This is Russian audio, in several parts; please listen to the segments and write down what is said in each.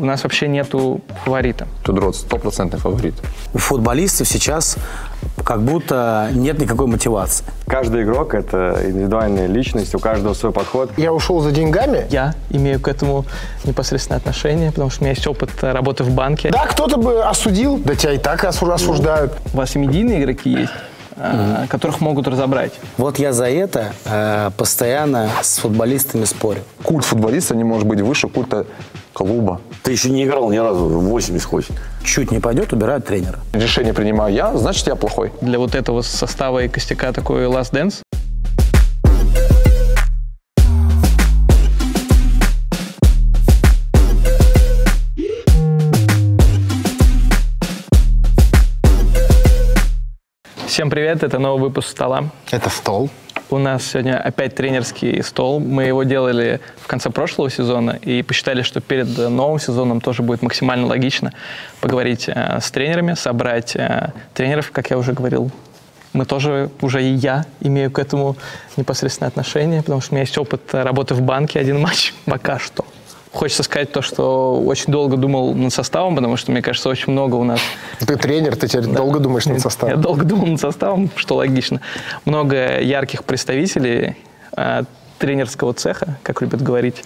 у нас вообще нету фаворита. Тудрот 100% фаворит. У футболистов сейчас как будто нет никакой мотивации. Каждый игрок – это индивидуальная личность, у каждого свой подход. Я ушел за деньгами. Я имею к этому непосредственное отношение, потому что у меня есть опыт работы в банке. Да, кто-то бы осудил, да тебя и так осуждают. У вас и медийные игроки есть, которых могут разобрать. Вот я за это постоянно с футболистами спорю. Культ футболиста не может быть выше культа клуба. Ты еще не играл ни разу, 80 хочет. Чуть не пойдет, убирают тренера. Решение принимаю я, значит, я плохой. Для вот этого состава и костяка такой Last Dance. Всем привет, это новый выпуск «Стола». Это стол. У нас сегодня опять тренерский стол. Мы его делали в конце прошлого сезона и посчитали, что перед новым сезоном тоже будет максимально логично поговорить с тренерами, собрать тренеров, как я уже говорил. Мы тоже, уже и я имею к этому непосредственное отношение, потому что у меня есть опыт работы в банке, один матч пока что. Хочется сказать то, что очень долго думал над составом, потому что, мне кажется, очень много у нас... Ты тренер, ты теперь долго думаешь над составом. Я долго думал над составом, что логично. Много ярких представителей тренерского цеха, как любят говорить.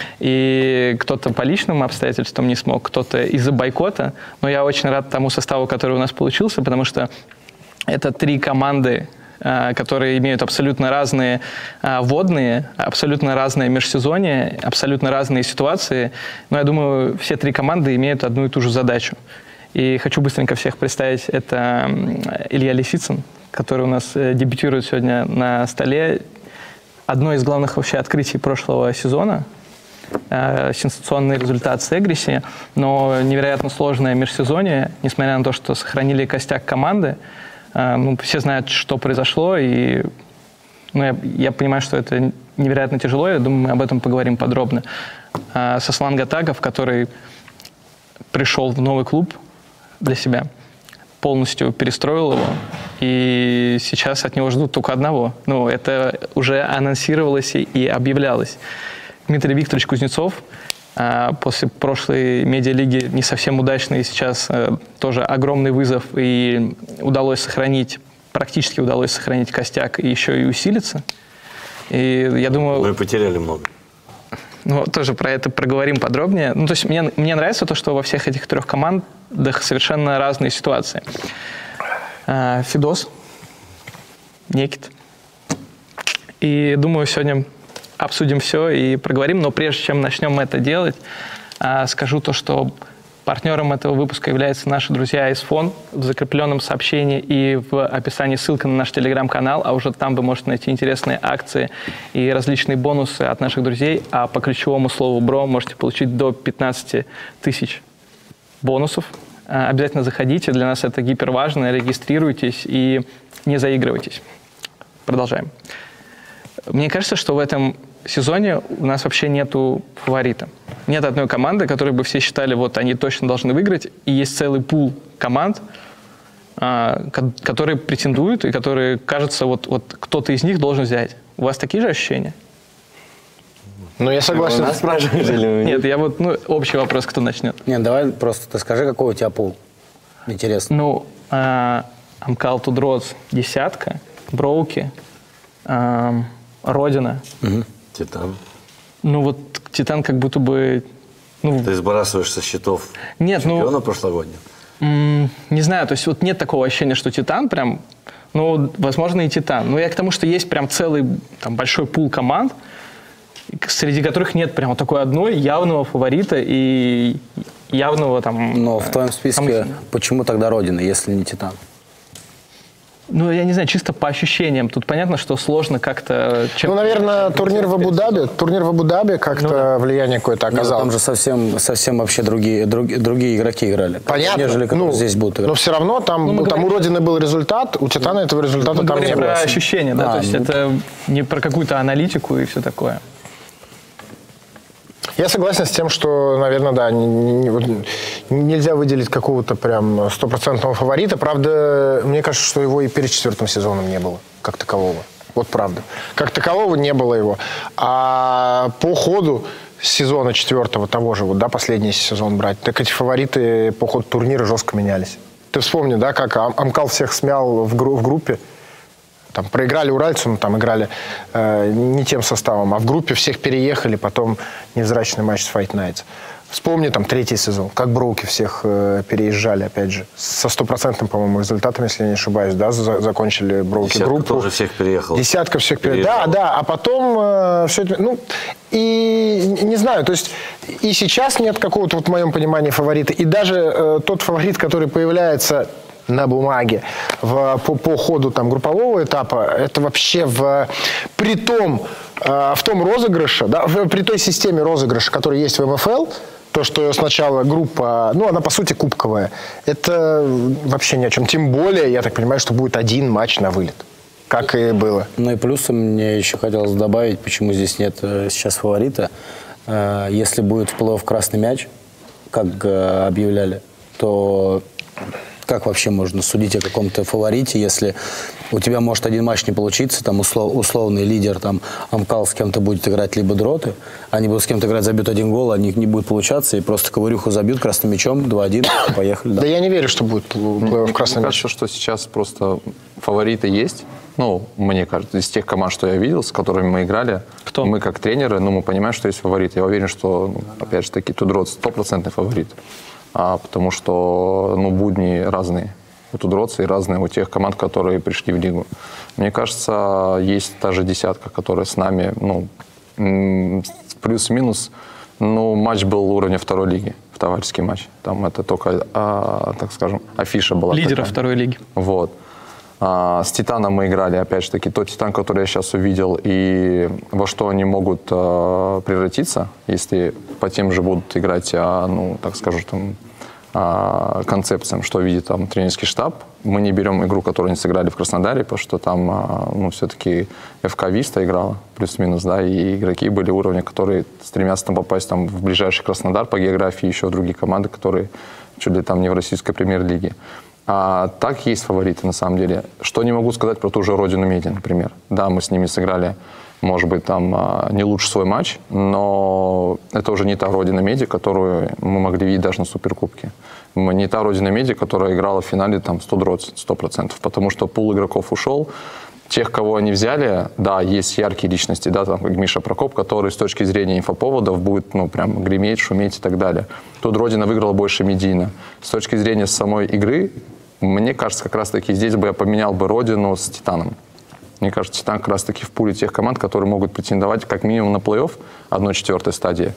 И кто-то по личным обстоятельствам не смог, кто-то из-за бойкота. Но я очень рад тому составу, который у нас получился, потому что это 3 команды, которые имеют абсолютно разные вводные, абсолютно разные межсезонье, абсолютно разные ситуации. Но я думаю, все 3 команды имеют одну и ту же задачу. И хочу быстренько всех представить. Это Илья Лисицын, который у нас дебютирует сегодня на столе. Одно из главных вообще открытий прошлого сезона. Сенсационный результат с Эгриси, но невероятно сложное межсезонье, несмотря на то, что сохранили костяк команды. Ну, все знают, что произошло, и я понимаю, что это невероятно тяжело, я думаю, мы об этом поговорим подробно. Сослан Гатагов, который пришел в новый клуб для себя, полностью перестроил его, и сейчас от него ждут только одного. Ну, это уже анонсировалось и объявлялось. Дмитрий Викторович Кузнецов, после прошлой медиалиги не совсем удачный, сейчас тоже огромный вызов, и практически удалось сохранить костяк и еще и усилиться. И я думаю... Мы потеряли много. Ну, тоже про это проговорим подробнее. Ну, то есть мне нравится то, что во всех этих 3 командах совершенно разные ситуации. Фидос, Некит. И думаю, сегодня обсудим все и проговорим, но прежде чем начнем это делать, скажу то, что партнером этого выпуска являются наши друзья из ФОН. В закрепленном сообщении и в описании ссылка на наш телеграм-канал, а уже там вы можете найти интересные акции и различные бонусы от наших друзей, а по ключевому слову «бро» можете получить до 15 тысяч бонусов. Обязательно заходите, для нас это гиперважно, регистрируйтесь и не заигрывайтесь. Продолжаем. Мне кажется, что в этом сезоне у нас вообще нету фаворита. Нет одной команды, которую бы все считали, вот они точно должны выиграть. И есть целый пул команд, которые претендуют и которые, кажется, вот кто-то из них должен взять. У вас такие же ощущения? Ну, я согласен. Нас спрашиваешь или нет? Я общий вопрос, кто начнет. Нет, давай просто ты скажи, какой у тебя пул. Интересно. Ну, Амкал Тудрот 10, Броуки, Родина. Титан. Ну вот Титан как будто бы... Ты сбрасываешь со счетов чемпиона прошлогоднего? Не знаю, то есть вот нет такого ощущения, что Титан прям... Ну, возможно, и Титан. Но я к тому, что есть прям целый большой пул команд, среди которых нет прям вот такой одной явного фаворита и явного там... Но в твоем списке почему тогда Родина, если не Титан? Ну, я не знаю, чисто по ощущениям. Тут понятно, что сложно как-то... Ну, наверное, турнир в Абу-Даби как-то влияние какое-то оказал. Там же совсем вообще другие игроки играли. Понятно. Нежели которые здесь будут играть. Но все равно там у Родины был результат, у Титана этого результата там не было. Мы говорим про ощущения, да, то есть это не про какую-то аналитику и все такое. Я согласен с тем, что, наверное, да, нельзя выделить какого-то прям стопроцентного фаворита. Правда, мне кажется, что его и перед 4-м сезоном не было, как такового. Вот правда. Как такового не было его. А по ходу сезона 4-го, того же, вот, да, последний сезон брать, так эти фавориты по ходу турнира жестко менялись. Ты вспомни, да, как Амкал всех смял в группе. Там проиграли уральцу, но там играли не тем составом, а в группе всех переехали, потом невзрачный матч с Fight Nights. Вспомни там 3-й сезон, как Броуки всех переезжали, опять же, со 100%, по-моему, результатом, если я не ошибаюсь, да, закончили Броуки группу. Десятка тоже всех переехала. Десятка всех переехала. Да, а потом все это, ну, и не знаю, то есть и сейчас нет какого-то, вот в моем понимании, фаворита, и даже тот фаворит, который появляется на бумаге по ходу там группового этапа, это вообще при том розыгрыше, да, при той системе розыгрыша, которая есть в МФЛ, то, что сначала группа, ну, она по сути кубковая, это вообще ни о чем. Тем более, я так понимаю, что будет один матч на вылет, как и было. Ну и плюсом мне еще хотелось добавить, почему здесь нет сейчас фаворита. Если будет в плей-офф красный мяч, как объявляли, то как вообще можно судить о каком-то фаворите, если у тебя может один матч не получиться, там условный лидер, там Амкал с кем-то будет играть, либо дроты, они будут с кем-то играть, забьют один гол, они не будет получаться, и просто ковырюху забьют красным мячом, 2-1, поехали. Да я не верю, что будет плей-офф красный мяч. Мне кажется, что сейчас просто фавориты есть. Ну, мне кажется, из тех команд, что я видел, с которыми мы играли, Кто? Мы как тренеры, мы понимаем, что есть фаворит. Я уверен, что, опять же таки, Тудрот 100% фаворит. Потому что, будни разные у Тудроца и разные у тех команд, которые пришли в лигу. Мне кажется, есть та же десятка, которая с нами, плюс-минус, матч был уровня второй лиги, в товарищеский матч. Там это только, так скажем, афиша была. Лидера такая. второй лиги. Вот. С Титаном мы играли, опять же таки, тот Титан, который я сейчас увидел, и во что они могут превратиться, если по тем же будут играть, так скажем, концепциям, что видит там тренерский штаб. Мы не берем игру, которую они сыграли в Краснодаре, потому что там, все-таки ФК Виста играла, плюс-минус, да, и игроки были уровня, которые стремятся там попасть там в ближайший Краснодар по географии, еще другие команды, которые чуть ли там не в российской премьер-лиге. А так есть фавориты, на самом деле. Что не могу сказать про ту же Родину Медиа, например. Да, мы с ними сыграли, может быть, там не лучший свой матч, но это уже не та Родина Медиа, которую мы могли видеть даже на Суперкубке. Не та Родина Медиа, которая играла в финале там 100%, потому что пул игроков ушел. Тех, кого они взяли, да, есть яркие личности, да, там, как Миша Прокоп, который с точки зрения инфоповодов будет, прям греметь, шуметь и так далее. Тут Родина выиграла больше медийно. С точки зрения самой игры, мне кажется, как раз-таки здесь бы я поменял бы Родину с Титаном. Мне кажется, Титан как раз-таки в пуле тех команд, которые могут претендовать как минимум на плей-офф 1/4 стадии.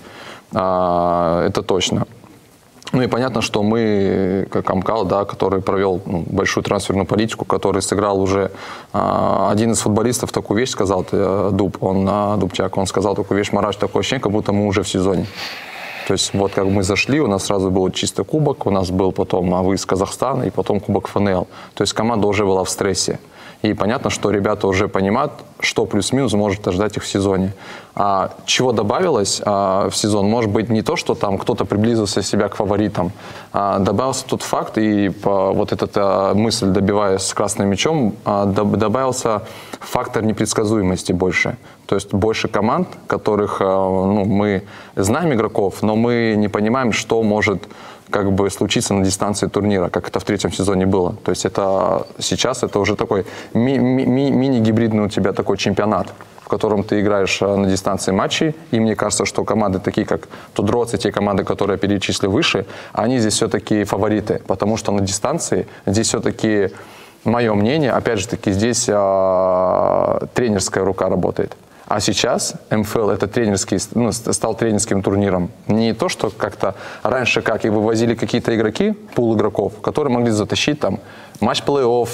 Это точно. И понятно, что мы, как Амкал, да, который провел большую трансферную политику, который сыграл уже один из футболистов такую вещь сказал, Дубчак, он сказал такую вещь, Мараш, такое ощущение, как будто мы уже в сезоне. То есть вот как мы зашли, у нас сразу был чистый кубок, у нас был потом выезд в Казахстан и потом кубок ФНЛ. То есть команда уже была в стрессе. И понятно, что ребята уже понимают, что плюс-минус может ждать их в сезоне. Чего добавилось в сезон? Может быть, не то, что там кто-то приблизился себя к фаворитам. Добавился тот факт, и вот эта мысль, добиваясь с красным мячом, добавился фактор непредсказуемости больше. То есть больше команд, которых мы знаем игроков, но мы не понимаем, что может случиться на дистанции турнира, как это в 3-м сезоне было. То есть сейчас это уже такой мини-гибридный у тебя такой чемпионат, в котором ты играешь на дистанции матчей. И мне кажется, что команды такие, как Тудроц и те команды, которые я перечислил выше, они здесь все-таки фавориты, потому что на дистанции здесь все-таки, мое мнение, опять же таки, здесь тренерская рука работает. А сейчас МФЛ это стал тренерским турниром. Не то, что как-то раньше, как и вывозили какие-то игроки, пул игроков, которые могли затащить там матч плей-офф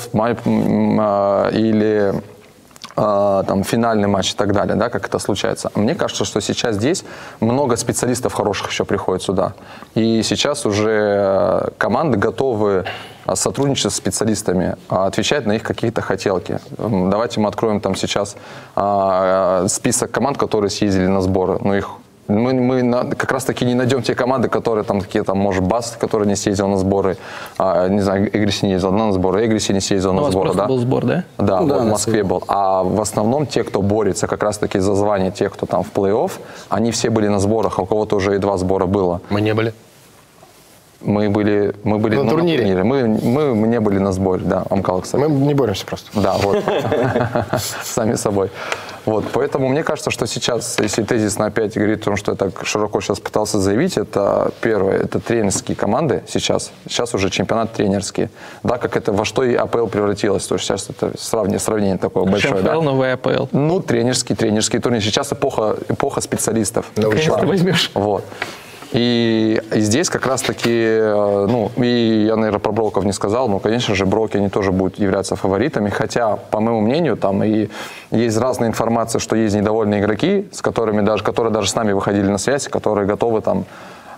или финальный матч и так далее, да, как это случается. Мне кажется, что сейчас здесь много специалистов хороших еще приходит сюда. И сейчас уже команды готовы сотрудничать с специалистами, отвечать на их какие-то хотелки. Давайте мы откроем там сейчас список команд, которые съездили на сборы. Их Мы как раз-таки не найдем те команды, которые там такие, там, может, Бас, который не съездил на сборы, не знаю, Игриси не ездил на сборы, Игриси не съездил на сборы. У вас просто был сбор, да? Да, вот в Москве был. А в основном те, кто борется как раз-таки за звание, те, кто там в плей-офф, они все были на сборах, а у кого-то уже и 2 сбора было. Мы не были. Мы были на турнире. Мы не были на сборе, да, Амкал, кстати. Мы не боремся просто. Да, вот. Сами собой. Вот, поэтому мне кажется, что сейчас, если тезисно опять говорить о том, что я так широко сейчас пытался заявить, это первое, это тренерские команды сейчас. Сейчас уже чемпионат тренерский. Да, как это, во что и АПЛ превратилось. То есть сейчас это сравнение такое большое. АПЛ, новый АПЛ. Ну, тренерский турнир. Сейчас эпоха специалистов. Конечно, ты возьмешь. Вот. И здесь как раз-таки, ну, и я, наверное, про Броков не сказал, но, конечно же, Броки, они тоже будут являться фаворитами, хотя, по моему мнению, там и есть разная информация, что есть недовольные игроки, которые даже с нами выходили на связь, которые готовы там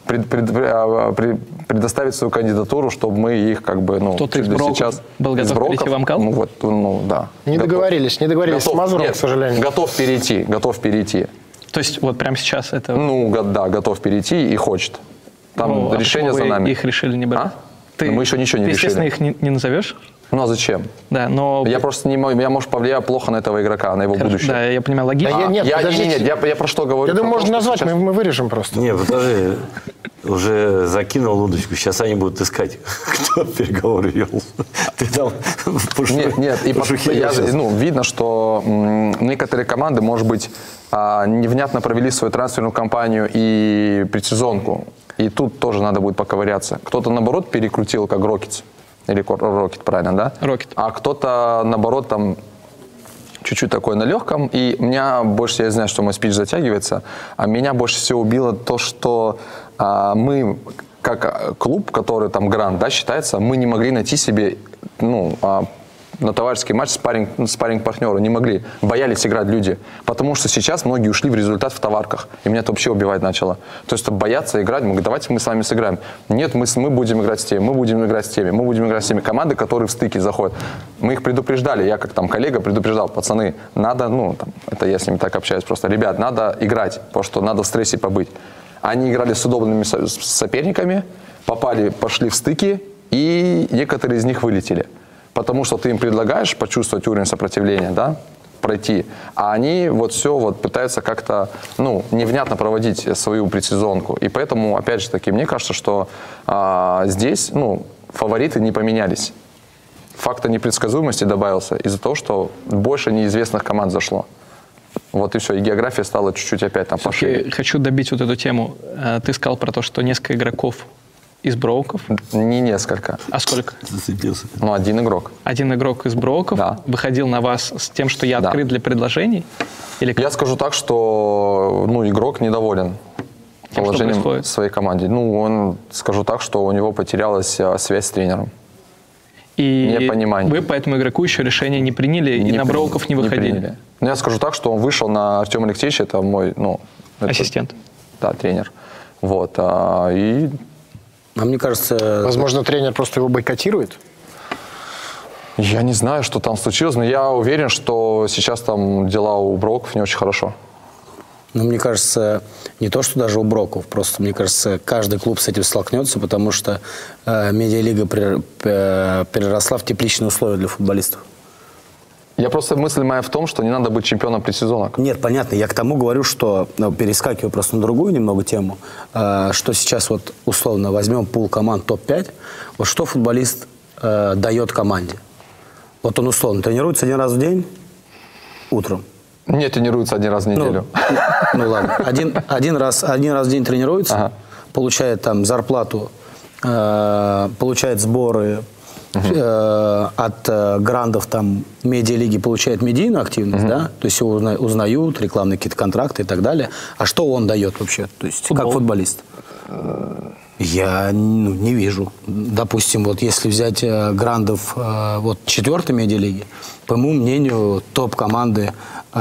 предоставить свою кандидатуру, чтобы мы их как бы, ну, кто-то из Броков сейчас был готов перейти в Амкал? Ну, вот, ну, да. Не договорились с Мазуром, к сожалению. Готов перейти. То есть вот прямо сейчас это... Ну, да, готов перейти и хочет. Там решение за нами. Их решили не брать? Мы еще ничего не решили. Ты, естественно, их не назовешь? Ну, а зачем? Да, но... Я просто не могу, я, может, повлияю плохо на этого игрока, на его будущее. Да, я понимаю, логично. Я про что говорю? Я думаю, можно назвать, мы вырежем просто. Не, подожди, уже закинул удочку, сейчас они будут искать, кто переговоры вел. Ты там Нет, видно, что некоторые команды, может быть, невнятно провели свою трансферную кампанию и предсезонку. И тут тоже надо будет поковыряться. Кто-то, наоборот, перекрутил, как Рокетс. Или Рокет, правильно, да? Рокет. А кто-то, наоборот, там чуть-чуть такой на легком. И меня больше, я знаю, что мой спич затягивается, а меня больше всего убило то, что мы, как клуб, который там грант, да, считается, мы не могли найти себе, на товарищеский матч спарринг-партнера не могли. Боялись играть люди. Потому что сейчас многие ушли в результат в товарках. И меня это вообще убивать начало. То есть боятся играть. Мы говорим, давайте мы с вами сыграем. Нет, мы будем играть с теми, мы будем играть с теми, мы будем играть с теми. Команды, которые в стыке заходят. Мы их предупреждали. Я как там коллега предупреждал. Пацаны, надо, это я с ними так общаюсь просто. Ребят, надо играть, потому что надо в стрессе побыть. Они играли с удобными соперниками, пошли в стыки, и некоторые из них вылетели. Потому что ты им предлагаешь почувствовать уровень сопротивления, да, пройти, а они вот все вот пытаются как-то, невнятно проводить свою предсезонку. И поэтому, опять же таки, мне кажется, что здесь, фавориты не поменялись. Фактор непредсказуемости добавился из-за того, что больше неизвестных команд зашло. Вот и все, и география стала чуть-чуть опять там пошире. Хочу добить вот эту тему. Ты сказал про то, что несколько игроков из Броков? Не несколько. А сколько? Зацепился. Один игрок. Один игрок из Броков выходил на вас с тем, что я открыт для предложений? Или как? Я скажу так, что игрок недоволен положением в своей команде. Скажу так, что у него потерялась связь с тренером. И непонимание. Вы по этому игроку еще решение не приняли и на Броков не выходили? Я скажу так, что он вышел на Артема Алексеевича, это мой ассистент. Да, тренер. Вот. А мне кажется... Возможно, тренер просто его бойкотирует? Я не знаю, что там случилось, но я уверен, что сейчас там дела у Броков не очень хорошо. Мне кажется, не то, что даже у Броков, просто, мне кажется, каждый клуб с этим столкнется, потому что медиалига переросла в тепличные условия для футболистов. Мысль моя в том, что не надо быть чемпионом предсезонок. Нет, понятно. Я к тому говорю, что, перескакиваю просто на другую немного тему, что сейчас вот условно возьмем пул команд топ-5, вот что футболист дает команде? Вот он условно тренируется 1 раз в день утром. Нет, тренируется 1 раз в неделю. Ладно. Один раз в день тренируется, получает там зарплату, получает сборы, от грандов там медиалиги получает медийную активность, да, то есть его узнают, рекламные какие-то контракты и так далее. А что он дает вообще, то есть как футболист? Я не вижу. Допустим, вот если взять грандов 4-й медиалиги, по моему мнению, топ-команды,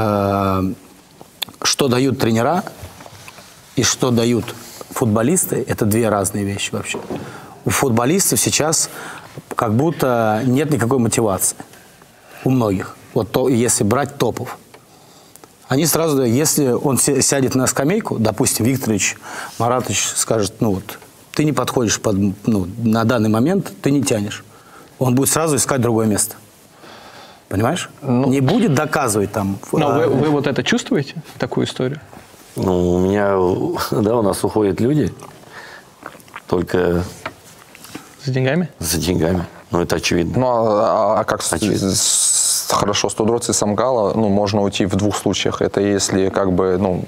что дают тренера и что дают футболисты, это 2 разные вещи вообще. У футболистов сейчас как будто нет никакой мотивации. У многих. Вот если брать топов. Они сразу, если он сядет на скамейку, допустим, Викторович Маратович скажет, ну вот, ты не подходишь на данный момент, ты не тянешь. Он будет сразу искать другое место. Понимаешь? Не будет доказывать там. Но вы вот это чувствуете, такую историю? Ну, у меня, да, у нас уходят люди, только... За деньгами? За деньгами. Ну, это очевидно. Ну, а как хорошо, Студроц и Самгала, ну, можно уйти в двух случаях. Это если, как бы, ну,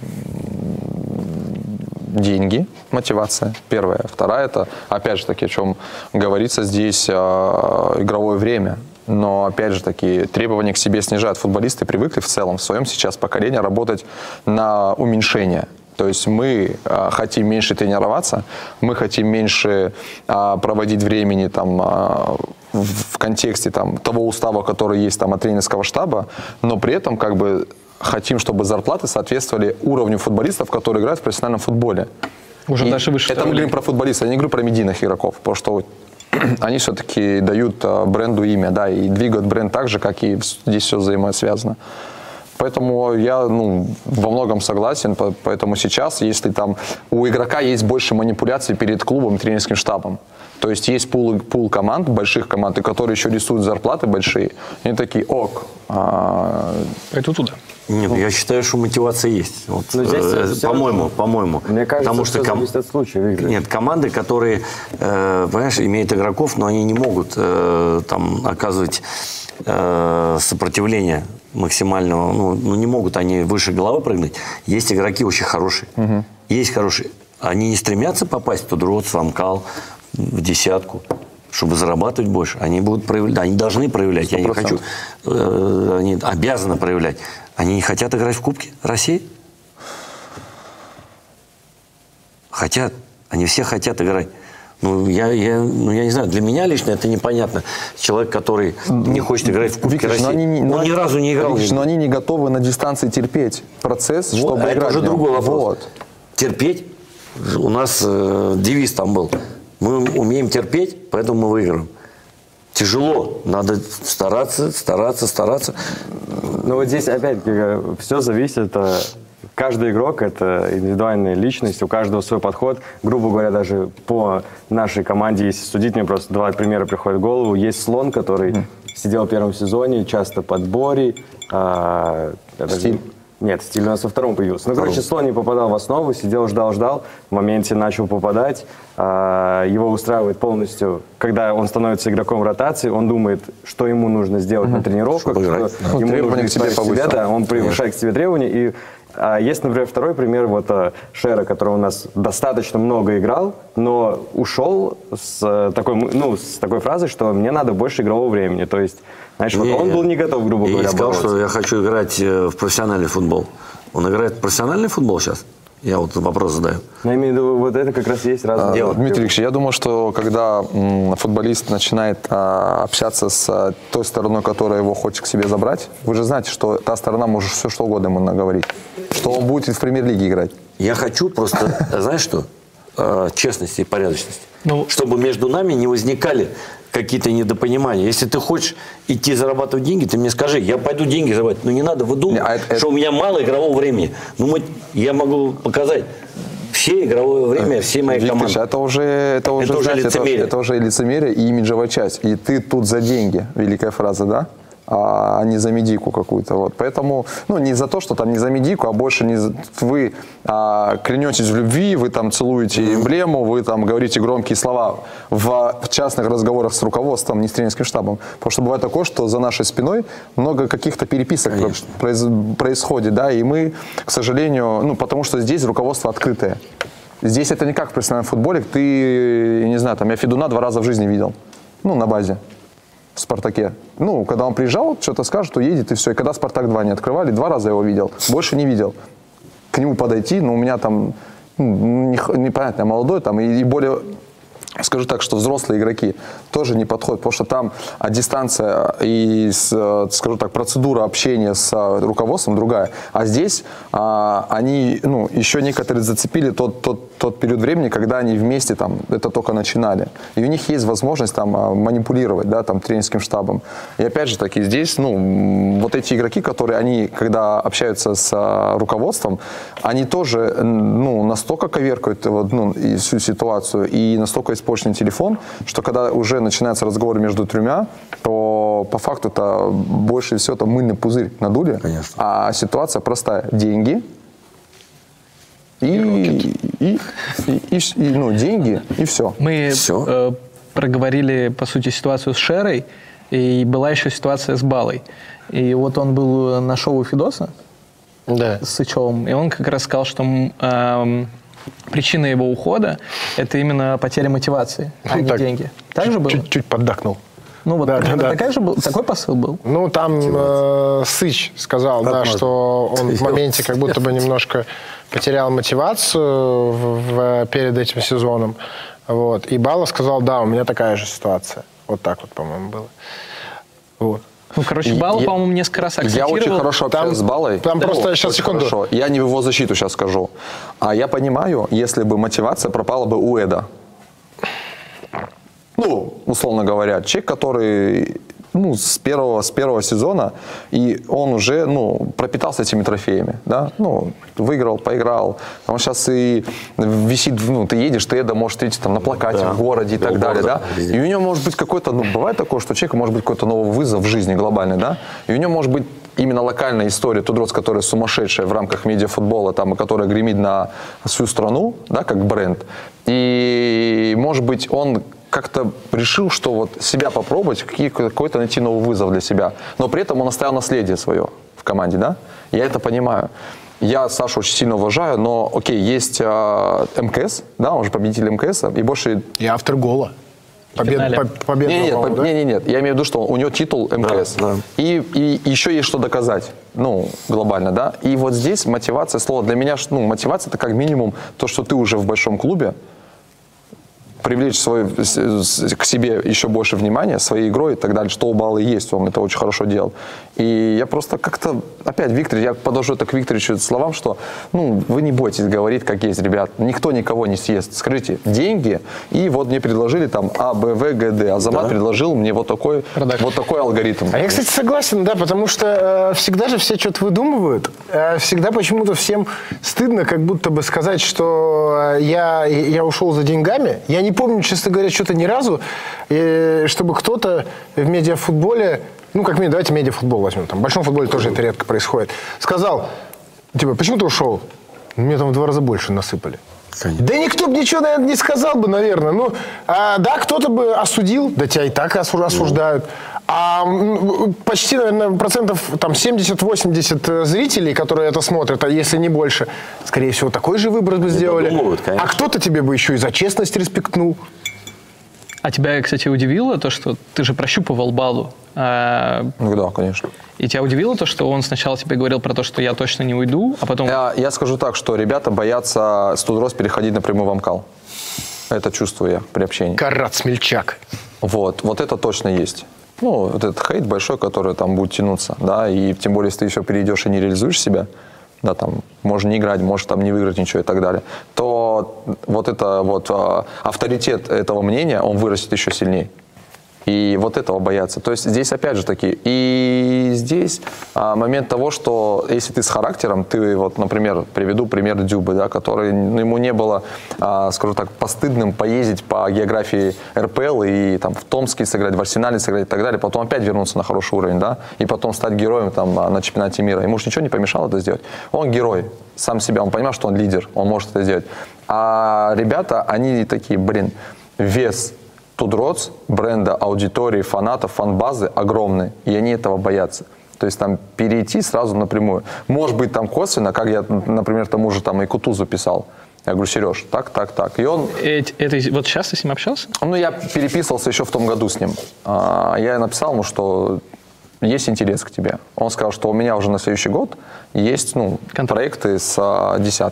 деньги, мотивация, первая. Вторая, это, опять же таки, о чем говорится здесь, игровое время. Но, опять же таки, требования к себе снижают. Футболисты привыкли в целом, в своем сейчас поколении, работать на уменьшение. То есть мы хотим меньше тренироваться, мы хотим меньше проводить времени там, в контексте там, того устава, который есть там, от тренерского штаба, но при этом как бы хотим, чтобы зарплаты соответствовали уровню футболистов, которые играют в профессиональном футболе. Уже дальше выше. Это мы говорим про футболистов, я не говорю про медийных игроков, потому что они все-таки дают бренду имя, да, и двигают бренд так же, как и здесь все взаимосвязано. Поэтому я во многом согласен. Поэтому сейчас, если там у игрока есть больше манипуляций перед клубом и тренерским штабом, то есть есть пул команд, больших команд, и которые еще рисуют зарплаты большие, они такие, ок. Пойду туда. Нет, я считаю, что мотивация есть. Вот, по-моему. Мне кажется, потому что зависит от случая, Виктор. Нет, команды, которые, понимаешь, имеют игроков, но они не могут там оказывать сопротивление максимального, не могут они выше головы прыгнуть. Есть игроки очень хорошие. Есть хорошие. Они не стремятся попасть в Студроц, в Амкал, в десятку, чтобы зарабатывать больше. Они будут проявлять, они должны проявлять. 100%. Я не хочу, они обязаны проявлять. Они не хотят играть в Кубке России? Хотят. Они все хотят играть. Я не знаю, для меня лично это непонятно. Человек, который не хочет играть в Кубке России, он ни разу не играл. Но они не готовы на дистанции терпеть процесс, чтобы играть. Это уже другой вопрос. Терпеть? У нас девиз там был. Мы умеем терпеть, поэтому мы выиграем. Тяжело. Надо стараться. Но вот здесь, опять-таки, все зависит от... Каждый игрок – это индивидуальная личность, у каждого свой подход. Грубо говоря, даже по нашей команде, если судить, мне просто два примера приходят в голову. Есть Слон, который сидел в первом сезоне, часто под Борей. Стиль? Нет, Стиль у нас во втором появился. Короче, Слон не попадал в основу, сидел, ждал. В моменте начал попадать. Его устраивает полностью, когда он становится игроком ротации, он думает, что ему нужно сделать на тренировках, что ему нужно исправить себя, да, он превышает к себе требования. И есть, например, второй пример, Шера, который у нас достаточно много играл, но ушел с такой фразой, что мне надо больше игрового времени. То есть, знаешь, он был не готов, грубо говоря, Я сказал, что я хочу играть в профессиональный футбол. Он играет в профессиональный футбол сейчас? Я вот вопрос задаю. Я имею в виду, вот это как раз есть разное дело. Дмитрий Ильич, я думаю, что когда футболист начинает общаться с той стороной, которая его хочет к себе забрать, вы же знаете, что та сторона может все что угодно ему наговорить. Что он будет в премьер-лиге играть. Я хочу просто, знаешь что, честности и порядочности. Чтобы между нами не возникали какие-то недопонимания. Если ты хочешь идти зарабатывать деньги, ты мне скажи, я пойду деньги зарабатывать. Но не надо выдумывать, что у меня мало игрового времени. Я могу показать все игровое время, все мои команды. Это уже лицемерие. Это уже лицемерие и имиджевая часть. И ты тут за деньги. Великая фраза, да? А не за медийку какую-то. Вот. Поэтому, не за то, что там не за медийку, а больше вы клянетесь в любви, вы там целуете эмблему, вы там говорите громкие слова в частных разговорах с руководством, не с тренерским штабом. Потому что бывает такое, что за нашей спиной много каких-то переписок происходит, да, и мы, к сожалению, потому что здесь руководство открытое. Здесь это не как в профессиональном футболе, ты, не знаю, я Федуна 2 раза в жизни видел, на базе. В «Спартаке». Когда он приезжал, что-то скажет, уедет, и все. И когда «Спартак-2» не открывали, 2 раза его видел. Больше не видел. К нему подойти, у меня там, непонятно, молодой, и более скажу так, что взрослые игроки тоже не подходят, потому что там дистанция и, скажу так, процедура общения с руководством другая. А здесь они, ну, еще некоторые зацепили тот период времени, когда они вместе там это только начинали. И у них есть возможность там манипулировать, да, там тренерским штабом. И опять же таки здесь, ну, вот эти игроки, которые они, когда общаются с руководством, они тоже, ну, настолько коверкают вот, ну, и всю ситуацию и настолько испорченный телефон, что когда уже начинается разговор между тремя, то по факту это больше всего это мыльный пузырь надули. Конечно. А ситуация простая. Деньги. Ну, деньги и все. Мы проговорили, по сути, ситуацию с Шерой, и была еще ситуация с Балой. И вот он был на шоу Фидоса с Сычевым, и он как раз сказал, что причина его ухода – это именно потеря мотивации, а не деньги. Так же было? Чуть-чуть поддакнул. Ну вот такой посыл был? Ну там Сыч сказал, да, что он в моменте как будто бы немножко потерял мотивацию перед этим сезоном. Вот. И Бала сказал, да, у меня такая же ситуация. Вот так вот, по-моему, было. Вот. Ну, короче, Бала, по-моему, несколько раз акцентировал. Я очень хорошо общаюсь с Балой. Там просто, сейчас, секунду. Хорошо. Я не в его защиту сейчас скажу. А я понимаю, если бы мотивация пропала бы у Эда. Ну, условно говоря, человек, который, ну, с первого сезона, и он уже, ну, пропитался этими трофеями, да, ну, выиграл, поиграл, он сейчас и висит, ну, ты едешь, ты Эда можешь встретить там на плакате в городе и так далее, да, и у него может быть какой-то, ну, бывает такое, что у человека может быть какой-то новый вызов в жизни глобальный, да, и у него может быть именно локальная история, Тудроц, которая сумасшедшая в рамках медиафутбола, там, и которая гремит на всю страну, да, как бренд, и, может быть, он как-то решил, что вот себя попробовать, какой-то найти новый вызов для себя. Но при этом он оставил наследие свое в команде, да? Я это понимаю. Я Сашу очень сильно уважаю, но, окей, есть МКС, да, он же победитель МКС, и больше... И автор гола. Победного, Нет, я имею в виду, что у него титул МКС. Да. И еще есть что доказать, ну, глобально, да? И вот здесь мотивация, слово для меня, ну, мотивация — это как минимум то, что ты уже в большом клубе, привлечь к себе еще больше внимания своей игрой и так далее, что у Балы есть, он это очень хорошо делал. И я просто как-то, опять, Виктор, я подожду это к Викторовичу словам, что, ну, вы не бойтесь говорить, как есть, ребят, никто никого не съест. Скажите, деньги, и вот мне предложили там А, Б, В, Г, Д, Азамат предложил мне вот такой алгоритм. А я, кстати, согласен, да, потому что всегда же все что-то выдумывают, всегда почему-то всем стыдно как будто бы сказать, что я ушел за деньгами. Я не помню, честно говоря, что-то ни разу, чтобы кто-то в медиафутболе, ну, как минимум, давайте медиафутбол возьмем, там, в большом футболе тоже это редко происходит, сказал, типа, почему ты ушел? Мне там в 2 раза больше насыпали. Конечно. Да никто бы ничего, наверное, не сказал бы, наверное. Ну, да, кто-то бы осудил, да тебя и так осуждают. А почти, наверное, процентов там 70-80 зрителей, которые это смотрят, а если не больше, скорее всего, такой же выбор бы сделали. А кто-то тебе бы еще и за честность респектнул. А тебя, кстати, удивило то, что ты же прощупывал Балу? Ну да, конечно. И тебя удивило то, что он сначала тебе говорил про то, что я точно не уйду, а потом... Я скажу так, что ребята боятся с Тудроц переходить напрямую в Амкал. Это чувствую я при общении. Карат Смельчак. Вот это точно есть. Ну, вот этот хейт большой, который там будет тянуться, да, и тем более, если ты еще перейдешь и не реализуешь себя, да, там, можешь не играть, можешь там не выиграть ничего и так далее, то вот это вот авторитет этого мнения, он вырастет еще сильнее. И вот этого боятся. То есть здесь опять же таки, и здесь момент того, что если ты с характером, ты вот, например, приведу пример Дюбы, да, который, ну, ему не было, скажу так, постыдным поездить по географии РПЛ и там в Томске сыграть, в Арсенале сыграть и так далее, потом опять вернуться на хороший уровень, да, и потом стать героем там на чемпионате мира. Ему же ничего не помешало это сделать. Он герой, сам себя, он понимает, что он лидер, он может это сделать. А ребята, они такие, блин, вес Тудроц, бренда, аудитории, фанатов, фан-базы огромные, и они этого боятся. То есть там перейти сразу напрямую. Может быть там косвенно, как я, например, тому же там и Кутузу писал. Я говорю, Сереж, так. И он... Вот сейчас ты с ним общался? Ну, я переписывался еще в том году с ним. Я написал ему, что есть интерес к тебе. Он сказал, что у меня уже на следующий год есть, ну, проекты с десяткой.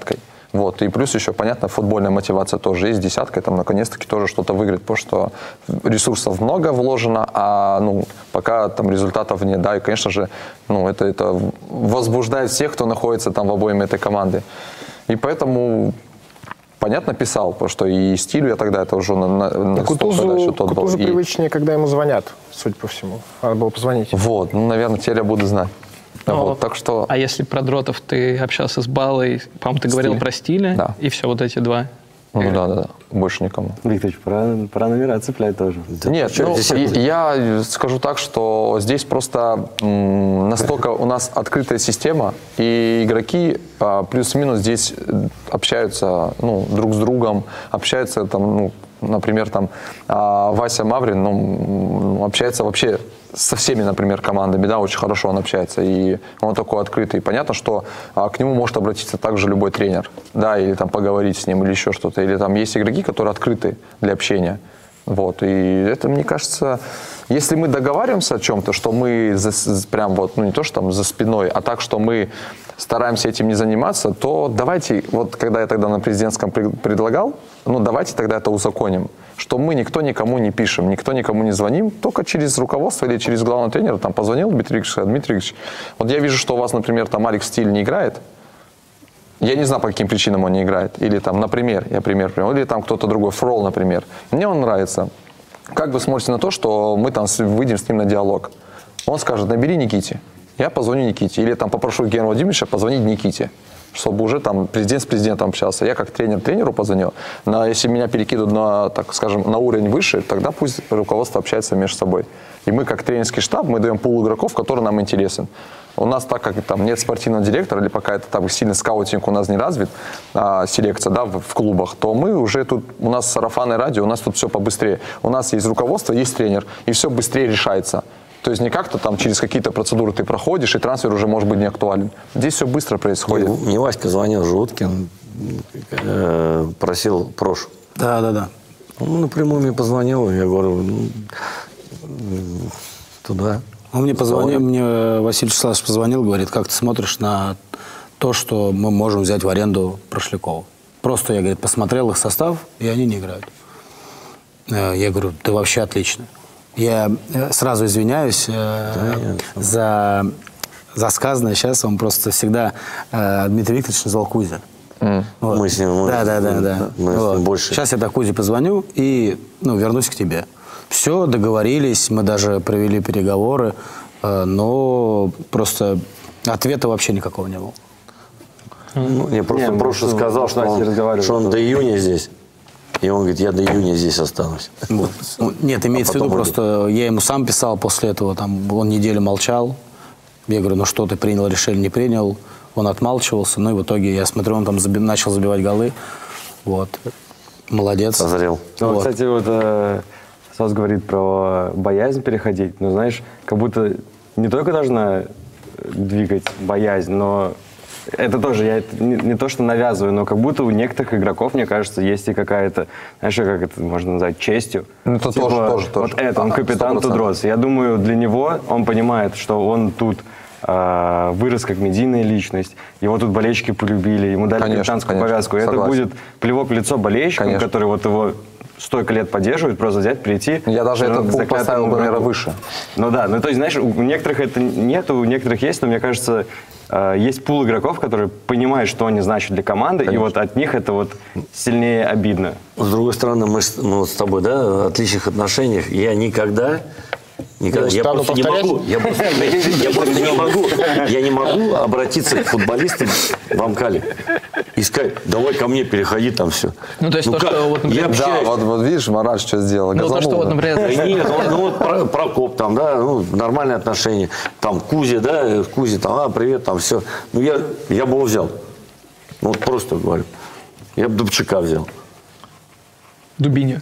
Вот. И плюс еще, понятно, футбольная мотивация тоже есть, десятка, там наконец-таки тоже что-то выиграть, потому что ресурсов много вложено, а пока там результатов нет, да, и, конечно же, это возбуждает всех, кто находится там в обойме этой команды. И поэтому, понятно, писал, потому что и стиль я тогда это уже на Кутузу привычнее, когда ему звонят, судя по всему. Надо было позвонить. Вот, наверное, теперь я буду знать. Вот, так что... А если про дротов ты общался с Балой, по-моему, ты говорил про стили, да. И все вот эти два? Да, больше никому. Викторович, пора номера цеплять тоже. Да. Нет, я скажу так, что здесь просто настолько у нас открытая система, и игроки плюс-минус здесь общаются друг с другом, общаются там, например, там Вася Маврин общается вообще со всеми, например, командами, да, очень хорошо он общается, и он такой открытый. Понятно, что к нему может обратиться также любой тренер, да, или там поговорить с ним, или еще что-то, или там есть игроки, которые открыты для общения, вот, и это, мне кажется, если мы договариваемся о чем-то, что мы прям вот, не то, что там за спиной, а так, что мы стараемся этим не заниматься, то давайте, вот когда я тогда на президентском предлагал, давайте тогда это узаконим, что мы никто никому не пишем, никто никому не звоним, только через руководство или через главного тренера, там позвонил Дмитрий Ильич, сказал: Дмитрий Ильич, вот я вижу, что у вас, например, там Алекс Стиль не играет, я не знаю, по каким причинам он не играет, или там, например, я пример привел, или там кто-то другой, Фрол, например, мне он нравится, как вы смотрите на то, что мы там выйдем с ним на диалог? Он скажет: набери Никите, я позвоню Никите, или там попрошу Геннадия Владимировича позвонить Никите, чтобы уже там президент с президентом общался. Я как тренер тренеру позвонил. Если меня перекидывают на, так скажем, на уровень выше, тогда пусть руководство общается между собой. И мы как тренерский штаб, мы даем пул игроков, который нам интересен. У нас, так как там нет спортивного директора, или пока это там сильный скаутинг у нас не развит, селекция, да, в клубах, то мы уже тут, у нас сарафанное радио, у нас тут все побыстрее. У нас есть руководство, есть тренер, и все быстрее решается. То есть не как-то там через какие-то процедуры ты проходишь, и трансфер уже может быть не актуален. Здесь все быстро происходит. Мне Васька звонил, Жуткин, просил Прошу. Да. Он напрямую мне позвонил, я говорю, туда. Он мне позвонил, Василий Вячеславович позвонил, говорит: как ты смотришь на то, что мы можем взять в аренду Прошлякова? Просто я, говорит, посмотрел их состав, и они не играют. Я говорю: ты вообще отлично. Я сразу извиняюсь за сказанное. Сейчас он просто всегда Дмитрий Викторович назвал Кузя. Вот. Мы с ним, да. Вот. Больше. Сейчас я так Кузе позвоню и вернусь к тебе. Все, договорились, мы даже провели переговоры, но просто ответа вообще никакого не было. Я просто Прошу сказал, что он до июня здесь. И он говорит: я до июня здесь останусь. Вот. Нет, имеется в виду, просто я ему сам писал после этого, там, он неделю молчал. Я говорю: что ты принял решение, не принял? Он отмалчивался, и в итоге, я смотрю, он там начал забивать голы. Вот. Молодец. Созрел. Вот. Кстати, Сас говорит про боязнь переходить, знаешь, как будто не только должна двигать боязнь, но это тоже, я это не то, что навязываю, но как будто у некоторых игроков, мне кажется, есть и какая-то, знаешь, как это можно назвать, честью. Это типа, тоже. Вот это, он капитан 100%. Тут рос. Я думаю, для него, он понимает, что он тут вырос как медийная личность, его тут болельщики полюбили, ему дали капитанскую повязку. И это будет плевок в лицо болельщикам, которые вот его столько лет поддерживают, просто взять, прийти. Я даже этот поставил бы, наверное, выше. Ну да, то есть, знаешь, у некоторых это нет, у некоторых есть, но мне кажется, есть пул игроков, которые понимают, что они значат для команды, и вот от них это вот сильнее обидно. С другой стороны, мы с тобой, да, в отличных отношениях, я никогда я просто не могу обратиться к футболистам в Амкале и сказать: давай ко мне переходи, там все. То есть что вот, например, вот видишь, Марат что сделал. То, что вот, например... Нет, Прокоп там, да, нормальные отношения. Там Кузя, да, Кузя там, привет, там все. Я бы его взял. Вот просто говорю. Я бы Дубчака взял. Дубиню.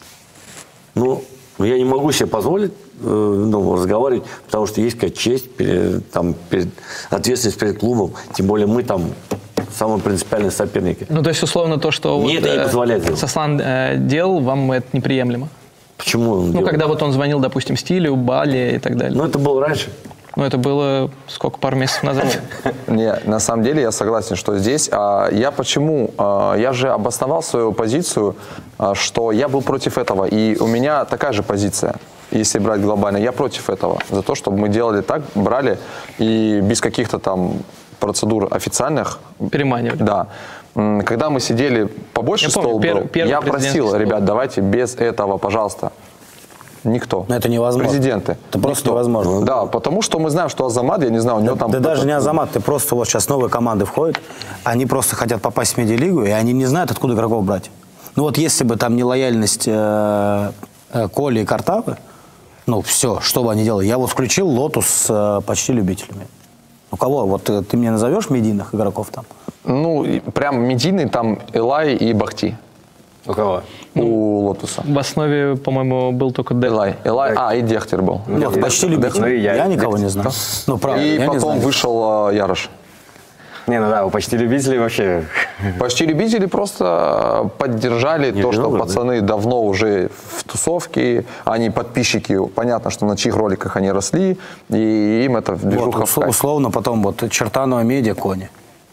Я не могу себе позволить разговаривать, потому что есть какая-то честь, ответственность перед клубом. Тем более мы там самые принципиальные соперники. То есть, условно, то, что мне это не позволяет делать. Сослан делал, вам это неприемлемо? Почему он делал? Когда вот он звонил, допустим, Стилю, Бале и так далее. Это было раньше. Но это было сколько, пару месяцев назад? Не, на самом деле я согласен, что здесь. Я почему? Я же обосновал свою позицию, что я был против этого. И у меня такая же позиция, если брать глобально. Я против этого. За то, чтобы мы делали так, брали и без каких-то там процедур официальных. Переманивали. Да. Когда мы сидели, побольше стол был, я просил, ребят, давайте без этого, пожалуйста. Никто. Но это невозможно. Президенты. Это просто невозможно. Да, потому что мы знаем, что Азамат, я не знаю, у него там... Да даже не Азамат, ты просто вот сейчас новые команды входят, они просто хотят попасть в медиалигу, и они не знают, откуда игроков брать. Ну вот если бы там не лояльность Коли и Картавы, ну все, что бы они делали? Я вот включил Лотус с почти любителями. У кого? Вот ты мне назовешь медийных игроков там? Ну, прям медийный там Элай и Бахти. У кого? У Лотуса. В основе, по-моему, был только Дехтер. Элай, и Дехтер был. Нет, почти любители. Я никого не знаю. Ну, правда, И я не потом знаю. вышел Ярош. Не, ну да, у почти любителей вообще... Почти любители просто поддержали то, что пацаны давно уже в тусовке, они подписчики, понятно, что на чьих роликах они росли, и им это движуха Вот, в кайф. условно потом вот Чертанова медиа Кони.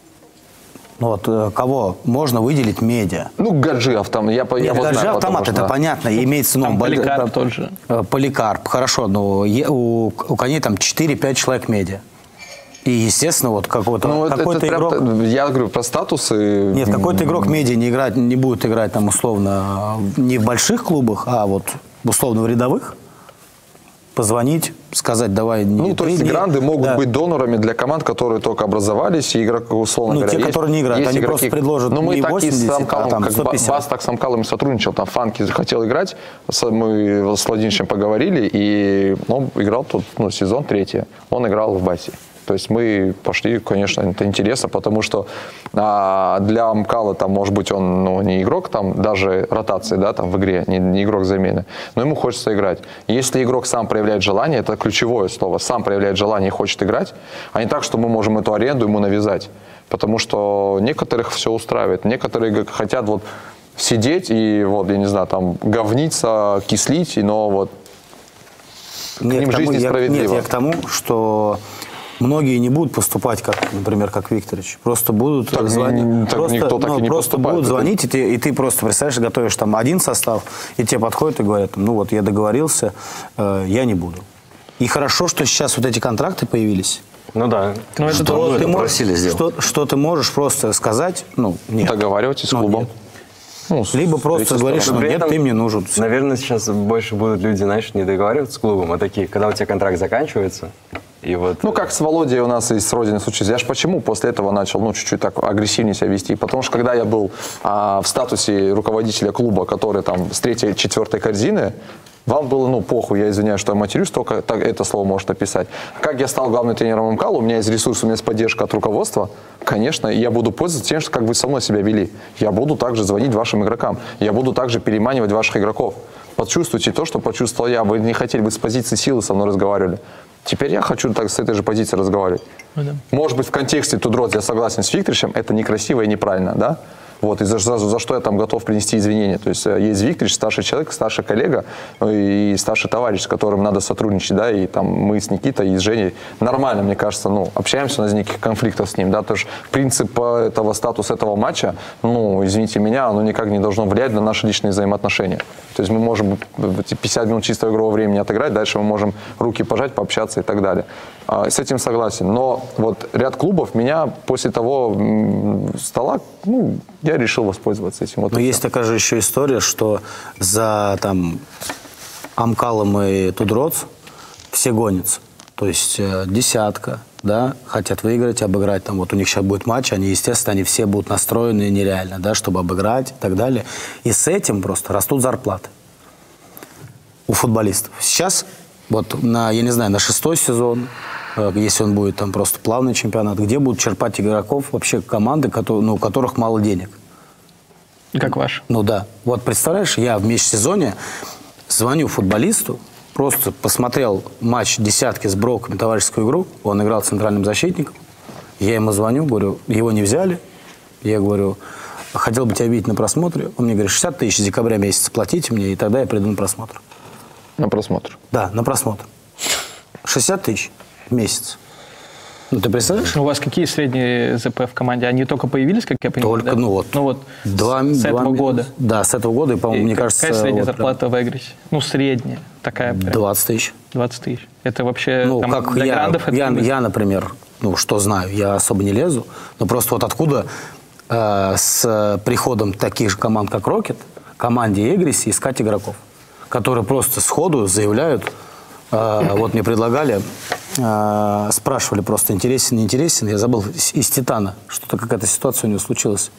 Ну вот кого можно выделить медиа? Ну, Гаджиев там, я вот Гаджи знаю, автомат, потому что, это да. понятно, имеется... Там Поликарп тот же. Поликарп, хорошо, но у коней там 4-5 человек медиа. И, естественно, вот какой-то Ну, игрок... я говорю про статусы. Нет, какой-то игрок медиа не будет играть там условно не в больших клубах, а вот условно в рядовых. Позвонить, сказать, давай... Ну, то есть гранды могут быть донорами для команд, которые только образовались, и игрок, условно говоря, те, которые не играют, они просто предложат мы не так 80, и с Амкалом, а там как 150. Бас так с Амкалом сотрудничал, там Фанки захотел играть, мы с Владимировичем поговорили, и он играл тут, сезон 3, он играл в Басе. То есть мы пошли, конечно, это интересно, потому что для Амкала там, может быть, он не игрок там даже ротации, да, там в игре, не игрок замены, но ему хочется играть. Если игрок сам проявляет желание, это ключевое слово, сам проявляет желание и хочет играть, а не так, что мы можем эту аренду ему навязать. Потому что некоторых все устраивает, некоторые хотят вот сидеть и вот, я не знаю, там говниться, кислить, но вот к ним жизнь несправедлива. Нет, я к тому, что многие не будут поступать, как, например, как Викторович. Просто будут звонить. Никто так и не просто поступает. Будут звонить, и ты просто, представляешь, готовишь там один состав, и тебе подходят и говорят, ну вот я договорился, я не буду. И хорошо, что сейчас вот эти контракты появились. Ну да. Но это тоже Что ты можешь просто сказать, нет. Договаривайтесь с клубом. Либо просто говоришь, что нет, ты мне нужен. Наверное, сейчас больше будут люди, знаешь, не договариваться с клубом, а такие, когда у тебя контракт заканчивается, и вот... Ну, как с Володей у нас из родины случилось. Я же почему после этого начал, чуть-чуть так агрессивнее себя вести? Потому что, когда я был в статусе руководителя клуба, который там с 3-4 корзины, вам было, похуй, я извиняюсь, что я матерюсь, только так это слово может описать. Как я стал главным тренером МКАЛ, у меня есть ресурс, у меня есть поддержка от руководства, конечно, и я буду пользоваться тем, что как вы со мной себя вели. Я буду также звонить вашим игрокам, я буду также переманивать ваших игроков. Почувствуйте то, что почувствовал я. Вы не хотели, вы с позиции силы со мной разговаривали. Теперь я хочу так с этой же позиции разговаривать. Да. Может быть, в контексте Тудрот я согласен с Викторовичем, это некрасиво и неправильно, да? Вот, и за что я там готов принести извинения. То есть есть Викторович, старший человек, старший коллега и старший товарищ, с которым надо сотрудничать, да, и там мы с Никитой и с Женей нормально, мне кажется, общаемся, у нас никаких конфликтов с ним, да, потому что принцип этого статуса этого матча, извините меня, оно никак не должно влиять на наши личные взаимоотношения. То есть мы можем 50 минут чистого игрового времени отыграть, дальше мы можем руки пожать, пообщаться и так далее. С этим согласен. Но вот ряд клубов меня после того стола, я решил воспользоваться этим. Вот. Но есть такая же еще история, что за там Амкалом и Тудроц все гонятся. То есть десятка, да, хотят выиграть, обыграть. Там вот у них сейчас будет матч, они, естественно, они все будут настроены нереально, да, чтобы обыграть и так далее. И с этим просто растут зарплаты у футболистов. Сейчас вот я не знаю, на 6-й сезон, если он будет там просто плавный чемпионат, где будут черпать игроков вообще команды, у которых мало денег? Как ваш? Ну да. Вот представляешь, я в межсезонье звоню футболисту, просто посмотрел матч десятки с Броками, товарищескую игру, он играл центральным защитником, я ему звоню, говорю, его не взяли, я говорю, хотел бы тебя видеть на просмотре, он мне говорит, 60 тысяч с декабря месяца платите мне, и тогда я приду на просмотр. На просмотр? Да, на просмотр. 60 тысяч. в месяц. Ну, ты представляешь? У вас какие средние ЗП в команде? Они только появились, как я понимаю? Только, да? ну вот. С этого года. Да, с этого года, и, по-моему, мне кажется... Какая средняя вот, зарплата в Эгрисе? Ну, средняя. Такая прям. 20 тысяч. 20 тысяч. Это вообще Ну, там, как для грандов? я, например, ну, что знаю, я особо не лезу, но просто вот откуда с приходом таких же команд, как Рокет, команде Эгриси искать игроков, которые просто сходу заявляют, вот мне предлагали, спрашивали просто, интересен, не интересен, я забыл, из Титана, что-то какая-то ситуация у него случилась.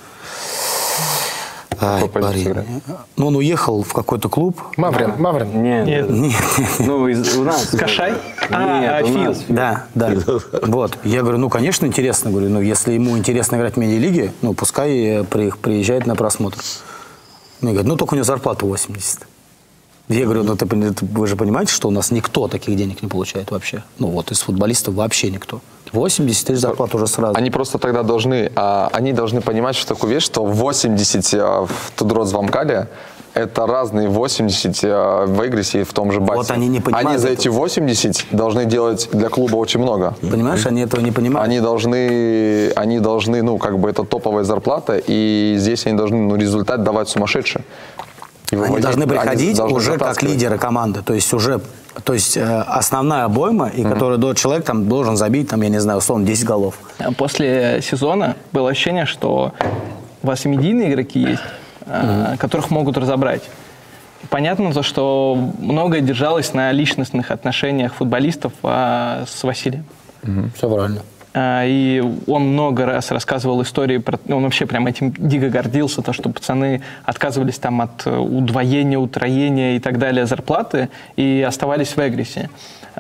Ай, парень. Ну, он уехал в какой-то клуб. Маврин. Нет. Ну, у нас. Кашай? Нет, у Фил. нас. Да. Вот. Я говорю, ну, конечно, интересно. Говорю, ну, если ему интересно играть в медиалиге, ну, пускай приезжает на просмотр. Мне говорят, ну, только у него зарплата 80. Я говорю, ну, вы же понимаете, что у нас никто таких денег не получает вообще? Ну, вот, из футболистов вообще никто. 80 тысяч зарплат уже сразу. Они просто тогда должны понимать, что такую вещь, что 80 в Тудроц в Амкале это разные 80 в Эгрисе и в том же Басе. Вот они не понимают. Они за эти 80 должны делать для клуба очень много. Понимаешь, они этого не понимают. Они должны, ну, как бы это топовая зарплата, и здесь они должны, ну, результат давать сумасшедший. Они должны приходить уже как лидеры команды, то есть основная обойма, и который человек там должен забить, там, я не знаю, условно, 10 голов. После сезона было ощущение, что у вас и медийные игроки есть, которых могут разобрать. Понятно то, что многое держалось на личностных отношениях футболистов с Василием. Все правильно. И он много раз рассказывал истории, он вообще прям этим дико гордился, то, что пацаны отказывались там от удвоения, утроения и так далее зарплаты и оставались в Эгрисе.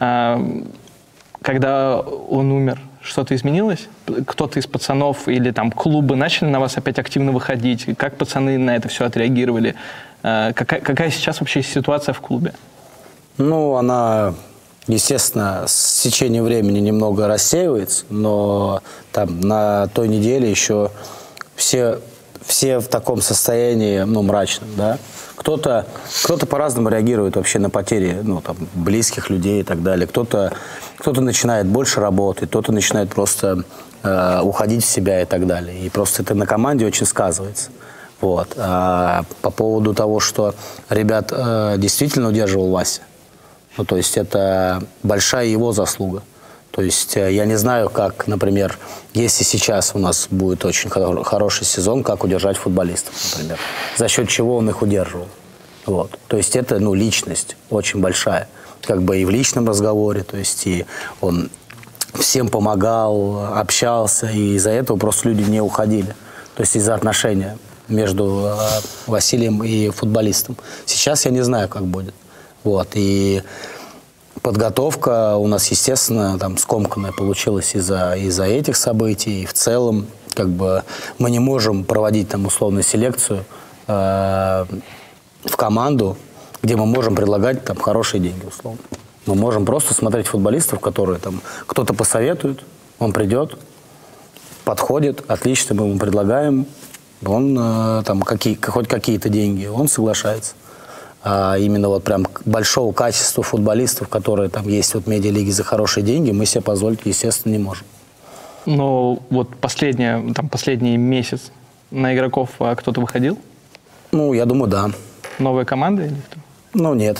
Когда он умер, что-то изменилось? Кто-то из пацанов или там клубы начали на вас опять активно выходить? Как пацаны на это все отреагировали? Какая сейчас вообще ситуация в клубе? Ну, она... Естественно, с течением времени немного рассеивается, но там на той неделе еще все в таком состоянии, ну, мрачном, да. Кто-то по-разному реагирует вообще на потери, ну, там, близких людей и так далее. Кто-то начинает больше работать, кто-то начинает просто уходить в себя и так далее. И просто это на команде очень сказывается. Вот. А по поводу того, что ребят действительно удерживал Вася, ну, то есть это большая его заслуга. То есть я не знаю, как, например, если сейчас у нас будет очень хороший сезон, как удержать футболистов, например. За счет чего он их удерживал. Вот. То есть это, ну, личность очень большая. Как бы и в личном разговоре, то есть и он всем помогал, общался, и из-за этого просто люди не уходили. То есть из-за отношения между Василием и футболистом. Сейчас я не знаю, как будет. Вот, и подготовка у нас, естественно, там скомканная получилась из-за этих событий. И в целом, как бы, мы не можем проводить там условную селекцию в команду, где мы можем предлагать там хорошие деньги, условно. Мы можем просто смотреть футболистов, которые там кто-то посоветует, он придет, подходит, отлично, мы ему предлагаем, он там хоть какие-то деньги, он соглашается. А именно вот прям большого качества футболистов, которые там есть вот в медиалиге за хорошие деньги, мы себе позволить, естественно, не можем. Но вот последний месяц на игроков кто-то выходил? Ну, я думаю, да. Новая команда или кто? Ну, нет.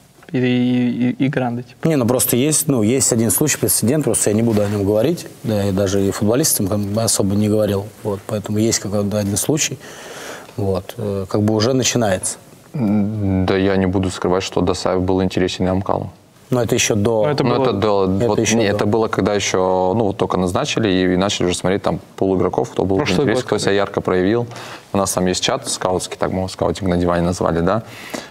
И гранды? Типа. Не, ну просто есть один случай, прецедент, просто я не буду о нем говорить, да, и даже и футболистам особо не говорил, вот, поэтому есть какой-то один случай, вот, как бы уже начинается. Да я не буду скрывать, что Досаев был интересен и Амкалу. Но это еще до... Это было, когда еще, ну, вот только назначили и начали уже смотреть там пул игроков, кто был интересен, кто себя ярко проявил. У нас там есть чат скаутский, так мы его скаутинг на диване назвали, да,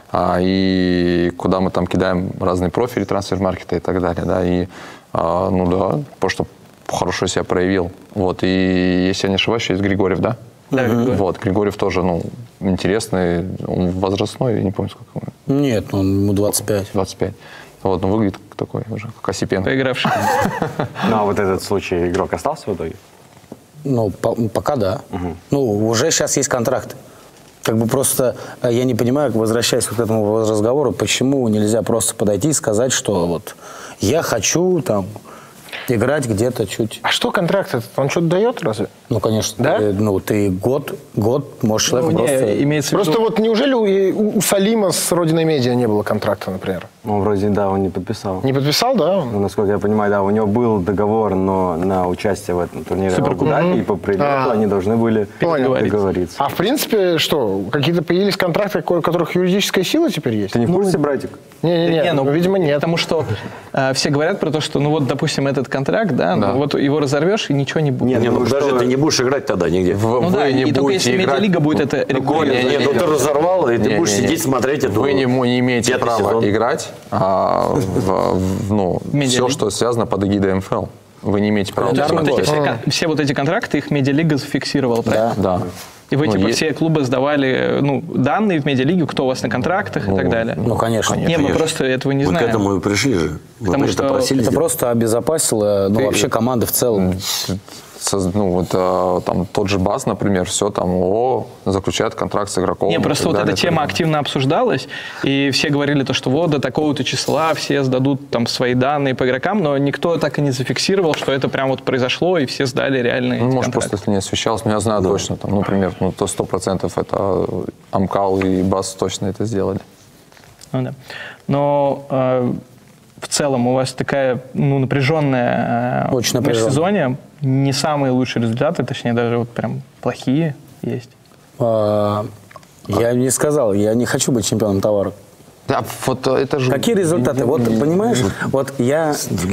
и куда мы там кидаем разные профили трансфер-маркета и так далее, да, и, ну да, просто хорошо себя проявил. Вот, и если я не ошибаюсь, есть Григорьев, да? Да, вот, Григорьев тоже, ну, интересный, он возрастной, я не помню, сколько ему. Нет, ему 25. 25. Вот, ну, выглядит такой уже, как Осипенко. Поигравший. Ну, а вот этот случай, игрок остался в итоге? Ну, пока да. Ну, уже сейчас есть контракты. Как бы просто я не понимаю, возвращаясь к этому разговору, почему нельзя просто подойти и сказать, что вот я хочу там играть где-то чуть... А что контракт этот? Он что-то дает разве? Ну, конечно. Да? Ты год можешь человеку Ну, просто... имеется в виду... Просто вот неужели у Салима с Родиной Медиа не было контракта, например? Он вроде, да, он не подписал. Не подписал, да? Ну, насколько я понимаю, да, у него был договор, но на участие в этом турнире в Абу-Даби, и по прилету они должны были договориться. А в принципе, что, какие-то появились контракты, у которых юридическая сила теперь есть? Ты не в курсе, братик? Не-не-не, ну, видимо, нет. Потому что все говорят про то, что, ну вот, допустим, этот контракт, да, ну, вот его разорвешь, и ничего не будет. Не, ну даже ты не будешь играть тогда нигде. Ну да, и только если медиалига будет это регулировать. Нет, ну ты разорвал, и ты будешь сидеть, смотреть эту... Вы не имеете пятый права сезон. играть все, что связано под эгидой МФЛ. Вы не имеете права. То есть играть. вот эти все вот эти контракты, их медиалига зафиксировала, правильно? Да. И вы, типа, все клубы сдавали данные в медиалигу, кто у вас на контрактах и так далее. Ну, конечно. Не, мы просто этого не Мы к знаем. этому и пришли же. Потому Мы что это просили. Это просто обезопасило, вообще команды в целом. Там тот же БАС, например, все там заключает контракт с игроком. Не, просто вот эта тема активно обсуждалась, и все говорили то, что вот до такого-то числа все сдадут там свои данные по игрокам, но никто так и не зафиксировал, что это прям вот произошло, и все сдали реальные Может, контракты. просто это не освещалось, но я знаю точно, там, например, то 100% это Амкал и БАС точно это сделали. Ну, да. Но в целом у вас такая напряженная Очень напряженная. межсезонье, не самые лучшие результаты, точнее даже вот прям плохие есть. Я не сказал, я не хочу быть чемпионом товара. Да, вот это же... Какие результаты? Вот, понимаешь, вот я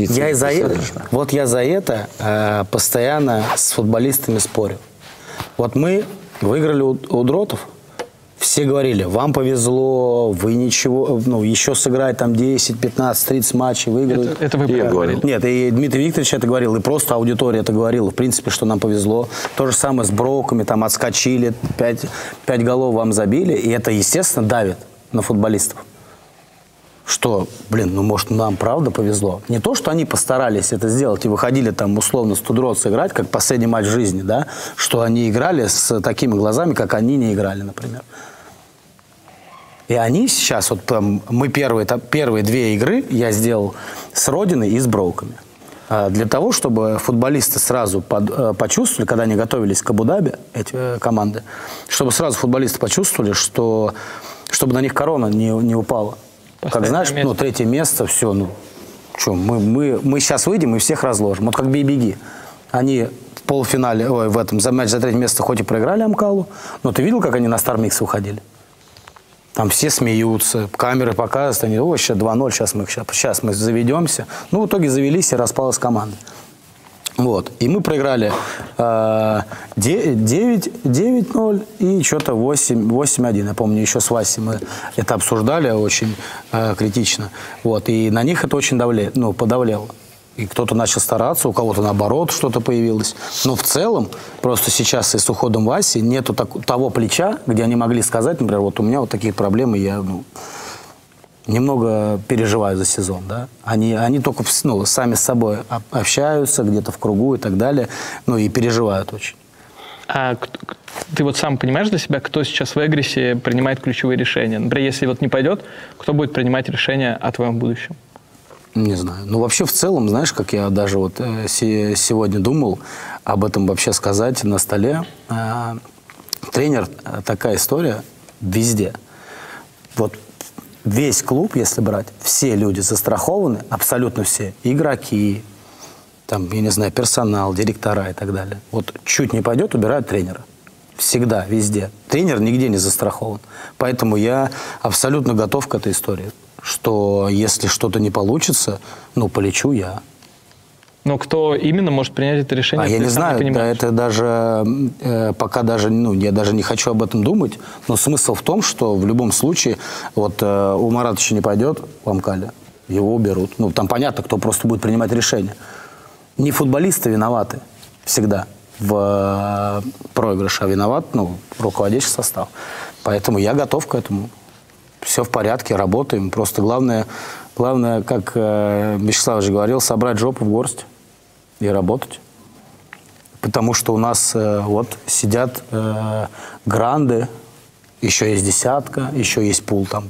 за это постоянно с футболистами спорю. Вот мы выиграли у Дротов, все говорили, вам повезло, вы ничего, еще сыграть там 10, 15, 30 матчей, выиграть. Это вы прям говорили. Нет, и Дмитрий Викторович это говорил, и просто аудитория это говорила, в принципе, что нам повезло. То же самое с Броками, там отскочили, 5 голов вам забили, и это, естественно, давит на футболистов. Что, может, нам правда повезло. Не то, что они постарались это сделать и выходили там условно с Тудро сыграть, как последний матч в жизни, да, что они играли с такими глазами, как они не играли, например. И они сейчас, вот там, мы первые 2 игры я сделал с Родиной и с Броками. Для того, чтобы футболисты сразу почувствовали, когда они готовились к Абу-Даби, эти команды, чтобы сразу футболисты почувствовали, что чтобы на них корона не упала. Как знаешь, 3-е место, все, мы сейчас выйдем и всех разложим. Вот как бей-беги. Они в полуфинале, за матч за 3-е место хоть и проиграли Амкалу, но ты видел, как они на Стармикс выходили? Там все смеются, камеры показывают, они, сейчас 2-0, сейчас мы заведемся. В итоге завелись и распалась команда. Вот. И мы проиграли 9-0 и что-то 8-1. Я помню, еще с Васей мы это обсуждали очень критично. Вот. И на них это очень подавляло. И кто-то начал стараться, у кого-то наоборот что-то появилось. Но в целом, просто сейчас и с уходом Васи нету того плеча, где они могли сказать, например, вот у меня вот такие проблемы, я немного переживаю за сезон, да. Они только сами с собой общаются где-то в кругу и так далее, и переживают очень. А ты вот сам понимаешь для себя, кто сейчас в Эгрисе принимает ключевые решения? Например, если вот не пойдет, кто будет принимать решения о твоем будущем? Не знаю. Вообще в целом, знаешь, как я даже вот сегодня думал об этом вообще сказать на столе. Тренер такая история везде. Вот весь клуб, если брать, все люди застрахованы, абсолютно все. Игроки, там, я не знаю, персонал, директора и так далее. Вот чуть не пойдет, убирают тренера. Всегда, везде. Тренер нигде не застрахован. Поэтому я абсолютно готов к этой истории. Что если что-то не получится, полечу я. Но кто именно может принять это решение? Я не знаю, это даже, пока даже, я даже не хочу об этом думать, но смысл в том, что в любом случае, вот у Маратовича не пойдет в Амкале, его уберут. Там понятно, кто просто будет принимать решение. Не футболисты виноваты всегда в проигрыше, а виноват, руководящий состав. Поэтому я готов к этому. Все в порядке, работаем. Просто главное, как Вячеслав же говорил, собрать жопу в горсть и работать. Потому что у нас сидят гранды, еще есть десятка, еще есть пул там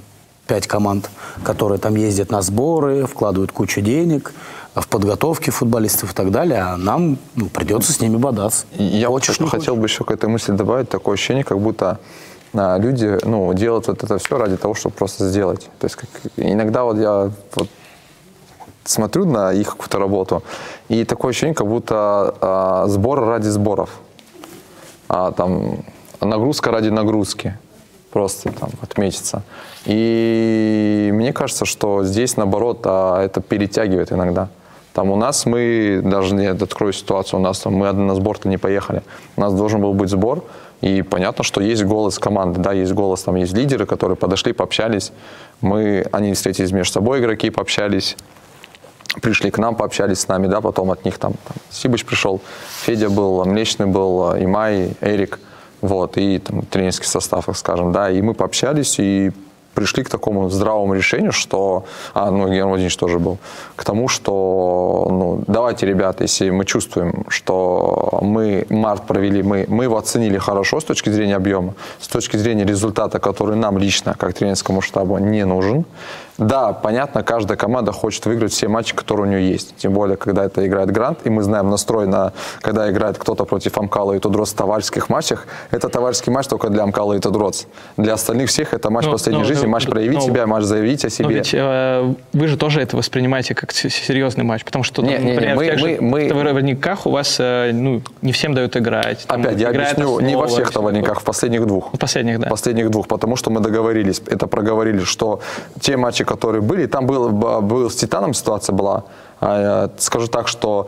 5 команд, которые там ездят на сборы, вкладывают кучу денег в подготовке футболистов и так далее, а нам придется с ними бодаться. Я хотел бы еще к этой мысли добавить такое ощущение, как будто люди делают вот это все ради того, чтобы просто сделать. То есть иногда вот я смотрю на их какую-то работу, и такое ощущение, как будто сбор ради сборов. Там нагрузка ради нагрузки. Просто там отметиться. И мне кажется, что здесь, наоборот, это перетягивает иногда. Там у нас мы, даже не открою ситуацию, у нас там мы на сбор-то не поехали. У нас должен был быть сбор, и понятно, что есть голос команды, да, есть голос, там есть лидеры, которые подошли, пообщались. Они встретились между собой, игроки пообщались, пришли к нам, пообщались с нами, да, потом от них там Сибыч пришел, Федя был, Млечный был, Имай, Эрик, вот, и там тренерский состав, так скажем, да, и мы пообщались и пришли к такому здравому решению, что, Герман Владимирович тоже был, к тому, что, давайте, ребята, если мы чувствуем, что мы март провели, мы его оценили хорошо с точки зрения объема, с точки зрения результата, который нам лично, как тренерскому штабу, не нужен. Да, понятно, каждая команда хочет выиграть все матчи, которые у нее есть. Тем более, когда это играет Грант, и мы знаем настрой когда играет кто-то против Амкала и Тудроц в товарищеских матчах, это товарищеский матч только для Амкала и Тудроц. Для остальных всех это матч последней жизни, матч проявить себя, матч заявить о себе. Но ведь вы же тоже это воспринимаете как серьезный матч, потому что, например, в товарниках у вас не всем дают играть. Опять, я объясню, не во всех товарниках, в последних двух. В последних, да. В последних двух, потому что мы договорились, это проговорили, что те матчи, которые были, там был с Титаном ситуация была. Скажу так, что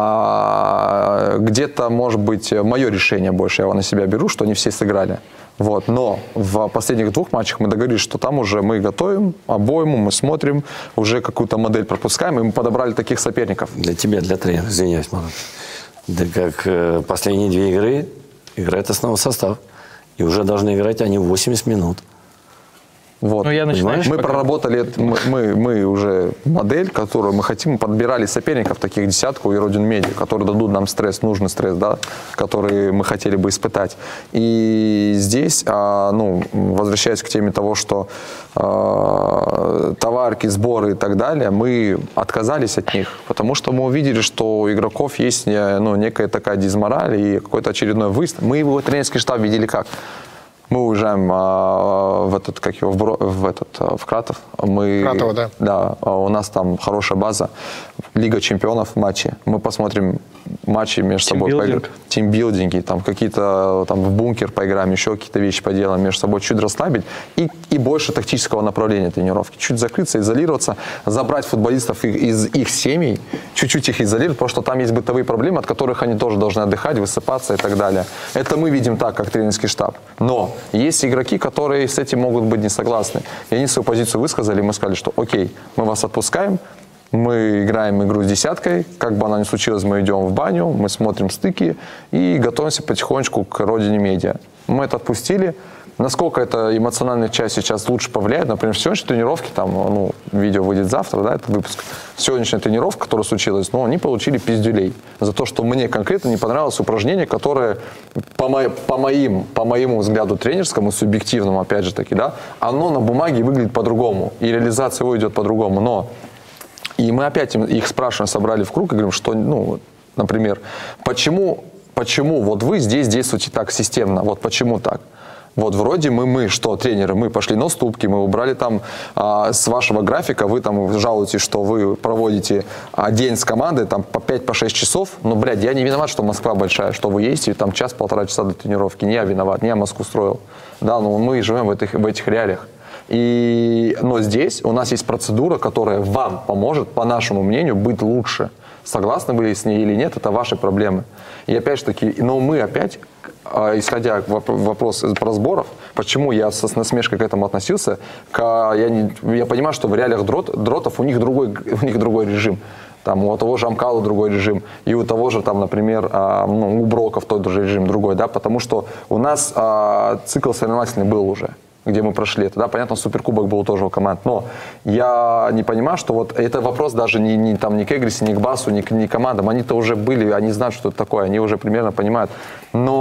где-то, может быть, мое решение больше, я его на себя беру, что не все сыграли. Вот. Но в последних двух матчах мы договорились, что там уже мы готовим обойму, мы смотрим, уже какую-то модель пропускаем, и мы подобрали таких соперников. Для тебя, для тренера, извиняюсь, Марат. Да как последние 2 игры играет основной состав. И уже должны играть они 80 минут. Вот. Мы проработали, мы уже модель, которую мы хотим, подбирали соперников, таких десятку и Родин Медиа, которые дадут нам стресс, нужный стресс, да, который мы хотели бы испытать. И здесь, возвращаясь к теме того, что товарки, сборы и так далее, мы отказались от них, потому что мы увидели, что у игроков есть некая такая дизмораль и какой-то очередной выезд. Мы его тренерский штаб видели как? Мы уезжаем в Кратов. Кратово, да. Да, у нас там хорошая база. Лига чемпионов матчи. Мы посмотрим матчи между собой. Тимбилдинги, там какие-то в бункер поиграем, еще какие-то вещи поделаем между собой, чуть расслабить и больше тактического направления тренировки. Чуть закрыться, изолироваться, забрать футболистов из их семей, чуть-чуть их изолировать, потому что там есть бытовые проблемы, от которых они тоже должны отдыхать, высыпаться и так далее. Это мы видим так, как тренерский штаб. Но есть игроки, которые с этим могут быть не согласны. И они свою позицию высказали, мы сказали, что окей, мы вас отпускаем, мы играем игру с десяткой, как бы она ни случилась, мы идем в баню, мы смотрим стыки и готовимся потихонечку к Родине Медиа. Мы это отпустили. Насколько эта эмоциональная часть сейчас лучше повлияет, например, в сегодняшней тренировке, видео выйдет завтра, да, этот выпуск, сегодняшняя тренировка, которая случилась, они получили пиздюлей за то, что мне конкретно не понравилось упражнение, которое, по моему взгляду тренерскому, субъективному, опять же таки, да, оно на бумаге выглядит по-другому, и реализация его идет по-другому, и мы опять их спрашиваем, собрали в круг и говорим, что, например, почему вот вы здесь действуете так системно, вот почему так? Вот вроде мы что, тренеры, мы пошли на уступки, мы убрали там с вашего графика, вы там жалуетесь, что вы проводите день с командой там по 5-6 часов, но, я не виноват, что Москва большая, что вы ездите там час-полтора часа до тренировки, не я виноват, не я Москву строил. Да, но мы живем в этих реалиях. Но здесь у нас есть процедура, которая вам поможет, по нашему мнению, быть лучше. Согласны вы с ней или нет, это ваши проблемы. И опять же таки, мы опять, исходя вопрос про сборов, почему я с насмешкой к этому относился, я понимаю, что в реалиях дротов у них другой режим. Там у того же Амкала другой режим, и у того же, например, у Броков тот же режим другой, да, потому что у нас цикл соревновательный был уже, где мы прошли это, да, понятно, суперкубок был тоже у команд, но я не понимаю, что вот это вопрос даже не к Эгрисе, не к Басу, не к командам, они-то уже были, они знают, что это такое, они уже примерно понимают, но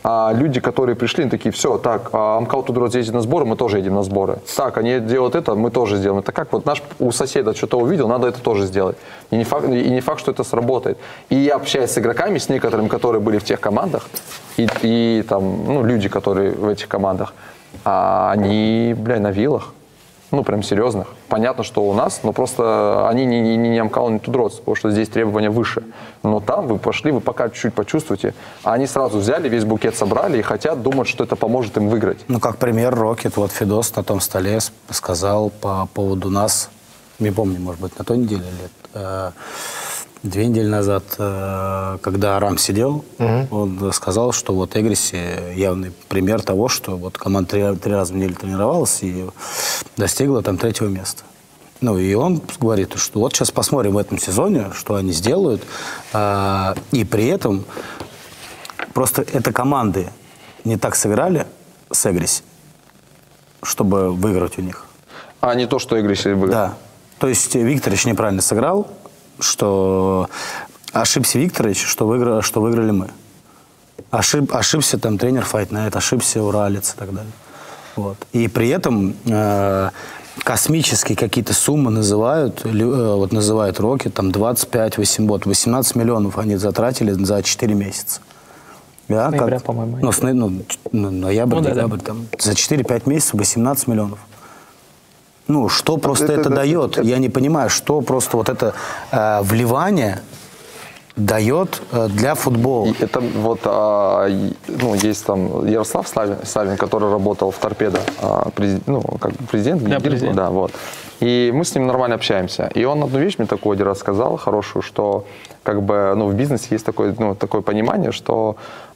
А люди, которые пришли, они такие, все, так, Амкал Тудроз едет на сборы, мы тоже едем на сборы. Так, они делают это, мы тоже сделаем. Это как вот наш у соседа что-то увидел, надо это тоже сделать. И не факт, что это сработает. И я общаюсь с игроками, с некоторыми, которые были в тех командах, и там, ну, люди, которые в этих командах, они, на вилах. Ну, прям серьезных. Понятно, что у нас, но просто они не Амкал, не Тудроз, потому что здесь требования выше. Но там вы пошли, вы пока чуть-чуть почувствуете. А они сразу взяли, весь букет собрали и хотят думать, что это поможет им выиграть. Ну, как пример, Рокет, вот Федос на том столе сказал по поводу нас, не помню, может быть, на той неделе или 2 недели назад, когда Арам сидел, он сказал, что вот Эгриси явный пример того, что вот команда 3 раза в неделю тренировалась и достигла там 3-го места. Ну, и он говорит, что вот сейчас посмотрим в этом сезоне, что они сделают, и при этом просто это команды не так сыграли с Эгриси, чтобы выиграть у них. А не то, что Эгриси выиграл. Да. То есть Викторович неправильно сыграл, что ошибся Викторович, что выиграли мы. Ошибся там тренер Fight Night, ошибся Уралец и так далее. Вот. И при этом космические какие-то суммы называют, вот называют Рокет, там 18 миллионов они затратили за 4 месяца. Да, с ноября, по-моему. Ноябрь, декабрь, там, за 4-5 месяцев 18 миллионов. Ну, что просто это дает? Я не понимаю, что просто вот это вливание дает для футбола. Это вот, есть там Ярослав Савин, который работал в Торпедо, как президент. Да, президент. Да, вот. И мы с ним нормально общаемся. И он одну вещь мне такую один раз сказал, хорошую, что как бы, в бизнесе есть такое понимание, что,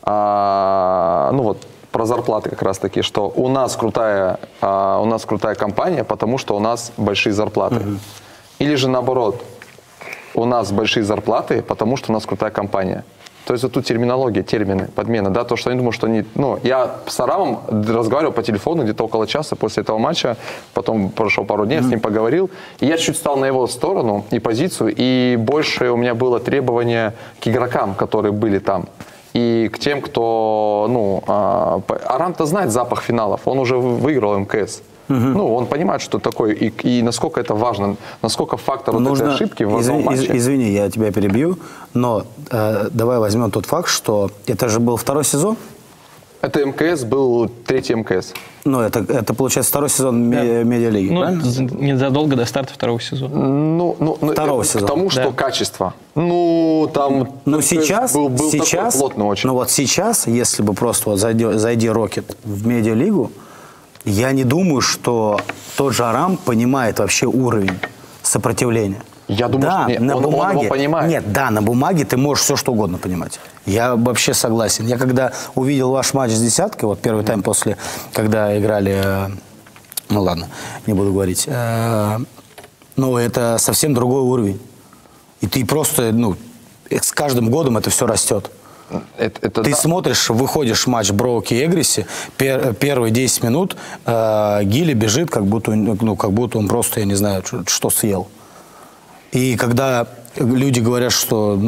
про зарплаты как раз таки, что у нас крутая компания, потому что у нас большие зарплаты. Или же наоборот, у нас большие зарплаты, потому что у нас крутая компания. То есть вот тут терминология, термины, подмена, да, то, что они думают, что они, я с Арамом разговаривал по телефону где-то около часа после этого матча, потом прошло пару дней, с ним поговорил, и я чуть стал на его сторону и позицию, и больше у меня было требование к игрокам, которые были там. И к тем, кто, Арам-то знает запах финалов, он уже выиграл МКС. Он понимает, что такое, и насколько это важно, насколько фактор этой ошибки в одном матче. Извини, я тебя перебью, но давай возьмем тот факт, что это же был 2-й сезон. Это МКС был 3-й МКС. Ну, это получается 2-й сезон медиалиги, правильно? Незадолго до старта 2-го сезона. Второго сезона. Потому что качество. Сейчас, был такой плотный очень. Вот сейчас, если бы просто вот зайди Рокет в медиалигу, я не думаю, что тот же Арам понимает вообще уровень сопротивления. Я думаю, что он его понимает. Нет, на бумаге ты можешь все что угодно понимать. Я вообще согласен. Я когда увидел ваш матч с десяткой, вот первый тайм после, когда играли, ладно, не буду говорить, но это совсем другой уровень. И ты просто, с каждым годом это все растет. Ты смотришь, выходишь в матч Броуки и Эгриси, первые 10 минут Гили бежит, как будто он просто, я не знаю, что съел. И когда люди говорят, что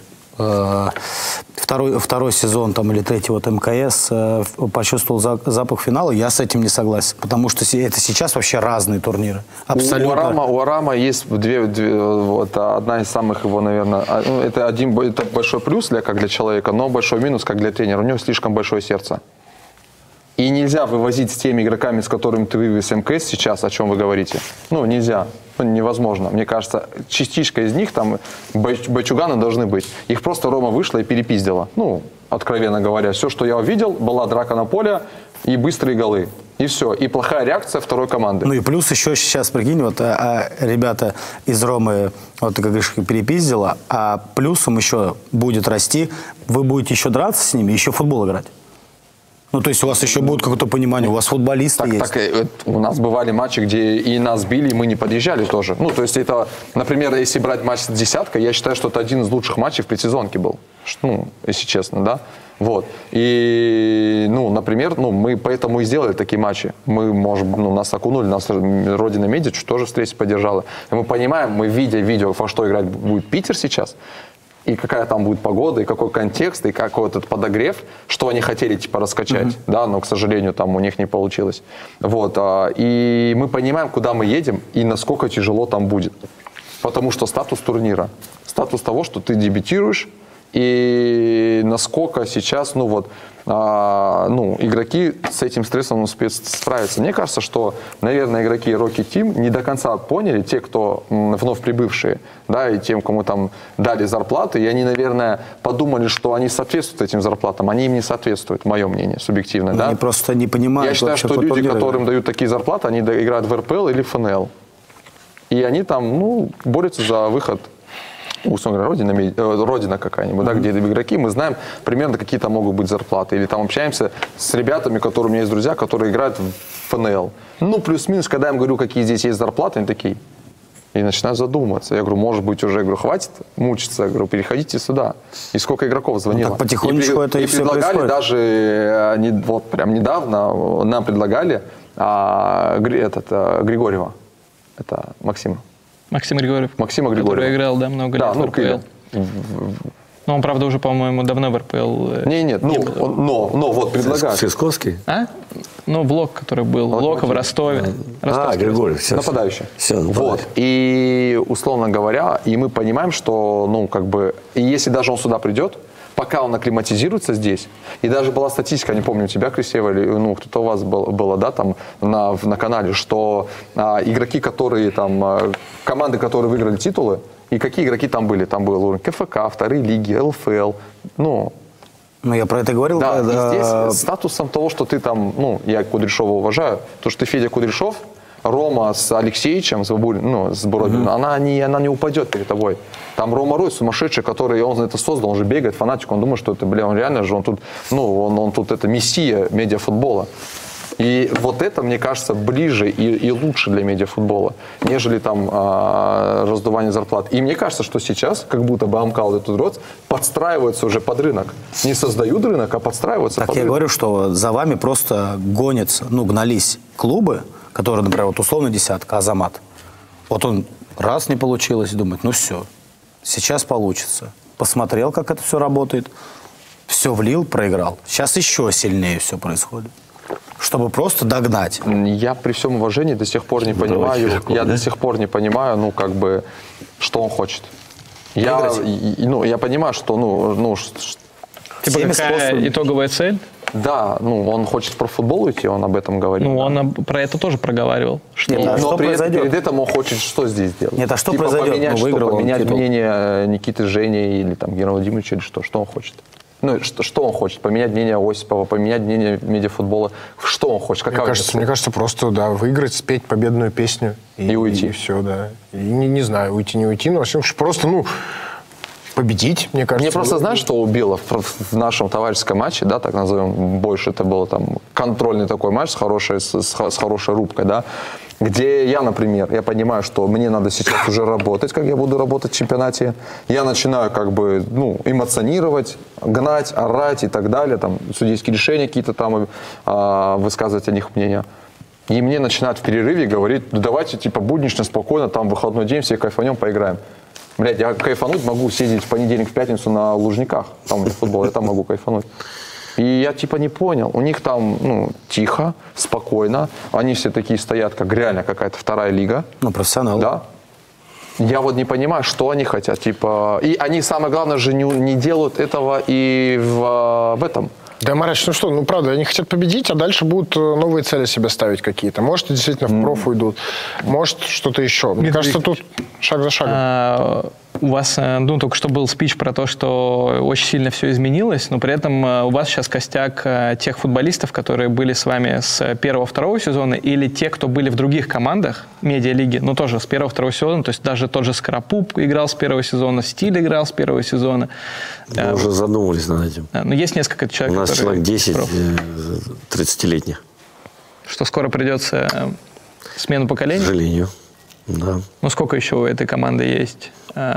второй сезон там, или 3-й МКС почувствовал запах финала, я с этим не согласен. Потому что это сейчас вообще разные турниры. Абсолютно. У Арама есть одна из самых его, наверное, это большой плюс как для человека, но большой минус как для тренера. У него слишком большое сердце. И нельзя вывозить с теми игроками, с которыми ты вывез МКС сейчас, о чем вы говорите. Нельзя. Невозможно. Мне кажется, частичка из них, там, бойчуганы должны быть. Их просто Рома вышла и перепиздила. Откровенно говоря. Все, что я увидел, была драка на поле и быстрые голы. И все. И плохая реакция второй команды. И плюс еще сейчас, прикинь, ребята из Ромы, вот ты, как говоришь, перепиздила, а плюсом еще будет расти, вы будете еще драться с ними, еще в футбол играть. То есть у вас еще будет какое-то понимание, у вас футболисты есть. У нас бывали матчи, где и нас били, и мы не подъезжали тоже. То есть это, например, если брать матч с десяткой, я считаю, что это один из лучших матчей в предсезонке был. Если честно, да. Вот. И, например, мы поэтому и сделали такие матчи. Мы, нас окунули, нас Родина Медиа тоже в встрече поддержала. И мы понимаем, мы видя видео, во что играть будет Питер сейчас, и какая там будет погода, и какой контекст, и какой этот подогрев, что они хотели, типа, раскачать, да, но, к сожалению, там у них не получилось. Вот, и мы понимаем, куда мы едем, и насколько тяжело там будет. Потому что статус турнира, статус того, что ты дебютируешь, и насколько сейчас, игроки с этим стрессом успеют справиться. Мне кажется, что, наверное, игроки Rocket Team не до конца поняли, те, кто вновь прибывшие, да, и тем, кому там дали зарплаты, и они, наверное, подумали, что они соответствуют этим зарплатам. Они им не соответствуют, мое мнение, субъективно. Да? Они просто не понимают. Я считаю, что люди, которым дают такие зарплаты, они играют в РПЛ или ФНЛ. И они там, борются за выход. Условно говоря, родина какая-нибудь, да, где игроки, мы знаем примерно, какие там могут быть зарплаты. Или там общаемся с ребятами, которые у меня есть друзья, которые играют в ФНЛ. Плюс-минус, когда я им говорю, какие здесь есть зарплаты, они такие. И начинают задумываться. Я говорю, может быть, уже, хватит мучиться, переходите сюда. И сколько игроков звонило. Так потихонечку это и все предлагали происходит. даже, прям недавно нам предлагали Григорьева. Это Максима. Максим Григорьев. Максима Григорьева. Который играл, много лет в РПЛ. Но он, правда, уже, по-моему, давно в РПЛ. Нет, но предлагают. Цисковский? Блок, который был. Блок в Ростове. Григорьев. Все, нападающий. Все, вот. И, условно говоря, и мы понимаем, что, и если даже он сюда придет, пока он акклиматизируется здесь, и даже была статистика, не помню, у тебя, Крисева, или кто-то у вас было, да, там, на канале, что игроки, которые там, команды, которые выиграли титулы, и какие игроки там были? Там был уровень КФК, вторые лиги, ЛФЛ, я про это говорил. Да, и здесь статусом того, что ты там, я Кудряшова уважаю, то, что ты Федя Кудряшов, Рома с Алексеевичем, с Боробиным, она не упадет перед тобой. Там Рома Рой сумасшедший, который, он это создал, он же бегает, фанатик, он думает, что это, он реально же, он тут, он тут это мессия медиафутбола. И вот это, мне кажется, ближе и лучше для медиафутбола, нежели там раздувание зарплат. И мне кажется, что сейчас, как будто бы Амкал этот род подстраиваются уже под рынок. Не создают рынок, а подстраиваются под рынок. Так я говорю, что за вами просто гонятся, гнались клубы, которые, например, условно десятка, Азамат. Вот он раз не получилось, думает, все, сейчас получится. Посмотрел, как это все работает, все влил, проиграл. Сейчас еще сильнее все происходит. Чтобы просто догнать. Я при всем уважении до сих пор не понимаю, до сих пор не понимаю, что он хочет. Я понимаю, что, какая итоговая цель? Да, он хочет про футбол уйти, он об этом говорит. Он про это тоже проговаривал. Но перед этим он хочет что здесь делать? Нет, а что произойдет? Поменять мнение Никиты Жени или там Германа Владимировича, или что он хочет? Что он хочет? Поменять мнение Осипова, поменять мнение медиафутбола? Что он хочет? Мне кажется, просто, выиграть, спеть победную песню. И уйти. И все, да. И не знаю, уйти, не уйти, но во всяком случае просто, победить, мне кажется. Мне просто, знаешь, что убило в нашем товарищеском матче, да, так назовем, больше это было там контрольный такой матч с хорошей рубкой, да, где я, например, я понимаю, что мне надо сейчас уже работать, как я буду работать в чемпионате. Я начинаю эмоционировать, гнать, орать и так далее, там, судейские решения какие-то там, высказывать о них мнение. И мне начинают в перерыве говорить, давайте, буднично, спокойно, там, выходной день, все кайфанем, поиграем. Блядь, я кайфануть могу сидеть в понедельник, в пятницу на Лужниках, там, где футбол, я там могу кайфануть. И я не понял. У них там, тихо, спокойно. Они все такие стоят, как реально какая-то вторая лига. Профессионалы. Да. Я не понимаю, что они хотят. И они, самое главное же, не делают этого и в этом. Да, Марач, правда, они хотят победить, а дальше будут новые цели себе ставить какие-то. Может, действительно в проф уйдут, может, что-то еще. Мне кажется, тут шаг за шагом. У вас, только что был спич про то, что очень сильно все изменилось, но при этом у вас сейчас костяк тех футболистов, которые были с вами с первого-второго сезона, или те, кто были в других командах медиалиги, тоже с первого-второго сезона, то есть даже тот же Скоропуп играл с первого сезона, Стиль играл с первого сезона. Мы уже задумывались над этим. Но есть несколько человек, у нас человек 10 30-летних. Что скоро придется смену поколений? К сожалению. Да. Сколько еще у этой команды есть?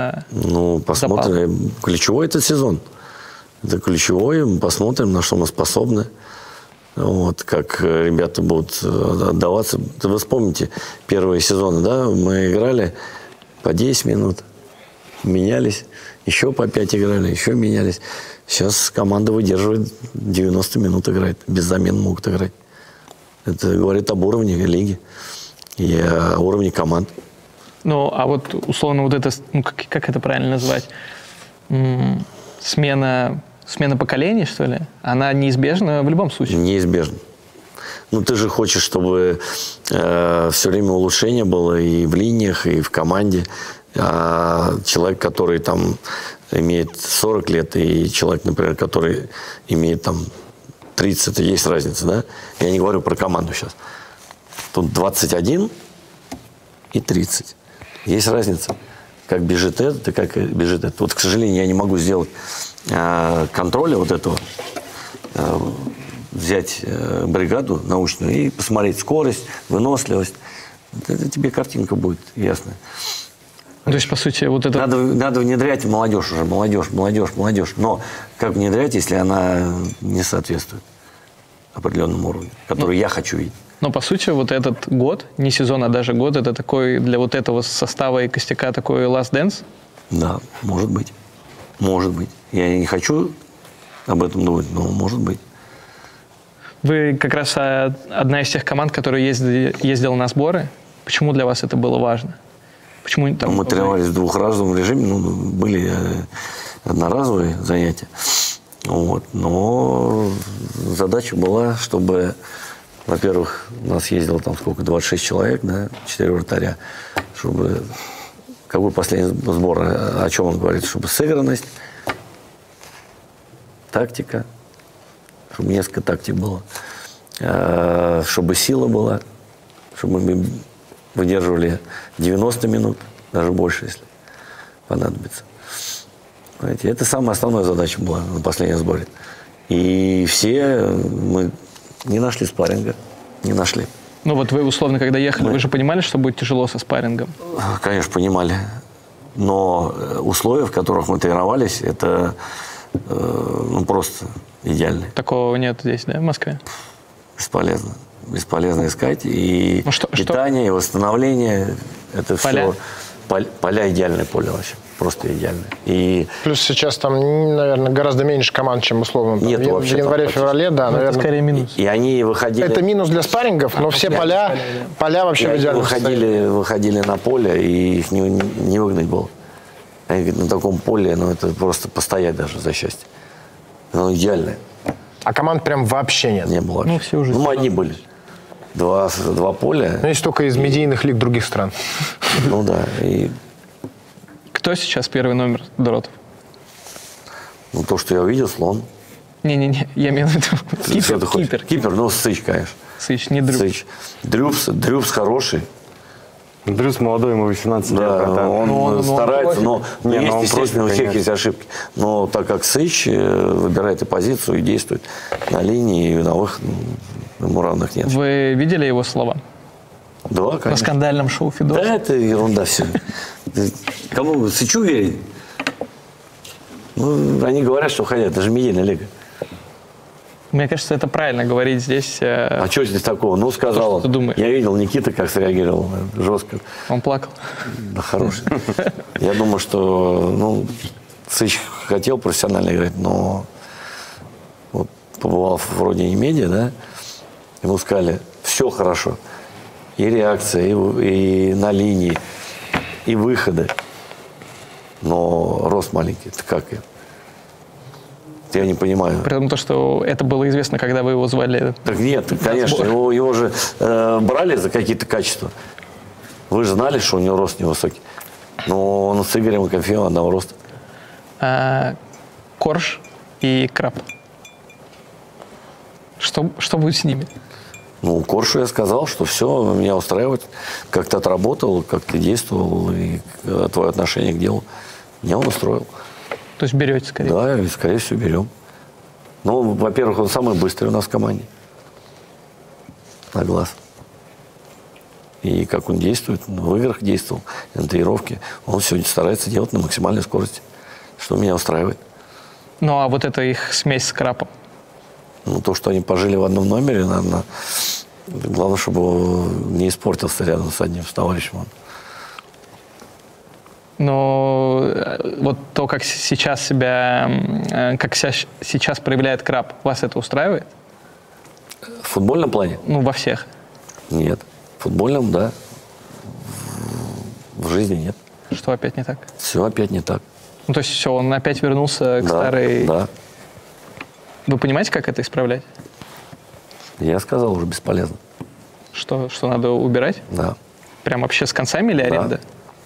Посмотрим. Ключевой этот сезон. Это ключевой. Мы посмотрим, на что мы способны. Как ребята будут отдаваться. Вы вспомните первые сезоны, да? Мы играли по 10 минут. менялись, еще по 5 играли, еще менялись. Сейчас команда выдерживает 90 минут играет, без замен могут играть. Это говорит об уровне лиги и о уровне команд. Ну, а вот условно вот это, ну, как это правильно назвать? Смена поколений, что ли? Она неизбежна в любом случае? Неизбежно. Ну, ты же хочешь, чтобы все время улучшение было и в линиях, и в команде. А человек, который там имеет 40 лет, и человек, например, который имеет там 30, это есть разница, да? Я не говорю про команду сейчас. Тут 21 и 30. Есть разница. Как бежит этот и как бежит этот. Вот, к сожалению, я не могу сделать контроля вот этого, взять бригаду научную и посмотреть скорость, выносливость. Это тебе картинка будет ясная. То есть, по сути, вот это... Надо внедрять молодежь уже, молодежь. Но как внедрять, если она не соответствует определенному уровню, который я хочу видеть? Но, по сути, вот этот год, не сезон, а даже год, это такой для вот этого состава и костяка такой last dance? Да, может быть. Может быть. Я не хочу об этом думать, но может быть. Вы как раз одна из тех команд, которая ездила на сборы. Почему для вас это было важно? Почему там... Мы тренировались в двухразовом режиме, ну, были одноразовые занятия. Вот. Но задача была, чтобы, во-первых, у нас ездило там сколько, 26 человек, да, 4 вратаря, чтобы, какой последний сбор, о чем он говорит, чтобы сыгранность, тактика, чтобы несколько тактик было, чтобы сила была, чтобы мы выдерживали 90 минут, даже больше, если понадобится. Понимаете, это самая основная задача была на последнем сборе. И все мы не нашли спарринга, не нашли. Ну вот вы, условно, когда ехали, вы же понимали, что будет тяжело со спаррингом? Конечно, понимали. Но условия, в которых мы тренировались, это ну, просто идеальные. Такого нет здесь, да, в Москве? Бесполезно. Бесполезно искать. И питание, и восстановление, это поля? все... Поля идеальное поле вообще. Просто идеальное. И... Плюс сейчас там, наверное, гораздо меньше команд, чем условно. Там, нет, в январе-феврале, да, наверное. Это скорее минус. И они выходили... Это минус для спаррингов, но все поля вообще в идеальном состоянии. Выходили на поле, и их не выгнать было. Они говорят, на таком поле, ну, это просто постоять даже за счастье. Оно идеальное. А команд прям вообще нет? Не было вообще. Ну, все уже... Ну, мы одни были. Два поля. Ну, есть только из медийных лиг других стран. Ну, да. И... Кто сейчас первый номер Дротов? Ну, то, что я увидел, Слон. Не-не-не, я имею в виду кипер. Кипер, ну, Сыч, конечно. Сыч, не Дрюбс. Сыч. Дрюбс хороший. Дрюс молодой, ему 18 лет. Да, он старается, но есть, естественно, у всех конечно. есть ошибки. Но так как Сыч выбирает и позицию, и действует на линии, и на выход, ему равных нет. Вы видели его слова? Да, конечно. На скандальном шоу Фидос? Да, это ерунда все. Кому Сычу верить? Ну, они говорят, что хотят, это же медийная лига. Мне кажется, это правильно говорить здесь. А что здесь такого? Ну, сказал. Что ты думаешь? Я видел Никита, как среагировал. Жестко. Он плакал. Да, хороший. Я думаю, что, ну, Сыч хотел профессионально играть, но вот побывал вроде и медиа, да, ему сказали, все хорошо. И реакция, и на линии, и выходы. Но рост маленький. Это как? Я не понимаю. При том, что это было известно, когда вы его звали. Так нет, конечно. Его же брали за какие-то качества. Вы же знали, что у него рост невысокий. Но он с Игорем Акинфеевым одного роста. Корж и Краб. Что будет с ними? Ну, Коршу я сказал, что все, меня устраивает. Как ты отработал, как ты действовал, и твое отношение к делу. Меня он устроил. То есть берете, скорее? Да, и, скорее всего, берем. Ну, во-первых, он самый быстрый у нас в команде. На глаз. И как он действует, в играх действовал, на тренировке. Он сегодня старается делать на максимальной скорости, что меня устраивает. Ну, а вот это их смесь с Крапом? Ну, то, что они пожили в одном номере, наверное, главное, чтобы он не испортился рядом с одним с товарищем. Но вот то, как сейчас сейчас проявляет Краб, вас это устраивает? В футбольном плане? Ну, во всех. Нет. В футбольном, да. В жизни нет. Что опять не так? Все опять не так. Ну, то есть все, он опять вернулся к старой... Да. Вы понимаете, как это исправлять? Я сказал, уже бесполезно. Что надо убирать? Да. Прям вообще с концами или аренда?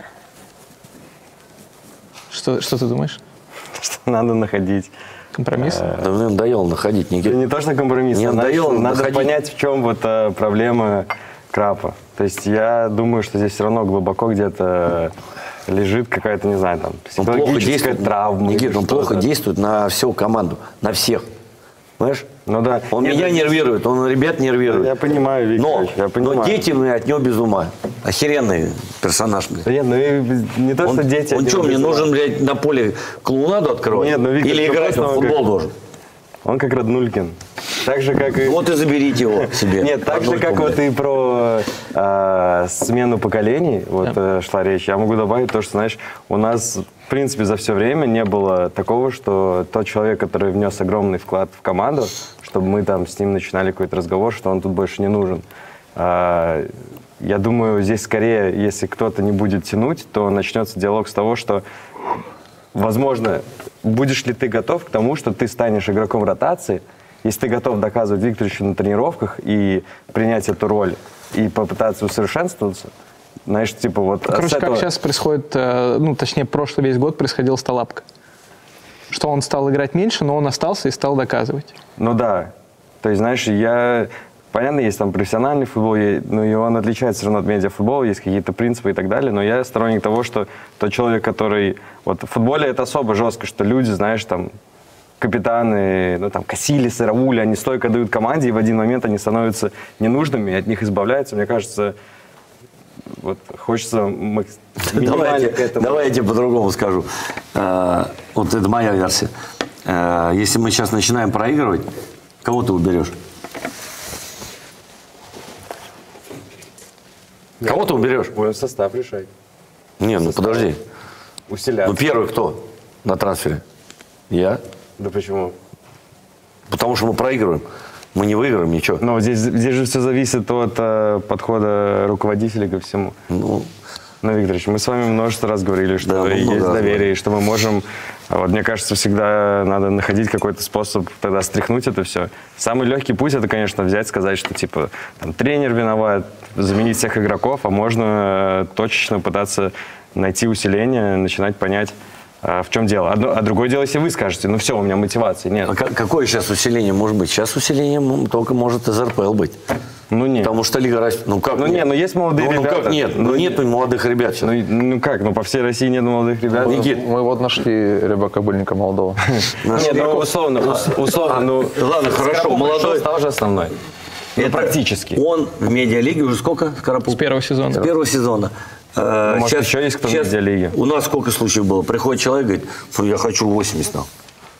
Что ты думаешь? Что надо находить. Компромисс? Да мне надоело находить, Никита. Не то, что компромисс, Мне а надоело надо находить. понять, в чем вот проблема Крапа. То есть я думаю, что здесь все равно глубоко где-то лежит какая-то, не знаю, там, Он плохо психологическая действует, травма. Никита, или он плохо что-то. действует на всю команду, на всех. Понимаешь? Ну да. Он Нет, меня ну, нервирует, он ребят нервирует. Я понимаю, Викторович, я понимаю. Но дети мы от него без ума. Охеренный персонаж, блядь. Нет, ну и не то, что дети... Он от что, него мне без ума. нужен, блядь, на поле клоунаду открывать? Нет, ну, Виктор, Или ну, играть просто в он футбол как- должен? Он как Раднулькин. Так же, как и... Вот и заберите его себе. Нет, так же, как вот и про смену поколений вот, шла речь, я могу добавить то, что, знаешь, у нас, в принципе, за все время не было такого, что тот человек, который внес огромный вклад в команду, чтобы мы там с ним начинали какой-то разговор, что он тут больше не нужен. Я думаю, здесь скорее, если кто-то не будет тянуть, то начнется диалог с того, что, возможно, будешь ли ты готов к тому, что ты станешь игроком ротации, если ты готов доказывать Викторовичу на тренировках и принять эту роль и попытаться усовершенствоваться, знаешь, типа вот... Короче, как сейчас происходит, ну, точнее, прошлый весь год происходил с Талапко. Что он стал играть меньше, но он остался и стал доказывать. Ну да. То есть, знаешь, понятно, есть там профессиональный футбол, но и он отличается все равно от медиафутбола, есть какие-то принципы и так далее, но я сторонник того, что тот человек, который... Вот в футболе это особо жестко, что люди, знаешь, там, капитаны, ну там, Касилисы, Раули, они стойко дают команде, и в один момент они становятся ненужными, и от них избавляются. Мне кажется, вот хочется минимально к этому. Давай я тебе по-другому скажу. Вот это моя версия. Если мы сейчас начинаем проигрывать, кого ты уберешь? Кого ты уберешь? Будем состав решать. Не, ну подожди. Усиляться. Ну первый кто на трансфере? Я. Да почему? Потому что мы проигрываем. Мы не выиграем ничего. Но здесь же все зависит от подхода руководителя ко всему. Ну, Викторович, мы с вами множество раз говорили, что Да, есть много раз доверие, и что мы можем... Вот, мне кажется, всегда надо находить какой-то способ тогда стряхнуть это все. Самый легкий путь — это, конечно, взять, сказать, что, типа, там, тренер виноват, заменить всех игроков, а можно точечно пытаться найти усиление, начинать понять, в чем дело. А другое дело, если вы скажете, ну все, у меня мотивации нет. а какое сейчас усиление может быть? Сейчас усиление только может из РПЛ быть. Ну нет. Потому что Лига России... Ну как Ну нет, ну есть молодые ну ребята. как нет? Ну нет молодых ребят сейчас. Ну как, ну по всей России нет молодых ребят. Никит, Мы вот нашли рябокобыльника молодого. Нет, ну условно, ну... Ладно, хорошо, молодой. Стал же основной. Ну, практически. Он в медиалиге уже сколько, Карапул? С первого сезона. С первого сезона. Может, еще есть кто в медиалиге? У нас сколько случаев было? Приходит человек, говорит, фу, я хочу 80 там.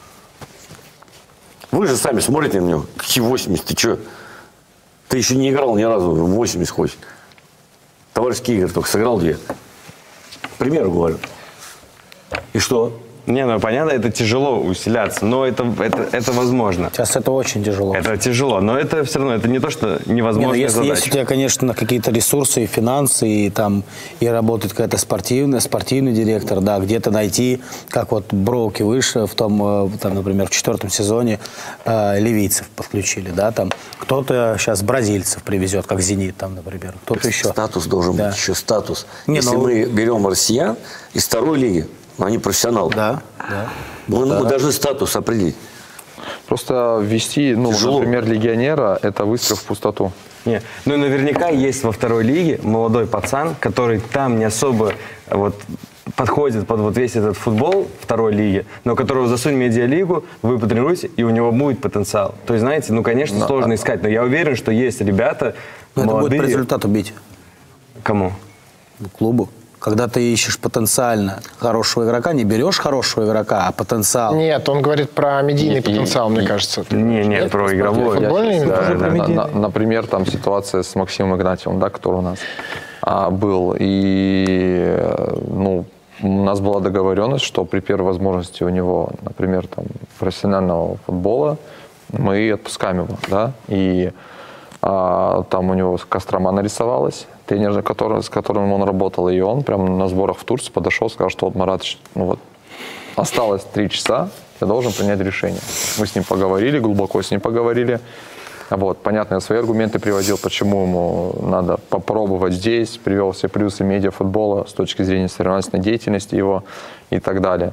Вы же сами смотрите на него. Какие 80? Ты что? Ты еще не играл ни разу, 80 хочешь. Товарищеские игры только сыграл 2. К примеру говорю. И что? Не, ну понятно, это тяжело усиляться, но это возможно. Сейчас это очень тяжело. Это тяжело, но это все равно, это не то, что Не, ну, невозможная если задача. есть у тебя, конечно, какие-то ресурсы и финансы, и там и работает какая-то спортивный директор, да, где-то найти, как вот Броуки выше в том, там, например, в 4-м сезоне ливийцев подключили, да, там кто-то сейчас бразильцев привезет, как «Зенит», там, например, кто-то еще. Статус должен Да. быть еще статус. Не, Если ну- мы берем россиян из второй лиги, они профессионалы. Да, да. Мы должны статус определить. Просто ввести, ну, Тяжело. например, легионера – это выстрел в пустоту. Не, ну наверняка есть во второй лиге молодой пацан, который там не особо вот подходит под вот весь этот футбол второй лиги, но которого засунь в медиалигу, вы потренируете, и у него будет потенциал. То есть, знаете, ну, конечно, сложно искать, но я уверен, что есть ребята Но это будет молодые... по результату бить Кому? клубу. Когда ты ищешь потенциально хорошего игрока, не берешь хорошего игрока, а потенциал. Нет, он говорит про медийный потенциал, мне кажется. Не, про игровой. Футбольный именно? Да, да. Например, там ситуация с Максимом Игнатьевым, да, который у нас был. И, ну, нас была договоренность, что при первой возможности у него, например, там, профессионального футбола, мы отпускаем его, да, и там у него Кострома нарисовалась, тренер, с которым он работал, и он прямо на сборах в Турции подошел, сказал, что вот, Марат, ну вот, осталось 3 часа, я должен принять решение. Мы с ним поговорили, глубоко с ним поговорили. Вот, понятно, я свои аргументы приводил, почему ему надо попробовать здесь, привел все плюсы медиафутбола с точки зрения соревновательной деятельности его и так далее.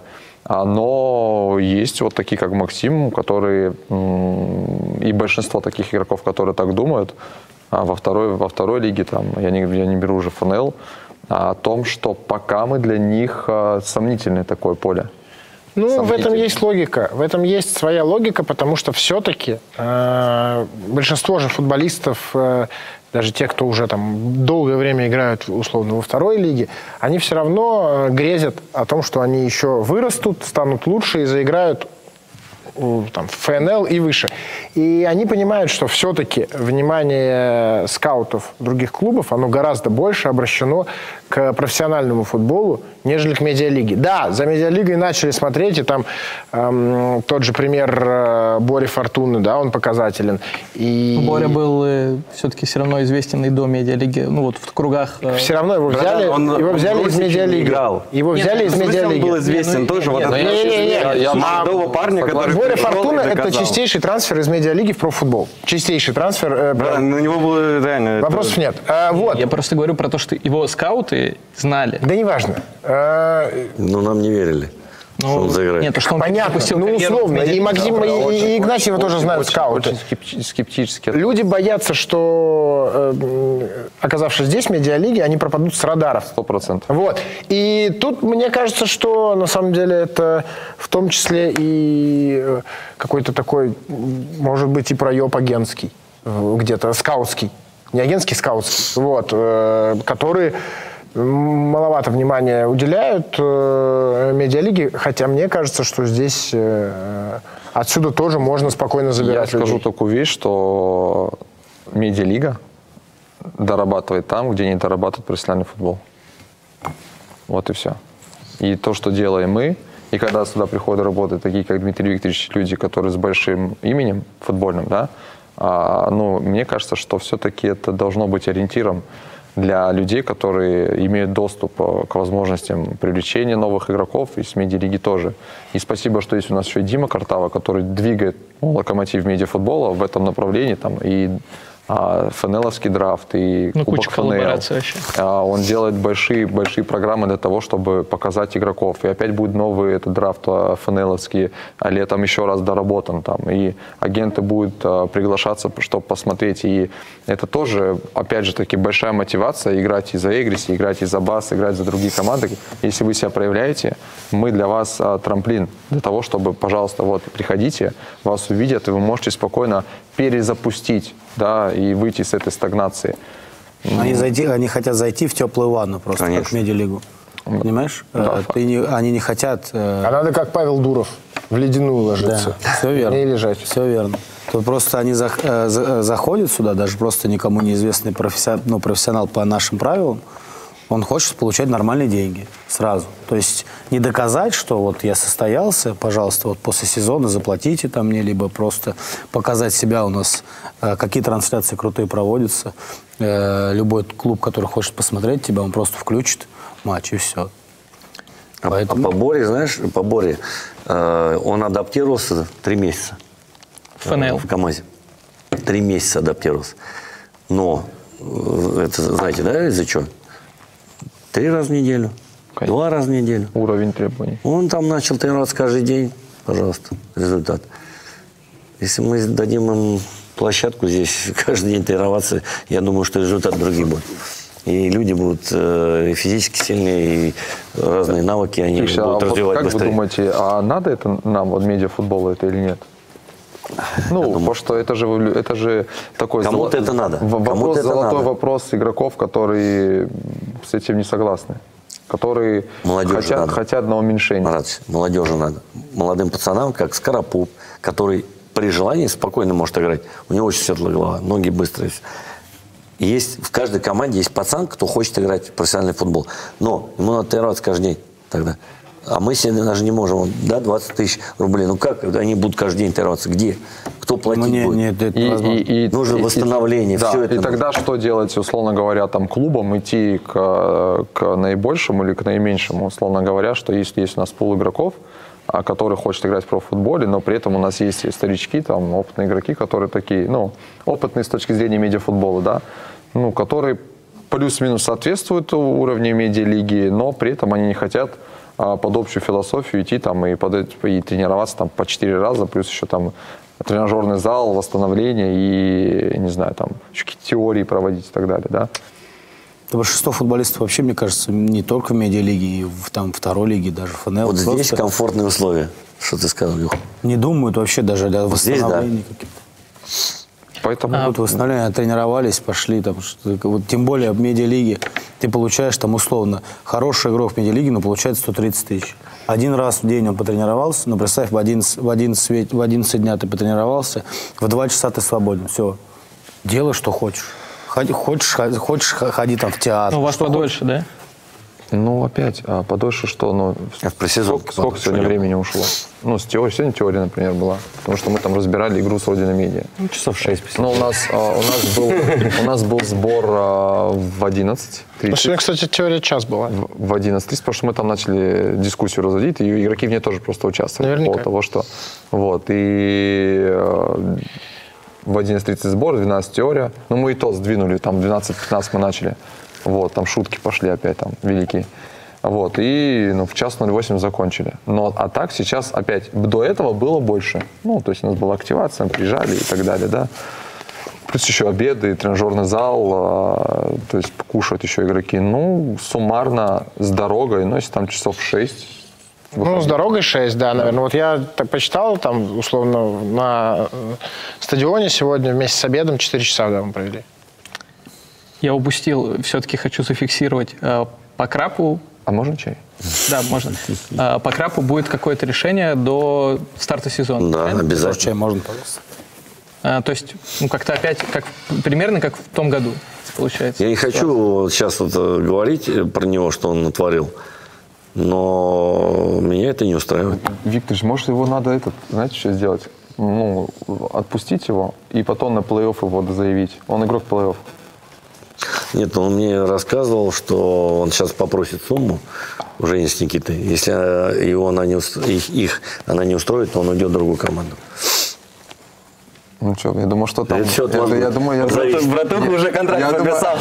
Но есть вот такие, как Максим, которые, и большинство таких игроков, которые так думают, во второй лиге, там, я не беру уже ФНЛ, о том, что пока мы для них сомнительное такое поле. Ну, в этом есть логика. В этом есть своя логика, потому что все-таки большинство же футболистов, даже те, кто уже там долгое время играют условно во второй лиге, они все равно грезят о том, что они еще вырастут, станут лучше и заиграют там, в ФНЛ и выше. И они понимают, что все-таки внимание скаутов других клубов, оно гораздо больше обращено к профессиональному футболу, нежели к медиалиге. Да, за медиалигой начали смотреть, и там тот же пример Бори Фортуны, да, он показателен. И... Боря был все-таки все равно известен и до медиалиги, ну вот в кругах... Все равно его взяли, из медиалиги. Его взяли из медиалиги. Он был известен тоже. Вот этот молодого парня, который... Боря Фортуна — это чистейший трансфер из медиалиги в профутбол. Чистейший трансфер. Да, на него было реально... Вопросов нет. Вот. Я просто говорю про то, что его скауты знали. Да неважно. Ну, нам не верили, что он заиграет. Нет, что он понятно, ну условно. И Максим, и Игнатьева тоже знают скауты. Очень скептически. Люди боятся, что, оказавшись здесь, в медиалиге, они пропадут с радаров. 100%. Вот. И тут мне кажется, что на самом деле это в том числе и какой-то такой, может быть, и проеб агентский, где-то скаутский. Не агентский, скаутский. Вот. Которые маловато внимания уделяют медиалиге, хотя мне кажется, что здесь отсюда тоже можно спокойно забирать Я людей. скажу такую вещь, что медиалига дорабатывает там, где не дорабатывает профессиональный футбол. Вот и все. И то, что делаем мы, и когда сюда приходят работать такие, как Дмитрий Викторович, люди, которые с большим именем футбольным, да, ну, мне кажется, что все-таки это должно быть ориентиром для людей, которые имеют доступ к возможностям привлечения новых игроков, и с медиалиги тоже. И спасибо, что есть у нас еще и Дима Картава, который двигает локомотив медиафутбола в этом направлении, там, и ФНЛовский драфт, и Кубок ФНЛ. Он делает большие программы для того, чтобы показать игроков. И опять будет новый этот драфт ФНЛовский, а летом еще раз доработан. Там. И агенты будут приглашаться, чтобы посмотреть. И это тоже, опять же таки, большая мотивация играть и за Эгрис, играть и за БАС, играть за другие команды. Если вы себя проявляете, мы для вас трамплин. Для того, чтобы, пожалуйста, вот, приходите, вас увидят, и вы можете спокойно перезапустить, да, и выйти с этой стагнации. Они хотят зайти в теплую ванну просто, конечно, как в медиалигу. Понимаешь? Да, они не хотят... А надо, как Павел Дуров, в ледяную ложиться. Да, все верно. И лежать. Все верно. Тут просто они заходят сюда, даже просто никому неизвестный профессионал по нашим правилам, он хочет получать нормальные деньги сразу. То есть не доказать, что вот я состоялся, пожалуйста, вот после сезона заплатите там мне, либо просто показать себя у нас, какие трансляции крутые проводятся. Любой клуб, который хочет посмотреть тебя, он просто включит матч и все. Поэтому... По Боре, знаешь, по Боре, он адаптировался 3 месяца. ФНЛ. В КамАЗе. 3 месяца адаптировался. Но, это знаете, да, из-за чего? 3 раза в неделю, 2 раза в неделю. Уровень требований. Он там начал тренироваться каждый день. Пожалуйста, результат. Если мы дадим им площадку здесь каждый день тренироваться, я думаю, что результат другие будут. И люди будут и физически сильнее, и разные навыки они будут развивать как быстрее. Вы думаете, а надо это нам, вот медиафутболу, это или нет? Ну, потому что это же такой... Кому-то это надо. Золотой вопрос игроков, которые с этим не согласны. Которые хотят на уменьшение. Молодежи надо. Молодым пацанам, как Скоропуп, который при желании спокойно может играть. У него очень светлая голова, ноги быстрые. В каждой команде есть пацан, кто хочет играть в профессиональный футбол. Но ему надо тренироваться каждый день. тогда. А мы себе даже не можем, да, 20 тысяч рублей. Ну как они будут каждый день тренироваться? Где? Кто платить будет? Нет, это невозможно. Нужно восстановление, да, все это. И тогда что делать, условно говоря, там клубам идти к наибольшему или к наименьшему, условно говоря, что если есть у нас пул игроков, который хочет играть в профутболе, но при этом у нас есть и старички, там, опытные игроки, которые такие, ну, опытные с точки зрения медиафутбола, да, ну, которые плюс-минус соответствуют уровню медиалиги, но при этом они не хотят под общую философию идти там и тренироваться там по 4 раза, плюс еще там тренажерный зал, восстановление и, не знаю, там еще какие-то теории проводить и так далее, да. Большинство футболистов вообще, мне кажется, не только в медиалиге, и там второй лиге, даже ФНЛ. Вот здесь комфортные условия, что ты сказал, Илюха. Не думают вообще даже о восстановлении каких-то. Поэтому Вот восстановление, тренировались, пошли там, вот, тем более в медиалиге ты получаешь там условно хороший игрок в медиалиге, но получает 130 тысяч. Один раз в день он потренировался, но представь, в 11 дня ты потренировался, в 2 часа ты свободен, все, делай, что хочешь. Хочешь, ходи там в театр. Ну, у вас подольше, да? ну, опять, подольше что, ну, сколько сегодня времени ушло? Ну, сегодня теория, например, была, потому что мы там разбирали игру с Родиной Медиа. Ну, часов 6. Ну, у нас был сбор в 11:30. Сегодня, кстати, теория час была. В 11:30, потому что мы там начали дискуссию разводить, и игроки в ней тоже просто участвовали. Наверняка. По того, что... Вот, и в 11:30 сбор, в 12 теория. Ну, мы и то сдвинули, там, 12-15 мы начали. Вот, там шутки пошли опять там великие. Вот, и в 1:08 закончили. Но, а так сейчас опять, до этого было больше. Ну, то есть у нас была активация, приезжали и так далее, да. Плюс еще обеды, тренажерный зал, то есть кушают еще игроки. Ну, суммарно с дорогой, ну, если там часов 6. Ну, с дорогой 6, да, наверное. Вот я так почитал, там, условно, на стадионе сегодня вместе с обедом 4 часа, да, мы провели. Я упустил, все-таки хочу зафиксировать. По крапу... А можно чай? Да, можно. По крапу будет какое-то решение до старта сезона. Да, правильно? обязательно. Чай можно, пожалуйста. То есть, ну, как-то опять, примерно как в том году, получается. Я не хочу сейчас вот говорить про него, что он натворил, но меня это не устраивает. Виктор, может, его надо, знаете, что сделать? Ну, отпустить его и потом на плей-офф его заявить. Он игрок плей-офф. Нет, он мне рассказывал, что он сейчас попросит сумму у Жени с Никитой. Если его она не устроит, то он уйдет в другую команду. Ну что, я думаю, что там... Я думаю, Братуха уже контракт подписал.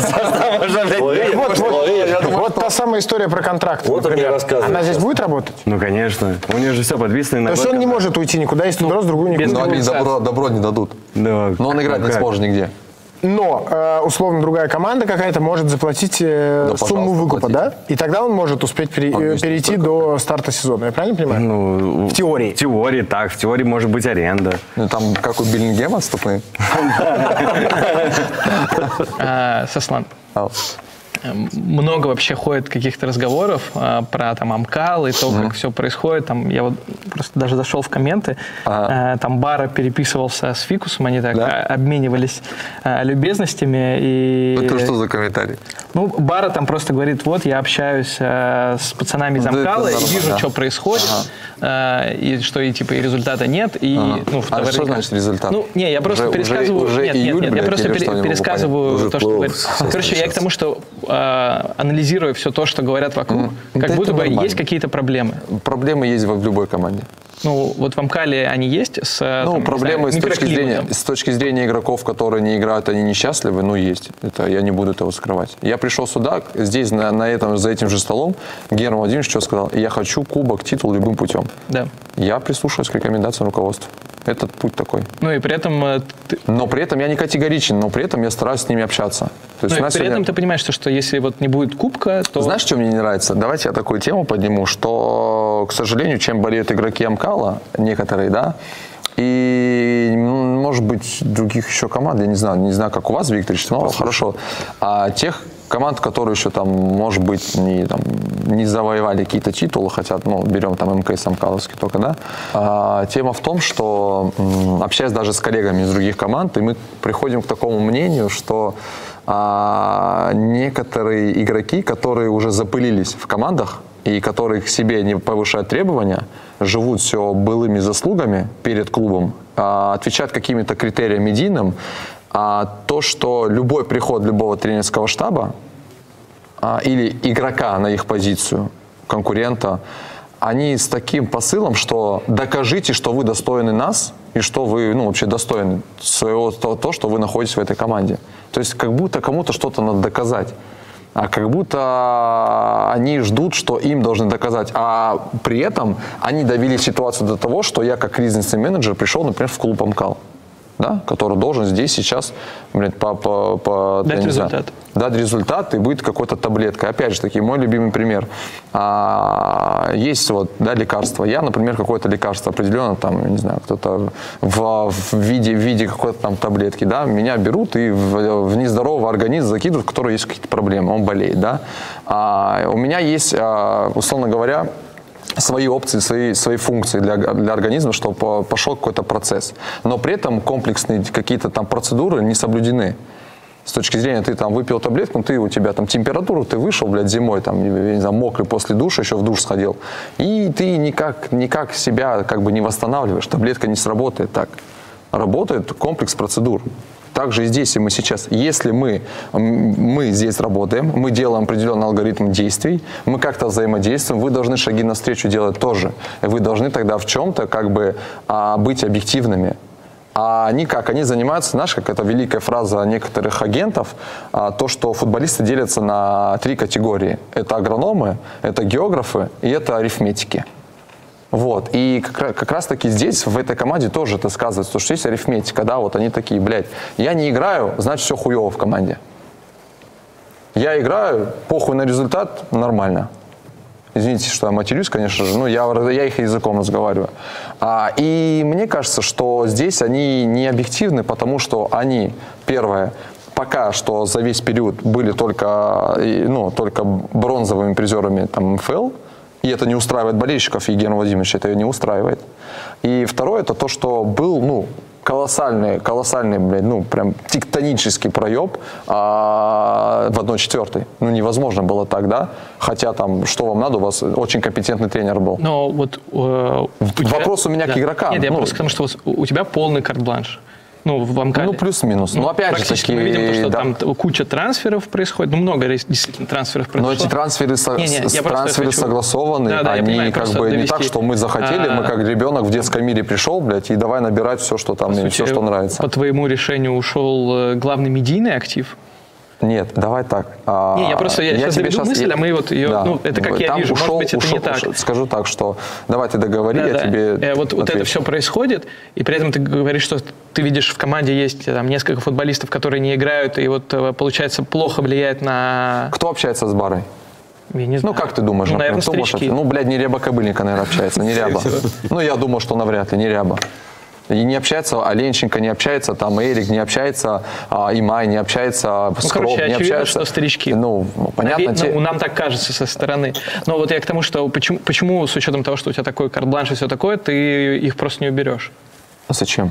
Вот та самая история про контракт, Вот он мне например. рассказывает Она здесь сейчас. будет работать? Ну, конечно. У нее же все подписано. То есть он не может уйти никуда, если он раз, другую не без будет. Но они добро не дадут. Да. Но он играть не сможет нигде. Но, условно, другая команда какая-то может заплатить сумму пожалуйста, выкупа, платите. да? И тогда он может успеть перейти до старта сезона. Я правильно понимаю? Ну, в теории. В теории так. В теории может быть аренда. Ну, там, как у Биллингема отступные. Сослан, много вообще ходит каких-то разговоров про там Амкал и то, как все происходит. Там, я вот просто даже зашел в комменты, там Бара переписывался с Фикусом, они так обменивались любезностями. И... Это что за комментарий? Ну, Бара там просто говорит, вот, я общаюсь с пацанами из Амкала и вижу, что происходит, и что и типа и результата нет. И, ну, А что значит результат? Ну, не, я просто пересказываю... Уже Нет, июль, я блядь, просто или что, не могу пересказываю понять. то, что Уже говорит. плохо Короче, я к тому, что анализируя все то, что говорят вокруг, как это будто бы нормально. есть какие-то проблемы. Проблемы есть в любой команде. Ну, вот в Амкале они есть с Ну, там, проблемы не знаю, с точки зрения игроков, которые не играют, они несчастливы, ну, есть. Это я не буду этого скрывать. Я пришел сюда, здесь, за этим же столом, Герман Владимирович что сказал? Я хочу кубок, титул любым путем. Да. Я прислушиваюсь к рекомендациям руководства. Этот путь такой. Ну, и при этом... Но при этом я не категоричен, но при этом я стараюсь с ними общаться. То есть Ну, у и нас при этом сегодня- ты понимаешь, что если вот не будет кубка, то... Знаешь, что мне не нравится? Давайте я такую тему подниму, что, к сожалению, чем болеют игроки Амкала, некоторые, да, и, может быть, других еще команд, я не знаю, как у вас, Виктор, но хорошо, а тех команд, которые еще там, может быть, не завоевали какие-то титулы, хотя, ну, берем там МКС Амкаловский только, да, тема в том, что, общаясь даже с коллегами из других команд, и мы приходим к такому мнению, что некоторые игроки, которые уже запылились в командах, и которые к себе не повышают требования, живут все былыми заслугами перед клубом, отвечают какими-то критериям медийным, то, что любой приход любого тренерского штаба или игрока на их позицию, конкурента, они с таким посылом, что докажите, что вы достойны нас, и что вы вообще достойны своего, то, что вы находитесь в этой команде. То есть как будто кому-то что-то надо доказать. А как будто они ждут, что им должны доказать. А при этом они довели ситуацию до того, что я как кризисный менеджер пришел, например, в клуб «Амкал», да, который должен здесь сейчас дать результат. Дать результат, и будет какой-то таблеткой. Опять же таки, мой любимый пример. Есть лекарство. Я, например, какое-то лекарство определенно, там, не знаю, кто-то в виде какой-то там таблетки, да, меня берут и в нездоровый организм закидывают, у которого есть какие-то проблемы, он болеет, да. У меня есть, условно говоря, свои опции, свои функции для организма, чтобы пошел какой-то процесс. Но при этом комплексные какие-то там процедуры не соблюдены. С точки зрения, ты там выпил таблетку, у тебя там температура, ты вышел, зимой, там, я не знаю, мокрый после душа, еще в душ сходил, и ты никак себя как бы не восстанавливаешь, таблетка не сработает так. Работает комплекс процедур. Также и здесь, и мы сейчас, если мы здесь работаем, мы делаем определенный алгоритм действий, мы как-то взаимодействуем, вы должны шаги навстречу делать тоже. И вы должны тогда в чем-то как бы быть объективными. А они как? Они занимаются, знаешь, как это великая фраза некоторых агентов, то, что футболисты делятся на 3 категории. Это агрономы, это географы и это арифметики. Вот. И как раз таки здесь, в этой команде тоже это сказывается, что есть арифметика, да, вот они такие, я не играю, значит все хуево в команде. Я играю, похуй на результат, нормально. Извините, что я матерюсь, конечно же, я их языком разговариваю. И мне кажется, что здесь они не объективны, потому что они, первое, пока что за весь период были только бронзовыми призерами там, МФЛ, и это не устраивает болельщиков, Евгения Владимировича это не устраивает. И второе, это то, что был, колоссальный, прям тектонический проеб в 1/4. Невозможно было так, да? Хотя там, что вам надо, у вас очень компетентный тренер был. Но вот вопрос у меня к игрокам. Нет, я просто потому что у тебя полный карт-бланш. В Амкале. Плюс-минус. Опять же таки, мы видим, что там куча трансферов происходит, много действительно трансферов произошло. Но эти трансферы, согласованы, они как бы не так, что мы захотели, мы как ребенок в детском мире пришел, и давай набирать все, что там, все, что нравится. По твоему решению ушел главный медийный актив? Нет, давай так. Я сейчас доведу мысль, а мы ее, это как я вижу, может быть, это не так. Скажу так, что давай ты договори, я тебе вот это все происходит, и при этом ты говоришь, что ты видишь, в команде есть там несколько футболистов, которые не играют, и получается, плохо влияет на... Кто общается с Барой? Я не знаю. Как ты думаешь? Наверное, старички. Не Ряба Кобыльника, наверное, общается, не Ряба. Я думаю, что навряд ли, не Ряба. И не общается, Оленченко не общается, там Эрик не общается, Имай не общается, Скроб не очевидно, общается. Что старички. Понятно. Нам так кажется со стороны. Но вот я к тому, что почему с учетом того, что у тебя такой карт-бланш и все такое, ты их просто не уберешь? А зачем?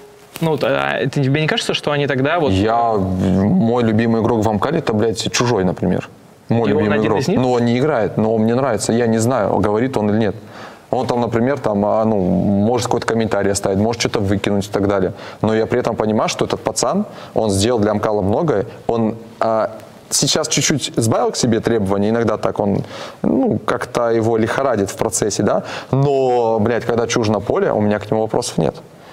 Тебе не кажется, что они тогда вот... Мой любимый игрок в Амкале, это, чужой, например. Мой любимый игрок. Он не играет, но он мне нравится. Я не знаю, говорит он или нет. Он там, например, может какой-то комментарий оставить, может что-то выкинуть и так далее. Но я при этом понимаю, что этот пацан, он сделал для Амкала многое. Он сейчас чуть-чуть сбавил к себе требования, иногда так он, как-то его лихорадит в процессе, да. Но, когда чужь на поле, у меня к нему вопросов нет.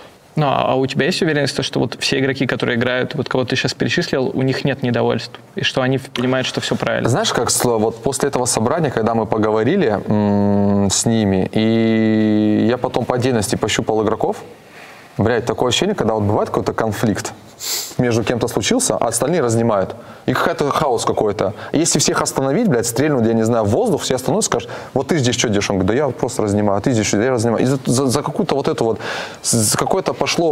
А у тебя есть уверенность, что вот все игроки, которые играют, вот кого ты сейчас перечислил, у них нет недовольств? И что они понимают, что все правильно? Знаешь, как вот после этого собрания, когда мы поговорили с ними, и я потом по отдельности пощупал игроков, такое ощущение, когда бывает какой-то конфликт, между кем-то случился, а остальные разнимают. И какой-то хаос какой-то. Если всех остановить, стрельнуть, я не знаю, в воздух, все остановятся, скажут, вот ты здесь что делаешь? Он говорит, да я просто разнимаю, а ты здесь что, я разнимаю. И за какую-то какое-то пошло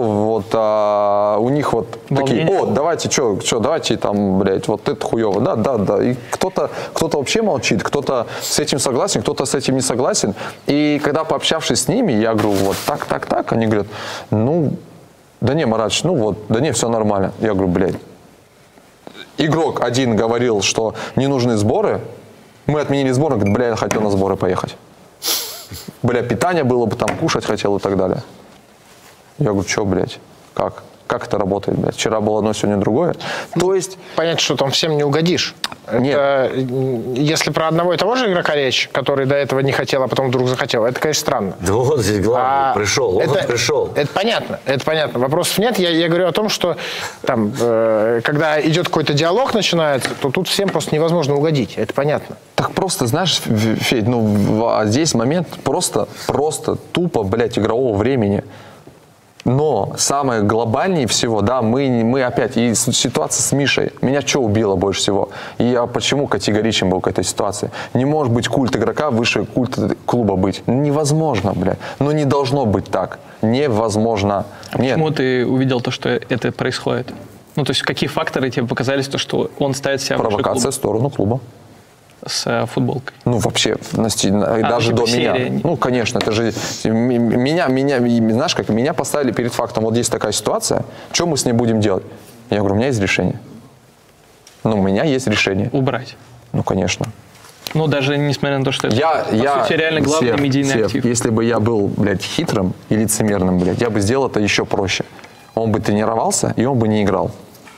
у них такие, давайте, давайте там, вот это хуево, да. И кто-то вообще молчит, кто-то с этим согласен, кто-то с этим не согласен. И когда пообщавшись с ними, я говорю, так, они говорят, да не, Маратыч, да не, все нормально. Я говорю, игрок один говорил, что не нужны сборы, Мы отменили сбор, он говорит, бля, я хотел на сборы поехать. Бля, питание было бы, там кушать хотел и так далее. Я говорю, что, блядь, как? Как это работает, блядь? Вчера было одно, сегодня другое. То есть... Понятно, что там всем не угодишь. Нет. Это, если про одного и того же игрока речь, который до этого не хотел, а потом вдруг захотел, это, конечно, странно. Да вот здесь главное, пришел, он пришел. Это понятно. Вопросов нет. Я говорю о том, что там, когда идет какой-то диалог начинается, то тут всем просто невозможно угодить. Это понятно. Так просто, знаешь, Федь, здесь момент просто тупо, блядь, игрового времени. Но самое глобальнее всего, да, мы опять, и ситуация с Мишей, меня что убило больше всего? И я почему категоричен был к этой ситуации? Не может быть культ игрока выше культа клуба быть. Невозможно, блядь. Ну не должно быть так. Невозможно. Нет. Почему ты увидел то, что это происходит? Ну, то есть какие факторы тебе показались, то, что он ставит себя выше клуба? Провокация в сторону клуба. С футболкой. Ну, вообще, даже до серия. меня. Ну, конечно, это же... Знаешь, как меня поставили перед фактом, вот есть такая ситуация, что мы с ней будем делать? Я говорю, у меня есть решение. Ну, у меня есть решение. Убрать. Ну, конечно. Ну, даже несмотря на то, что это, по сути, реально главный медийный актив. Если бы я был, блядь, хитрым и лицемерным, блядь, я бы сделал это еще проще. Он бы тренировался, и он бы не играл.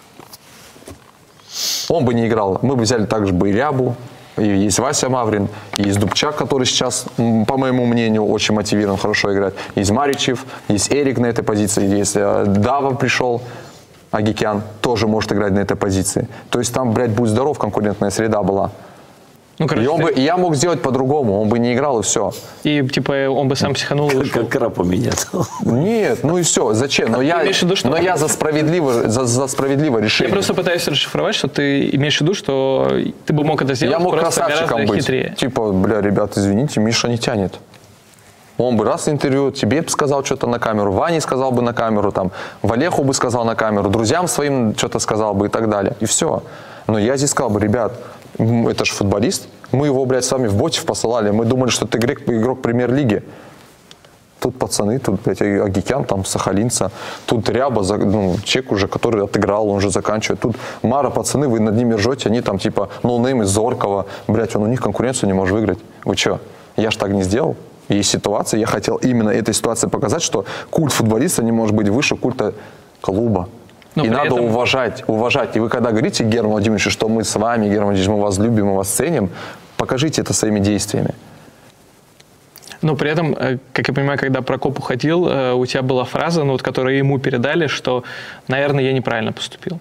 Он бы не играл. Мы бы взяли также бы и Рябу, и есть Вася Маврин, и есть Дубчак, который сейчас, по моему мнению, очень мотивирован, хорошо играет. Есть Маричев, есть Эрик на этой позиции, есть Дава пришел, Агикян, тоже может играть на этой позиции. То есть там, блядь, будь здоров, конкурентная среда была. Ну, короче, и я мог сделать по-другому, он бы не играл, и все. И, типа, он бы сам психанул и ушел. Как крапа меня. Нет, ну и все, зачем? Но я за справедливое решение. Я просто пытаюсь расшифровать, что ты имеешь в виду, что ты бы мог это сделать, я мог просто красавчиком гораздо быть. хитрее. Типа, бля, ребят, извините, Миша не тянет. Он бы раз интервью, тебе бы сказал что-то на камеру, Ване сказал бы на камеру, там, Валеху бы сказал на камеру, друзьям своим что-то сказал бы и так далее. И все. Но я здесь сказал бы, ребят, это же футболист, мы его, блядь, с вами в Ботев посылали, мы думали, что это игрок премьер-лиги. Тут пацаны, тут, блядь, Агикян, там, Сахалинца, тут Ряба, человек уже, который отыграл, он уже заканчивает. Тут Мара, пацаны, вы над ними ржете, они там, типа, ноунейм из Зоркова, блядь, он у них конкуренцию не может выиграть. Вы что, я ж так не сделал? И ситуация, я хотел именно этой ситуации показать, что культ футболиста не может быть выше культа клуба. Но и надо уважать. И вы когда говорите, Герман Владимирович, что мы с вами, Герман Владимирович, мы вас любим, мы вас ценим, покажите это своими действиями. Но при этом, как я понимаю, когда Прокоп уходил, у тебя была фраза, ну, вот, которую ему передали, что, наверное, я неправильно поступил.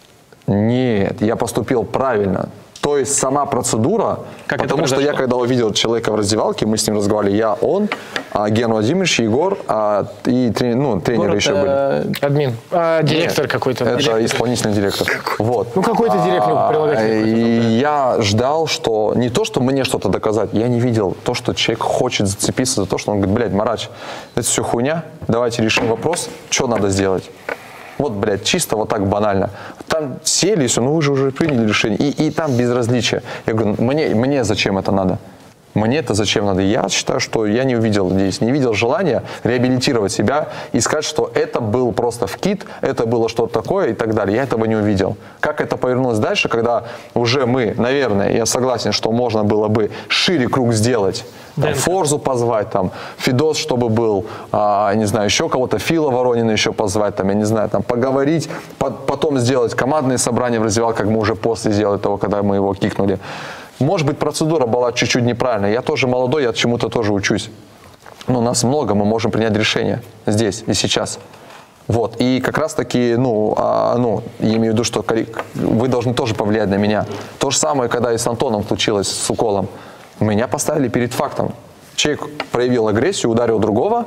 Нет, я поступил правильно. То есть сама процедура, как потому что я когда увидел человека в раздевалке, мы с ним разговаривали, он, Герман Владимирович, Егор, и тренеры еще были. Админ. Директор какой-то. Это исполнительный директор. Вот. Ну какой-то директор прилагательный. И я ждал, что не то, что мне что-то доказать, я не видел то, что человек хочет зацепиться за то, что он говорит, блядь, Марач, это все хуйня, давайте решим вопрос, что надо сделать. Вот, блядь, чисто вот так банально. Там сели, все, ну вы же уже приняли решение. И там безразличие. Я говорю, мне зачем это надо? Мне это зачем надо? Я считаю, что я не увидел здесь, не видел желания реабилитировать себя и сказать, что это был просто вкид, это было что-то такое и так далее. Я этого не увидел. Как это повернулось дальше, когда уже мы, наверное, я согласен, что можно было бы шире круг сделать, там, Форзу позвать, там, Фидос, чтобы был, не знаю, еще кого-то, Фила Воронина еще позвать, там, я не знаю, там, поговорить, потом сделать командные собрания в раздевалке, как мы уже после сделали того, когда мы его кикнули. Может быть, процедура была чуть-чуть неправильная. Я тоже молодой, я чему-то тоже учусь. Но нас много, мы можем принять решение здесь и сейчас. Вот. И как раз-таки, я имею в виду, что вы должны тоже повлиять на меня. То же самое, когда и с Антоном случилось, с уколом. Меня поставили перед фактом. Человек проявил агрессию, ударил другого,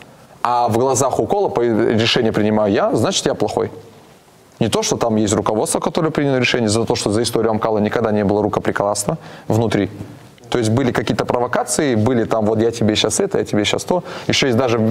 а в глазах укола решение принимаю я, значит, я плохой. Не то, что там есть руководство, которое приняло решение за то, что за историю Амкала никогда не было рукоприкладства внутри. То есть были какие-то провокации, были там, вот я тебе сейчас это, я тебе сейчас то. Еще есть даже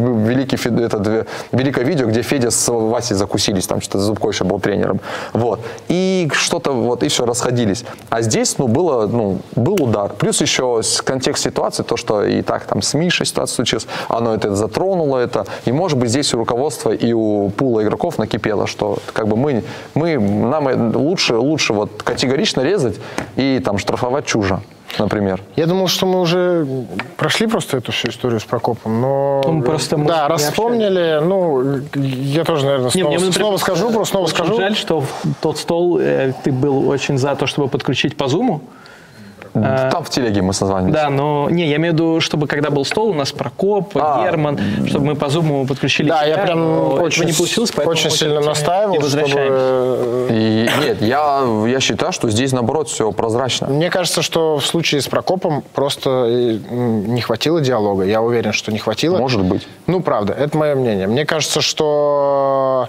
великое видео, где Федя с Васей закусились, там что-то Зубко еще был тренером. Вот. И что-то вот, и все, расходились. А здесь, был удар. Плюс еще контекст ситуации, то, что и так там с Мишей ситуация случилась, оно это затронуло это. И может быть здесь у руководства и у пула игроков накипело, что как бы нам лучше вот категорично резать и там штрафовать чужо. например. Я думал, что мы уже прошли просто эту всю историю с Прокопом, но... Ну, просто мы да, не раз вспомнили, ну, я тоже, наверное, снова скажу. Очень жаль, что в тот стол ты был очень за то, чтобы подключить по Зуму. Там в телеге мы созванивались. Да, но не, я имею в виду, чтобы когда был стол, у нас Прокоп, Герман, чтобы мы по Зуму подключили. Да, я прям очень не получилось, очень сильно настаивал, чтобы... Нет, я считаю, что здесь, наоборот, все прозрачно. Мне кажется, что в случае с Прокопом просто не хватило диалога. Я уверен, что не хватило. Может быть. Ну, правда, это мое мнение. Мне кажется, что...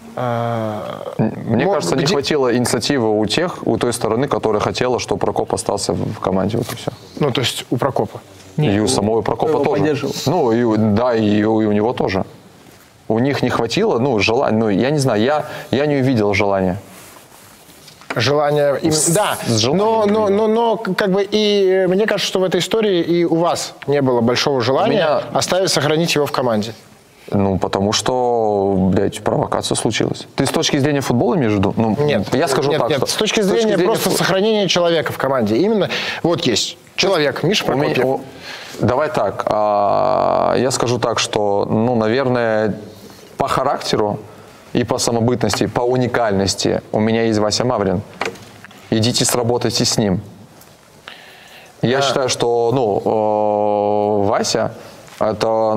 Мне кажется, не хватило инициативы у той стороны, которая хотела, чтобы Прокоп остался в команде. Вот и все. Ну, то есть у Прокопа. Нет, и у самого Прокопа тоже. Ну, и у него тоже. У них не хватило, желания. Ну, я не знаю, я не увидел желания. Желание, да, но как бы и мне кажется, что в этой истории и у вас не было большого желания сохранить его в команде. Ну, потому что, блядь, провокация случилась. Ты с точки зрения футбола имеешь в виду? Ну, нет, я скажу так, что... с точки зрения просто сохранения человека в команде. Именно вот есть человек, Миша Прокопьев. Давай так, я скажу так, что, наверное, по характеру и по самобытности, по уникальности у меня есть Вася Маврин. Идите сработайте с ним. Я считаю, что, Вася... Это,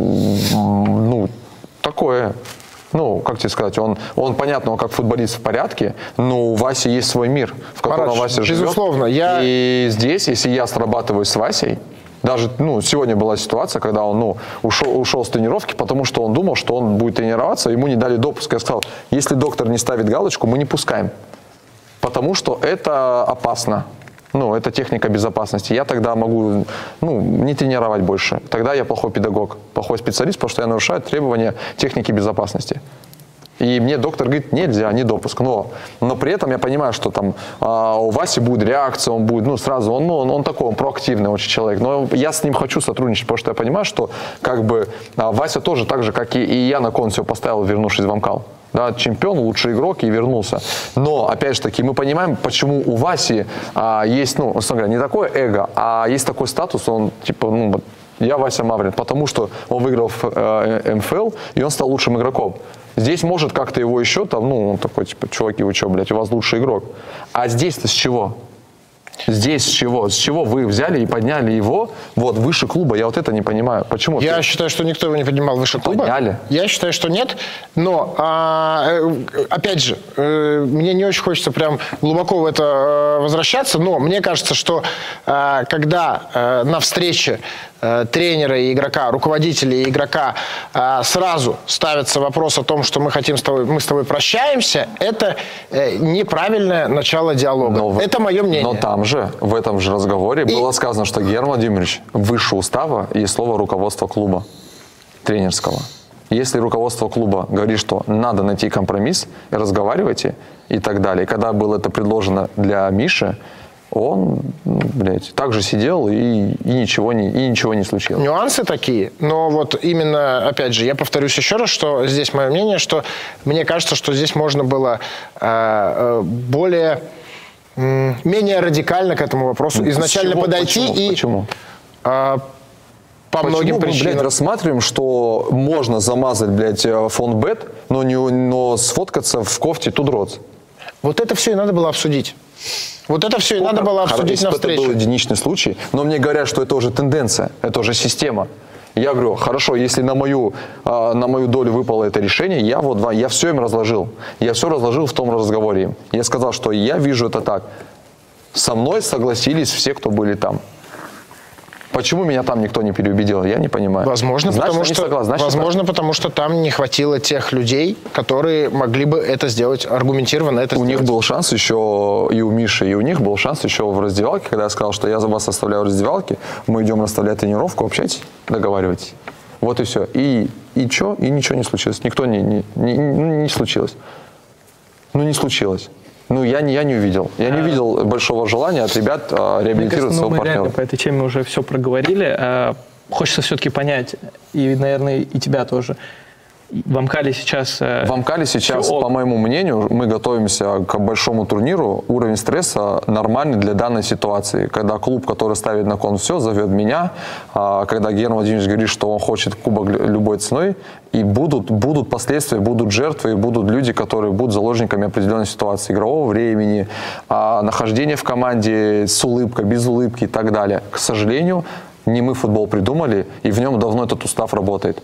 такое, как тебе сказать, он понятно, он как футболист в порядке, но у Васи есть свой мир, в котором Вася живет. Безусловно, И здесь, если я срабатываю с Васей, даже, сегодня была ситуация, когда он, ушел с тренировки, потому что он думал, что он будет тренироваться, ему не дали допуск. Я сказал, если доктор не ставит галочку, мы не пускаем, потому что это опасно. Это техника безопасности. Я тогда могу, не тренировать больше. Тогда я плохой педагог, плохой специалист, потому что я нарушаю требования техники безопасности. И мне доктор говорит, нельзя, не допуск. Но при этом я понимаю, что там у Васи будет реакция, он будет, сразу, он такой, он проактивный очень человек. Но я с ним хочу сотрудничать, потому что я понимаю, что как бы Вася тоже так же, как и я на кон все поставил, вернувшись в Амкал. Да, чемпион, лучший игрок и вернулся. Но, опять же таки, мы понимаем, почему у Васи есть, не такое эго, а есть такой статус, он типа, я Вася Маврин, потому что он выиграл в МФЛ, и он стал лучшим игроком. Здесь может как-то его еще там, он такой, типа, чуваки, вы что, блядь, у вас лучший игрок. А здесь-то с чего? Здесь с чего? С чего вы взяли и подняли его выше клуба? Я это не понимаю. Почему? Я считаю, что никто его не поднимал выше клуба. Подняли. Я считаю, что нет. Но, опять же, мне не очень хочется прям глубоко в это возвращаться, но мне кажется, что когда на встрече тренера и игрока, руководителя и игрока сразу ставится вопрос о том, что мы с тобой прощаемся, это неправильное начало диалога. Это мое мнение. Но там же, в этом же разговоре было сказано, что Герман Владимирович выше устава и слово руководства клуба тренерского. Если руководство клуба говорит, что надо найти компромисс, разговаривайте и так далее. И когда было это предложено для Миши, он, также сидел и ничего не случилось. Нюансы такие, но вот именно, опять же, я повторюсь еще раз, что здесь мое мнение, что мне кажется, что здесь можно было менее радикально к этому вопросу изначально подойти. Почему? По многим причинам. Мы, рассматриваем, что можно замазать, фонд Бет, но сфоткаться в кофте Тудроц. Вот это все и надо было обсудить. Вот это все и надо было обсудить на встрече. Это был единичный случай, но мне говорят, что это уже тенденция, это уже система. Я говорю, хорошо, если на мою долю выпало это решение, я все им разложил. Я все разложил в том разговоре им. Я сказал, что я вижу это так. Со мной согласились все, кто были там. Почему меня там никто не переубедил, я не понимаю. Возможно, потому что там не хватило тех людей, которые могли бы это сделать аргументированно. У них был шанс еще, и у Миши, и у них был шанс еще в раздевалке, когда я сказал, что я за вас оставляю в раздевалке, мы идем расставлять тренировку, общайтесь, договаривайтесь. Вот и все. И что? И ничего не случилось. Никто не случилось. Не случилось. Я не увидел. Я не увидел большого желания от ребят реабилитировать своего партнера. Мы по этой теме уже все проговорили. Хочется все-таки понять, и, наверное, и тебя тоже. В Амкале сейчас... В Амкале сейчас, по моему мнению, мы готовимся к большому турниру. Уровень стресса нормальный для данной ситуации. Когда клуб, который ставит на кон все, зовет меня, когда Герман Владимирович говорит, что он хочет кубок любой ценой, и будут последствия, будут жертвы, и будут люди, которые будут заложниками определенной ситуации, игрового времени, нахождения в команде с улыбкой, без улыбки и так далее. К сожалению, не мы футбол придумали, и в нем давно этот устав работает.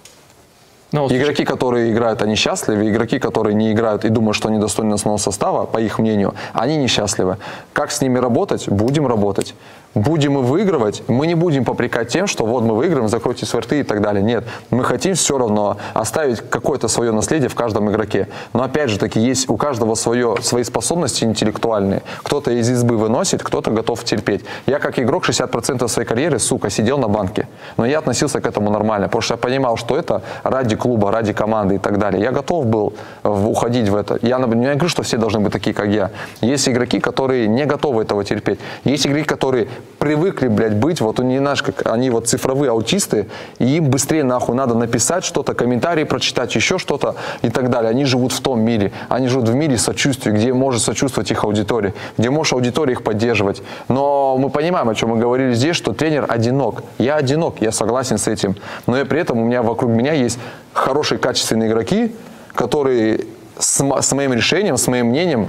Игроки, которые играют, они счастливы. Игроки, которые не играют и думают, что они достойны основного состава, по их мнению, они несчастливы. Как с ними работать? Будем работать. Будем мы выигрывать, мы не будем попрекать тем, что вот мы выиграем, закройте свои рты и так далее. Нет, мы хотим все равно оставить какое-то свое наследие в каждом игроке. Но опять же таки, есть у каждого свои способности интеллектуальные. Кто-то из избы выносит, кто-то готов терпеть. Я как игрок 60% своей карьеры, сука, сидел на банке. Но я относился к этому нормально, потому что я понимал, что это ради клуба, ради команды и так далее. Я готов был уходить в это. Я не говорю, что все должны быть такие, как я. Есть игроки, которые не готовы этого терпеть. Есть игроки, которые привыкли, блядь, быть, вот они, знаешь, как они вот цифровые аутисты, и им быстрее нахуй надо написать что-то, комментарии прочитать, еще что-то и так далее. Они живут в том мире, они живут в мире сочувствия, где может сочувствовать их аудитория, где может аудитория их поддерживать. Но мы понимаем, о чем мы говорили здесь, что тренер одинок. Я одинок, я согласен с этим, но и при этом у меня вокруг меня есть хорошие, качественные игроки, которые с моим решением, с моим мнением,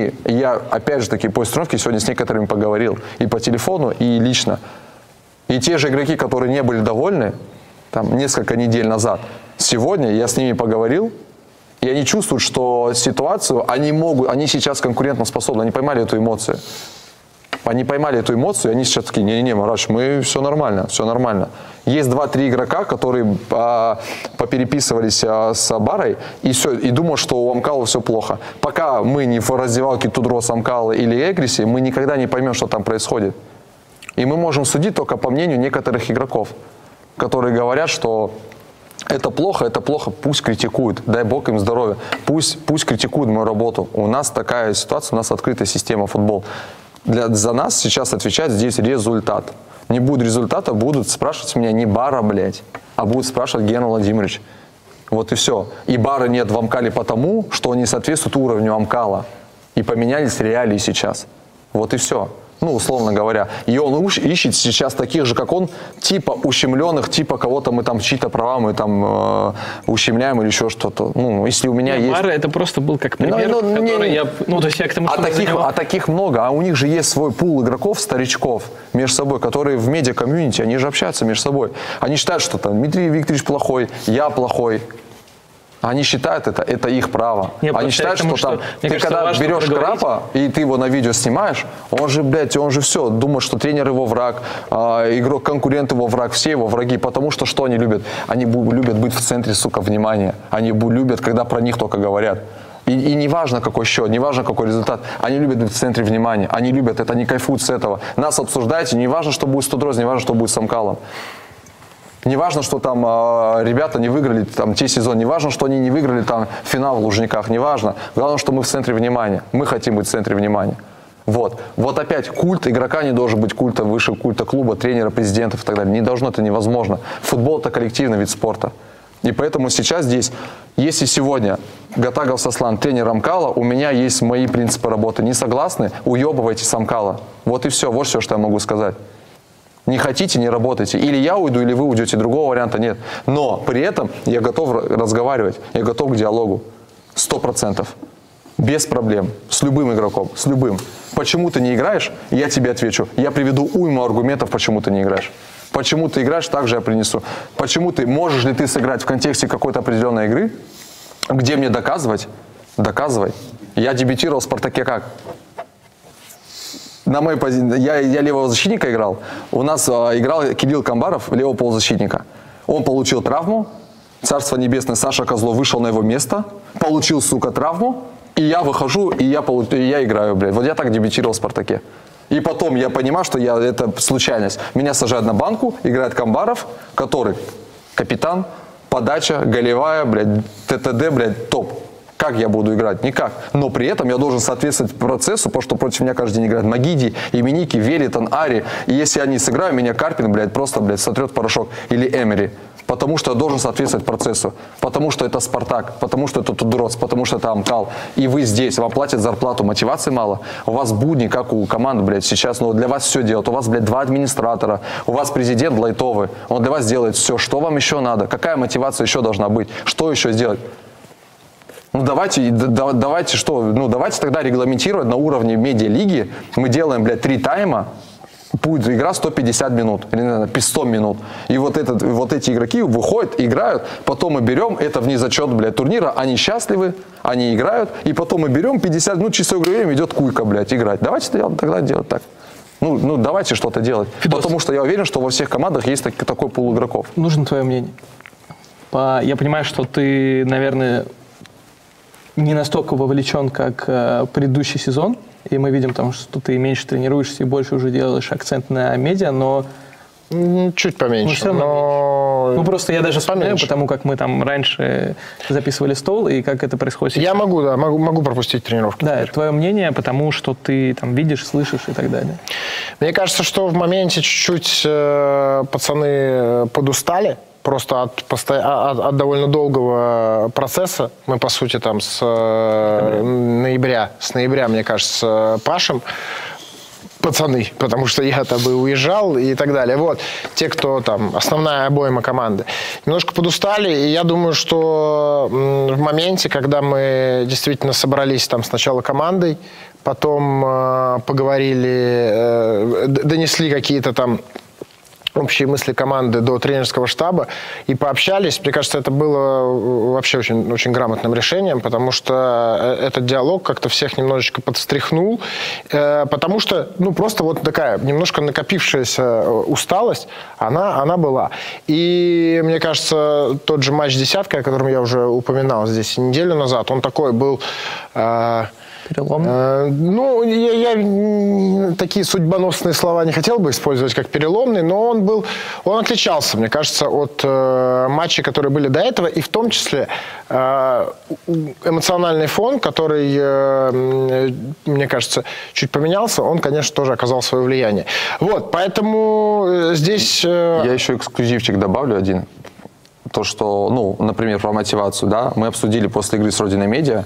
я опять же таки после тренировки сегодня с некоторыми поговорил и по телефону, и лично. И те же игроки, которые не были довольны, там, несколько недель назад, сегодня я с ними поговорил, и они чувствуют, что ситуацию, они сейчас конкурентоспособны, они поймали эту эмоцию. Они поймали эту эмоцию, и они сейчас такие, не-не-не, Мараш, мы все нормально, все нормально. Есть 2-3 игрока, которые попереписывались с Барой и все, и думают, что у Амкала все плохо. Пока мы не в раздевалке Тудрос, Амкала или Эгриси, мы никогда не поймем, что там происходит. И мы можем судить только по мнению некоторых игроков, которые говорят, что это плохо, пусть критикуют, дай бог им здоровья, пусть критикуют мою работу. У нас такая ситуация, у нас открытая система футбол. За нас сейчас отвечает здесь результат. Не будет результата, будут спрашивать меня не Бара, блядь, а будут спрашивать Герман Владимирович. Вот и все. И Бара нет в Амкале потому, что он не соответствует уровню Амкала. И поменялись реалии сейчас. Вот и все. Ну, условно говоря. И он ищет сейчас таких же, как он, типа ущемленных, типа кого-то мы там, чьи-то права мы там ущемляем или еще что-то. Ну, если у меня есть... Бара это просто был как пример, который я... Ну, то есть я к тому, что таких много. А у них же есть свой пул игроков, старичков между собой, которые в медиа-комьюнити, они же общаются между собой. Они считают, что там Дмитрий Викторович плохой, я плохой. Они считают это их право. Они считают, что там, ты когда берешь Крапа, и ты его на видео снимаешь, он же, блядь, он же все, думает, что тренер его враг, игрок, конкурент его враг, все его враги, потому что что они любят? Они любят быть в центре, сука, внимания. Они любят, когда про них только говорят. И не важно, какой счет, не важно, какой результат. Они любят быть в центре внимания. Они любят это, они кайфуют с этого. Нас обсуждайте, не важно, что будет с Тудроз, не важно, что будет с Амкалом. Не важно, что там ребята не выиграли там, те сезоны, не важно, что они не выиграли там финал в Лужниках, не важно. Главное, что мы в центре внимания. Мы хотим быть в центре внимания. Вот опять культ игрока не должен быть культом выше культа клуба, тренера, президентов и так далее. Не должно, это невозможно. Футбол – это коллективный вид спорта. И поэтому сейчас здесь, если сегодня Гатагов Сослан, тренер Амкала, у меня есть мои принципы работы. Не согласны? Уебывайте с Амкала. Вот и все. Вот все, что я могу сказать. Не хотите, не работайте. Или я уйду, или вы уйдете. Другого варианта нет. Но при этом я готов разговаривать. Я готов к диалогу. 100%. Без проблем. С любым игроком. С любым. Почему ты не играешь? Я тебе отвечу. Я приведу уйму аргументов, почему ты не играешь. Почему ты играешь, также я принесу. Почему ты, можешь ли ты сыграть в контексте какой-то определенной игры? Где мне доказывать? Доказывай. Я дебютировал в «Спартаке» как? На моей позиции, я левого защитника играл. У нас играл Кирилл Камбаров, левого полузащитника. Он получил травму. Царство небесное, Саша Козлов вышел на его место. Получил, сука, травму. И я выхожу, и я играю, блядь. Вот я так дебютировал в «Спартаке». И потом я понимаю, что это случайность. Меня сажают на банку, играет Камбаров, который капитан, подача, голевая, блядь, ТТД, блядь, топ. Как я буду играть? Никак. Но при этом я должен соответствовать процессу, потому что против меня каждый день играет Магиди, Именики, Велитон, Ари. И если я не сыграю, меня Карпин, блядь, просто, блядь, сотрет в порошок. Или Эмери. потому что я должен соответствовать процессу, потому что это Спартак, потому что это Тудроц, потому что это Амкал. И вы здесь, вам платят зарплату, мотивации мало. У вас будни, как у команды, блядь, сейчас, но для вас все делают. У вас, блядь, 2 администратора, у вас президент лайтовый, он для вас делает все. Что вам еще надо? Какая мотивация еще должна быть? Что еще сделать? Ну давайте что? Ну давайте тогда регламентировать на уровне медиалиги. Мы делаем, блядь, 3 тайма. Будет игра 150 минут, или, наверное, 100 минут. И вот эти игроки выходят, играют, потом мы берем, это вне зачет, блядь, турнира, они счастливы, они играют, и потом мы берем 50 минут часовое время, идет Куйка, блядь, играть. Давайте тогда делать так. Ну давайте что-то делать. Фидос. Потому что я уверен, что во всех командах есть такой пул игроков. Нужно твое мнение. Я понимаю, что ты, наверное, не настолько вовлечен, как предыдущий сезон, и мы видим, там, что ты меньше тренируешься и больше уже делаешь акцент на медиа, но... Чуть поменьше. Ну, просто я даже вспоминаю, потому как мы там раньше записывали стол, и как это происходит. Я могу пропустить тренировки. Да, твое мнение, потому что ты там видишь, слышишь и так далее. Мне кажется, что в моменте чуть-чуть пацаны подустали. Просто от довольно долгого процесса. Мы, по сути, там с ноября, мне кажется, пашем. Пацаны, потому что я-то бы уезжал и так далее. Вот, те, кто там, основная обойма команды, немножко подустали, и я думаю, что в моменте, когда мы действительно собрались там сначала командой, потом поговорили, донесли какие-то там общие мысли команды до тренерского штаба и пообщались. Мне кажется, это было вообще очень, очень грамотным решением, потому что этот диалог как-то всех немножечко подстряхнул, потому что, ну, просто вот такая немножко накопившаяся усталость, она была. И, мне кажется, тот же матч «Десятка», о котором я уже упоминал здесь неделю назад, он такой был... Переломный? Ну, я такие судьбоносные слова не хотел бы использовать как переломный, но он отличался, мне кажется, от матчей, которые были до этого, и в том числе эмоциональный фон, который, мне кажется, чуть поменялся, он, конечно, тоже оказал свое влияние. Вот, поэтому здесь... Я еще эксклюзивчик добавлю один. То, что, ну, например, про мотивацию, да, мы обсудили после игры с Родиной Медиа,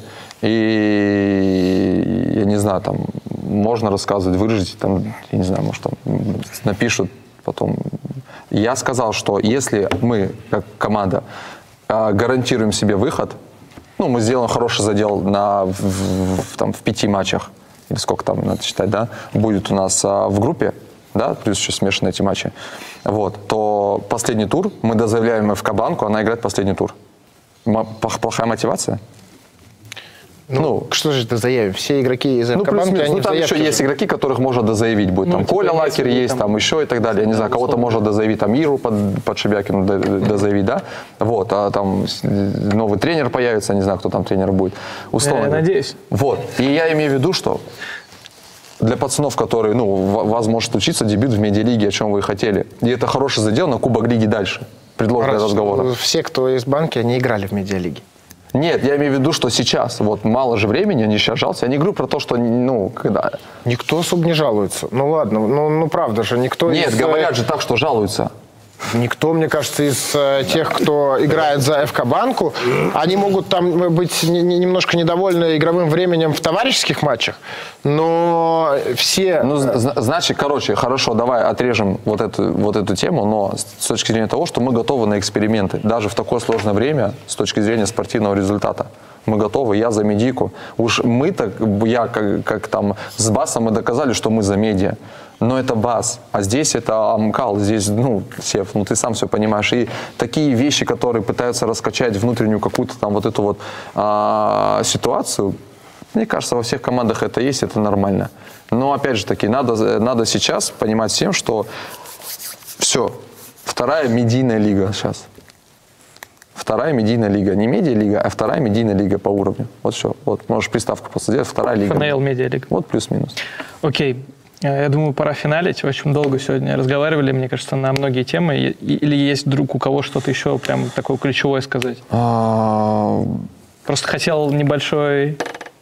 и, я не знаю, там, можно рассказывать, выразить, там, я не знаю, может, там, напишут потом. Я сказал, что если мы, как команда, гарантируем себе выход, ну, мы сделаем хороший задел в 5 матчах, или сколько там надо считать, да, будет у нас в группе, да, плюс еще смешанные эти матчи, вот, то последний тур мы дозаявляем ФК-банку, она играет последний тур. Плохая мотивация? Ну, что же это заявим? Все игроки из ФК-банки, они там еще есть игроки, которых можно дозаявить будет. Там Коля Лакер есть, там еще и так далее. Я не знаю, кого-то можно дозаявить, там Иру под Шебякину дозаявить, да? Вот, а там новый тренер появится, не знаю, кто там тренер будет. Условно. Я надеюсь. Вот, и я имею в виду, что для пацанов, которые, ну, у вас может случиться дебют в медиалиге, о чем вы хотели. И это хороший задел на Кубок Лиги дальше. Предложенный разговор. Все, кто из банки, они играли в медиалиге. Нет, я имею в виду, что сейчас, вот мало же времени, они сейчас жалуются. Я не говорю про то, что, ну, когда... Никто особо не жалуется. Ну ладно, ну правда же, никто... Нет, говорят же так, что жалуются. Никто, мне кажется, из тех, кто играет за ФК-банку, они могут там быть немножко недовольны игровым временем в товарищеских матчах, но все... Ну, значит, короче, хорошо, давай отрежем вот эту тему, но с точки зрения того, что мы готовы на эксперименты, даже в такое сложное время, с точки зрения спортивного результата. Мы готовы, я за медийку. Уж мы-то, я как там с Басом мы доказали, что мы за медиа. Но это Бас, а здесь это Амкал, здесь, ну, Сев, ну ты сам все понимаешь. И такие вещи, которые пытаются раскачать внутреннюю какую-то там вот эту вот ситуацию, мне кажется, во всех командах это есть, это нормально. Но опять же таки, надо сейчас понимать всем, что все, вторая медийная лига сейчас. Вторая медийная лига. Не медиа-лига, а вторая медийная лига по уровню. Вот все. Вот, можешь приставку просто сделать. Вторая лига. ФНЛ медиа-лига. Вот плюс-минус. Окей. Я думаю, пора финалить. Очень долго сегодня разговаривали, мне кажется, на многие темы. Или есть вдруг у кого что-то еще прям такое ключевое сказать? Просто хотел небольшой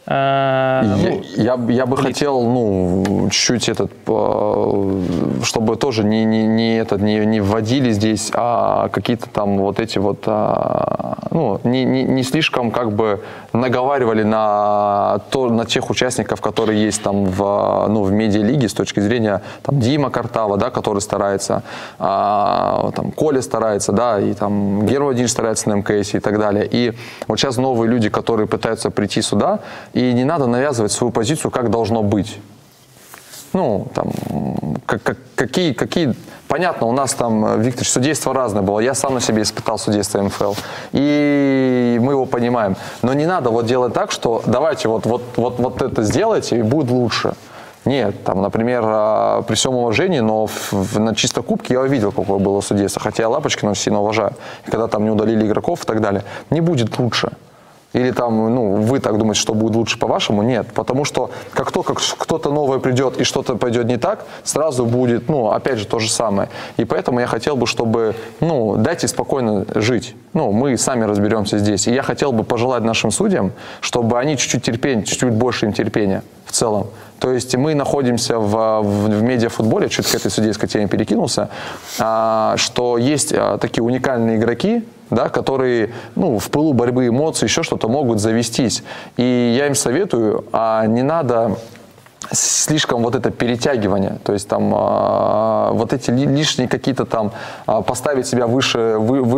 Я бы хотел, ну, чуть-чуть чтобы тоже не вводили здесь какие-то там вот эти вот, ну, не слишком как бы наговаривали на тех участников, которые есть там в медиалиге с точки зрения там Дима Картава, да, который старается, там Коля старается, да, и там Гера Владимирович старается на МКС и так далее. И вот сейчас новые люди, которые пытаются прийти сюда, и не надо навязывать свою позицию, как должно быть. Ну, там, какие... Понятно, у нас там, Виктор, судейство разное было. Я сам на себе испытал судейство МФЛ. И мы его понимаем. Но не надо вот делать так, что давайте вот это сделайте, и будет лучше. Нет, там, например, при всем уважении, но на чисто кубке я увидел, какое было судейство. Хотя я Лапочкина сильно уважаю. И когда там не удалили игроков и так далее, не будет лучше. Или там, ну, вы так думаете, что будет лучше по-вашему? Нет. Потому что как только кто-то новое придет и что-то пойдет не так, сразу будет, ну, опять же, то же самое. И поэтому я хотел бы, чтобы, ну, дайте спокойно жить. Ну, мы сами разберемся здесь. И я хотел бы пожелать нашим судьям, чтобы они чуть-чуть больше им терпения в целом. То есть мы находимся в медиафутболе, чуть к этой судейской теме перекинулся, что есть такие уникальные игроки, да, которые, ну, в пылу борьбы эмоций, еще что-то могут завестись. И я им советую, не надо слишком вот это перетягивание, то есть там вот эти лишние какие-то там поставить себя выше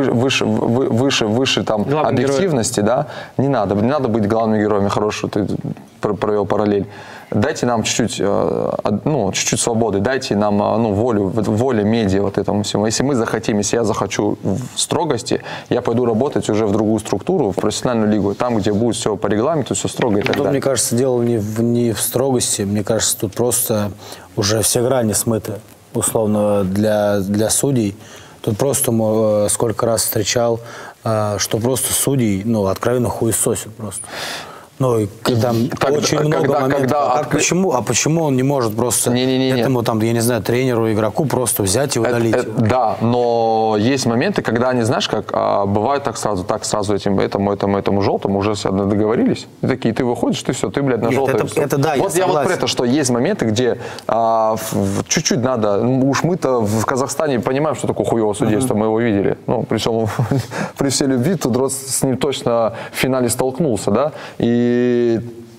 там объективности, да, не надо быть главным героем. Хорошо, ты провел параллель. Дайте нам чуть-чуть свободы, дайте нам волю медиа вот этому всему. Если мы захотим, если я захочу в строгости, я пойду работать уже в другую структуру, в профессиональную лигу, там, где будет все по регламенту, все строго и так далее. Мне кажется, дело не в строгости, мне кажется, тут просто уже все грани смыты, условно, для судей. Тут просто сколько раз встречал, что просто судей, ну, откровенно хуесосят просто. Ну, и там очень много моментов. Почему он не может просто этому, там, я не знаю, тренеру, игроку просто взять и удалить его? Да, но есть моменты, когда они, знаешь, как бывает так сразу этому желтому уже все договорились. И такие, ты выходишь, ты, блядь, на желтое. Это да, вот я вот про это, что есть моменты, где чуть-чуть надо, уж мы-то в Казахстане понимаем, что такое хуевое судейство, мы его видели. Ну, причем при всей любви Тудрос с ним точно в финале столкнулся, да, и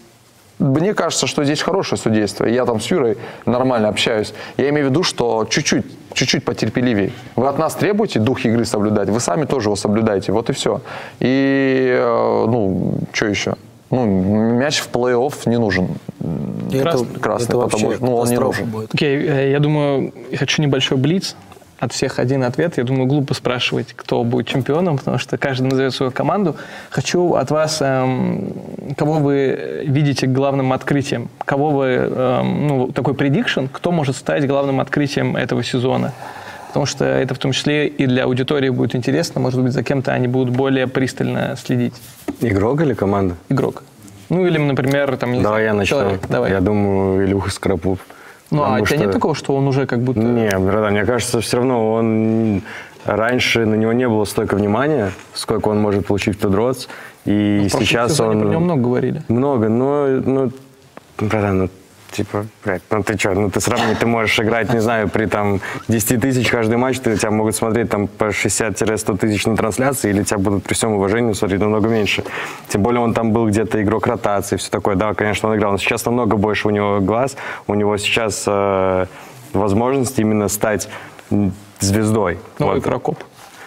мне кажется, что здесь хорошее судейство. Я там с Юрой нормально общаюсь. Я имею в виду, что чуть-чуть потерпеливее. Вы от нас требуете дух игры соблюдать, вы сами тоже его соблюдаете. Вот и все. И, ну, что еще? Ну, мяч в плей-офф не нужен. Красный, потому что он не нужен. Окей, я думаю, я хочу небольшой блиц. От всех один ответ. Я думаю, глупо спрашивать, кто будет чемпионом, потому что каждый назовет свою команду. Хочу от вас, кого вы видите главным открытием? Кого вы, такой предикшн, кто может стать главным открытием этого сезона? Потому что это в том числе и для аудитории будет интересно. Может быть, за кем-то они будут более пристально следить. Игрок или команда? Игрок. Ну, или, например, там... Давай я начну. Давай. Я думаю, Илюха Скоропуп. Ну, а у тебя нет такого, что он уже как будто... Не, братан, мне кажется, все равно раньше на него не было столько внимания, сколько он может получить в Тудрос. И сейчас он... Про него много говорили. Много, но братан, типа, блядь, ты что, ты сравнить, ты можешь играть, не знаю, при там 10 тысяч каждый матч, тебя могут смотреть там по 60-100 тысяч на трансляции, или тебя будут при всем уважении смотреть намного меньше. Тем более он там был где-то игрок ротации, все такое. Да, конечно, он играл, но сейчас намного больше у него глаз, у него сейчас возможность именно стать звездой. Новый Прокоп.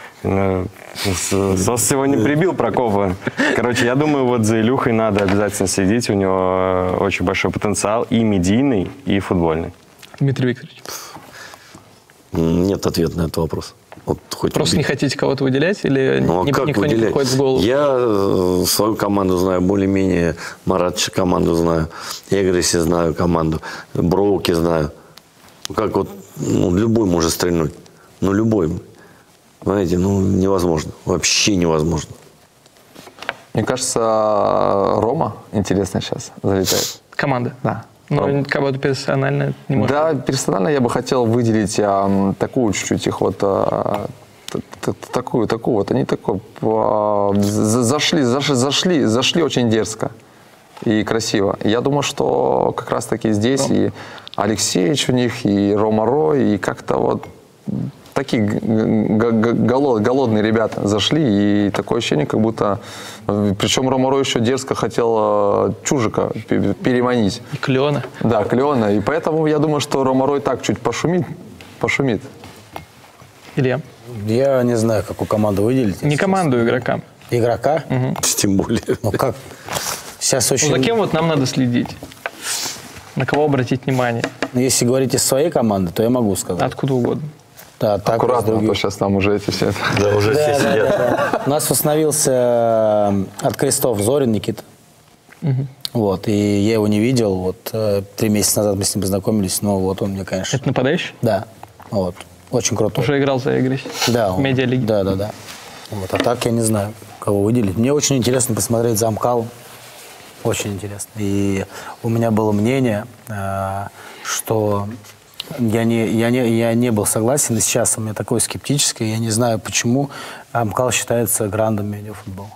Сос сегодня прибил Прокопа. Короче, я думаю, вот за Илюхой надо обязательно следить. У него очень большой потенциал и медийный, и футбольный. Дмитрий Викторович. Нет ответа на этот вопрос. Вот, просто не хотите кого-то выделять? Или никто не приходит в голову? Я свою команду знаю более-менее. Маратовича команду знаю. Эгриси знаю команду. Броуки знаю. Как вот, любой может стрельнуть. Любой. Знаете, невозможно. Вообще невозможно. Мне кажется, Рома интересно сейчас залетает. Команда? Да. Но кого-то персонально не может? Да, персонально я бы хотел выделить такую чуть-чуть их вот... Такую вот. Они такой... Зашли очень дерзко. и красиво. Я думаю, что как раз-таки здесь и Алексеевич у них, и Ромаро, и как-то вот такие голодные ребята зашли, и такое ощущение, как будто... Причем Ромаро еще дерзко хотел Чужика переманить. И Клеона. Да, Клеона. И поэтому я думаю, что Ромаро и так чуть пошумит. Илья? Я не знаю, какую команду выделить. Не команду, игрока. Игрока? Тем более. Ну как? Сейчас очень... Ну, за кем вот нам надо следить? На кого обратить внимание? Если говорить из своей команды, то я могу сказать. Откуда угодно. Да, так Аккуратно, а то сейчас там уже эти все... Да, уже все сидят. У нас восстановился от крестов Зорин Никита. Вот, и я его не видел. Вот 3 месяца назад мы с ним познакомились, но вот он мне, конечно... Это нападающий? Да, вот. Очень крутой. Уже играл за Игорь. Да, в медиалиге. Да. Вот, а так я не знаю, кого выделить. Мне очень интересно посмотреть за Амкалом. Очень интересно. И у меня было мнение, что я не был согласен, и сейчас у меня такое скептическое. Я не знаю, почему Амкал считается грандом медиафутбола.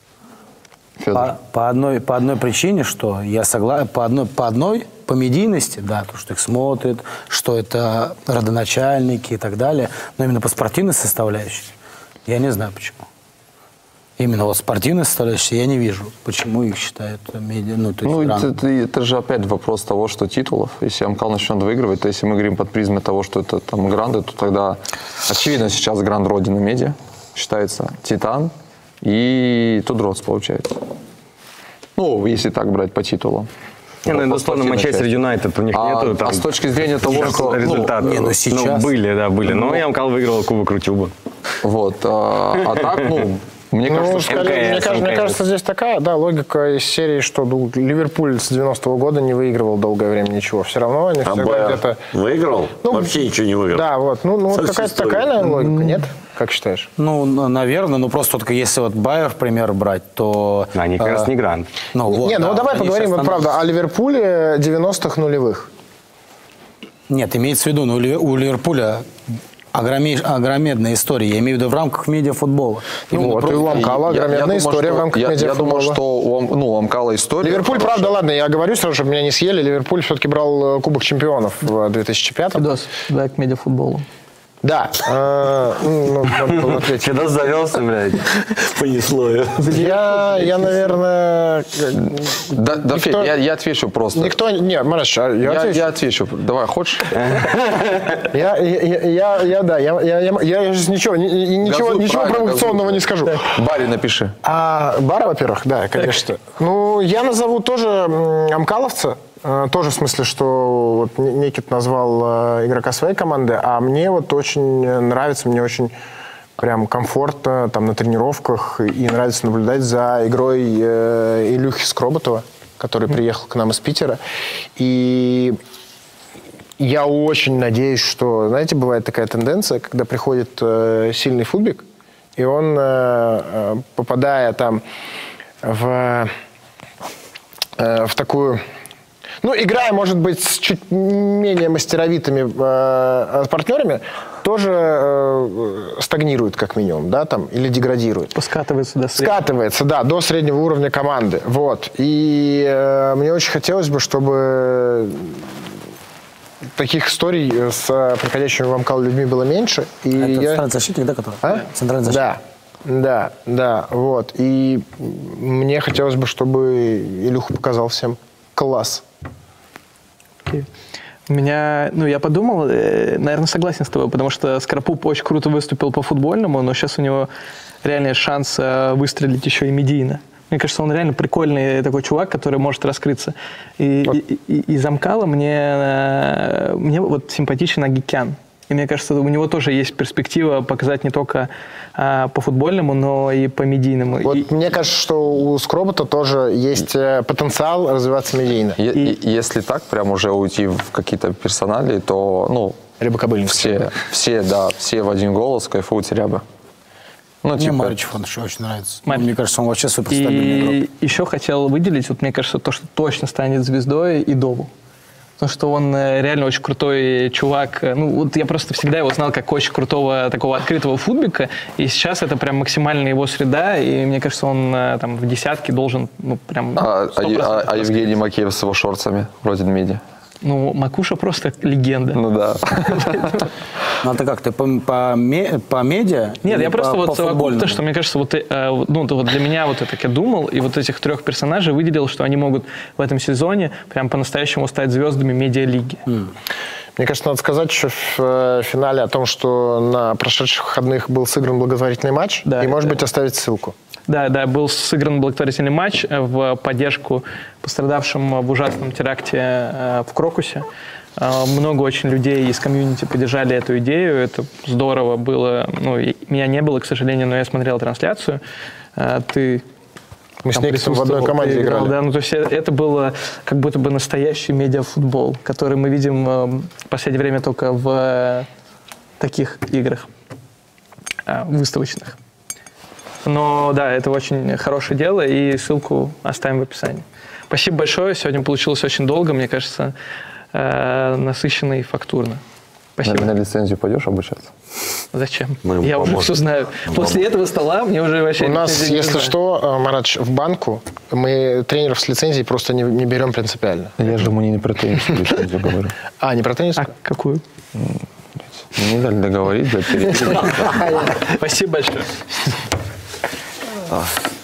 По одной причине, что я согласен, по медийности, да, то, что их смотрят, что это родоначальники и так далее, но именно по спортивной составляющей я не знаю почему. Именно вот спортивной составляющей я не вижу, почему их считают это же опять вопрос того, что титулов. Если Амкал начнет выигрывать, то если мы говорим под призмой того, что это там гранды, то тогда очевидно сейчас гранд родина медиа считается Титан и Тудроц получается. Ну, если так брать по титулам. Условно, Манчестер Юнайтед, у них нету там... А с точки зрения того, что... результаты. Сейчас... были. Но и Амкал выиграл Кубок Рутюба. Вот. А так, мне кажется, мне кажется, здесь такая, логика из серии, что Ливерпуль с 90-го года не выигрывал долгое время ничего. Все равно они всегда где-то... Выиграл? Вообще ничего не выиграл. Да, вот. Какая-то такая, наверное, логика, нет? Как считаешь? Наверное, просто только если вот Байер, например, брать, то... Они как раз не грант. Давай поговорим, правда, о Ливерпуле 90-х нулевых. Нет, имеется в виду, у Ливерпуля огромедная история. Я имею в виду в рамках медиафутбола. И у Амкала огромедная история в рамках медиафутбола. Я думаю, что у Амкала история... Ливерпуль, правда, ладно, я говорю сразу, чтобы меня не съели, Ливерпуль все-таки брал Кубок Чемпионов в 2005-м. Да, к медиафутболу. Да. Федос завелся, блядь. Понесло ее. Я, наверное... Да, Федь, я отвечу просто. Не, Мараш, я отвечу. Давай, хочешь? Я сейчас ничего провокационного не скажу. Барри напиши. Бара, во-первых, да, конечно. Я назову тоже амкаловца. Тоже в смысле, что вот Никит назвал игрока своей команды, а мне вот очень нравится, мне очень прям комфортно там на тренировках и нравится наблюдать за игрой Илюхи Скроботова, который приехал к нам из Питера. И я очень надеюсь, что, знаете, бывает такая тенденция, когда приходит сильный футбик, и он, попадая там в такую... играя, может быть, с чуть менее мастеровитыми партнерами, тоже стагнирует, как минимум, да, там, или деградирует. Скатывается до среднего. Скатывается, да, до среднего уровня команды. Вот. И мне очень хотелось бы, чтобы таких историй с приходящими в Амкал людьми было меньше. И это центральный защитник, да, который? Центральный защитник. Да, вот. И мне хотелось бы, чтобы Илюха показал всем класс. У меня, я подумал, наверное, согласен с тобой, потому что Скоропуп очень круто выступил по футбольному, но сейчас у него реальный шанс выстрелить еще и медийно. Мне кажется, он реально прикольный такой чувак, который может раскрыться. И из Амкала мне вот симпатичен Агикян. И мне кажется, у него тоже есть перспектива показать не только по футбольному, но и по медийному. Вот мне кажется, что у Скробота тоже есть потенциал развиваться медийно. Если так, прям уже уйти в какие-то персонали, то, Ряба Кобыльник. все в один голос кайфуют Ряба. Мне Маричев он еще очень нравится. Мне кажется, он вообще суперстабильный игрок. И еще хотел выделить, вот мне кажется, то, что точно станет звездой, Идову. потому что он реально очень крутой чувак. Ну, вот я просто всегда его знал как очень крутого такого открытого футбика, и сейчас это прям максимально его среда, и мне кажется, он там в десятке должен, ну, прям 100% А Евгений Макеев с его шорцами вроде меди? Ну, Макуша просто легенда. Ну да. Ну, это как, ты по медиа? Нет, или я просто вот футбольному? совокупно, что мне кажется, вот, ну, вот для меня вот это я думал, и вот этих 3 персонажей выделил, что они могут в этом сезоне прям по-настоящему стать звездами медиалиги. Мне кажется, надо сказать еще в финале о том, что на прошедших выходных был сыгран благотворительный матч, Да, и, может это- быть, оставить ссылку. Да, был сыгран благотворительный матч в поддержку пострадавшим в ужасном теракте в Крокусе. Много очень людей из комьюнити поддержали эту идею. Это здорово было. Ну, меня не было, к сожалению, но я смотрел трансляцию. Ты Мы с там Никитом в одной присутствовал, команде ты играл, играли. да, ну, то есть это было как будто бы настоящий медиафутбол, который мы видим в последнее время только в таких играх выставочных. Но да, это очень хорошее дело, и ссылку оставим в описании. Спасибо большое. Сегодня получилось очень долго, мне кажется, насыщенно и фактурно. Спасибо. На лицензию пойдешь обучаться? Зачем? Мы ему Я уже поможем. все знаю. После этого стола мне уже вообще... У нас, лицензии не если нужна. что, Марадж, в банку мы тренеров с лицензией просто не берем принципиально. Я же ему не про теннисскую лицензию говорю. А, не про теннис? А какую? Не дали договорить, да, перейти. Спасибо большое.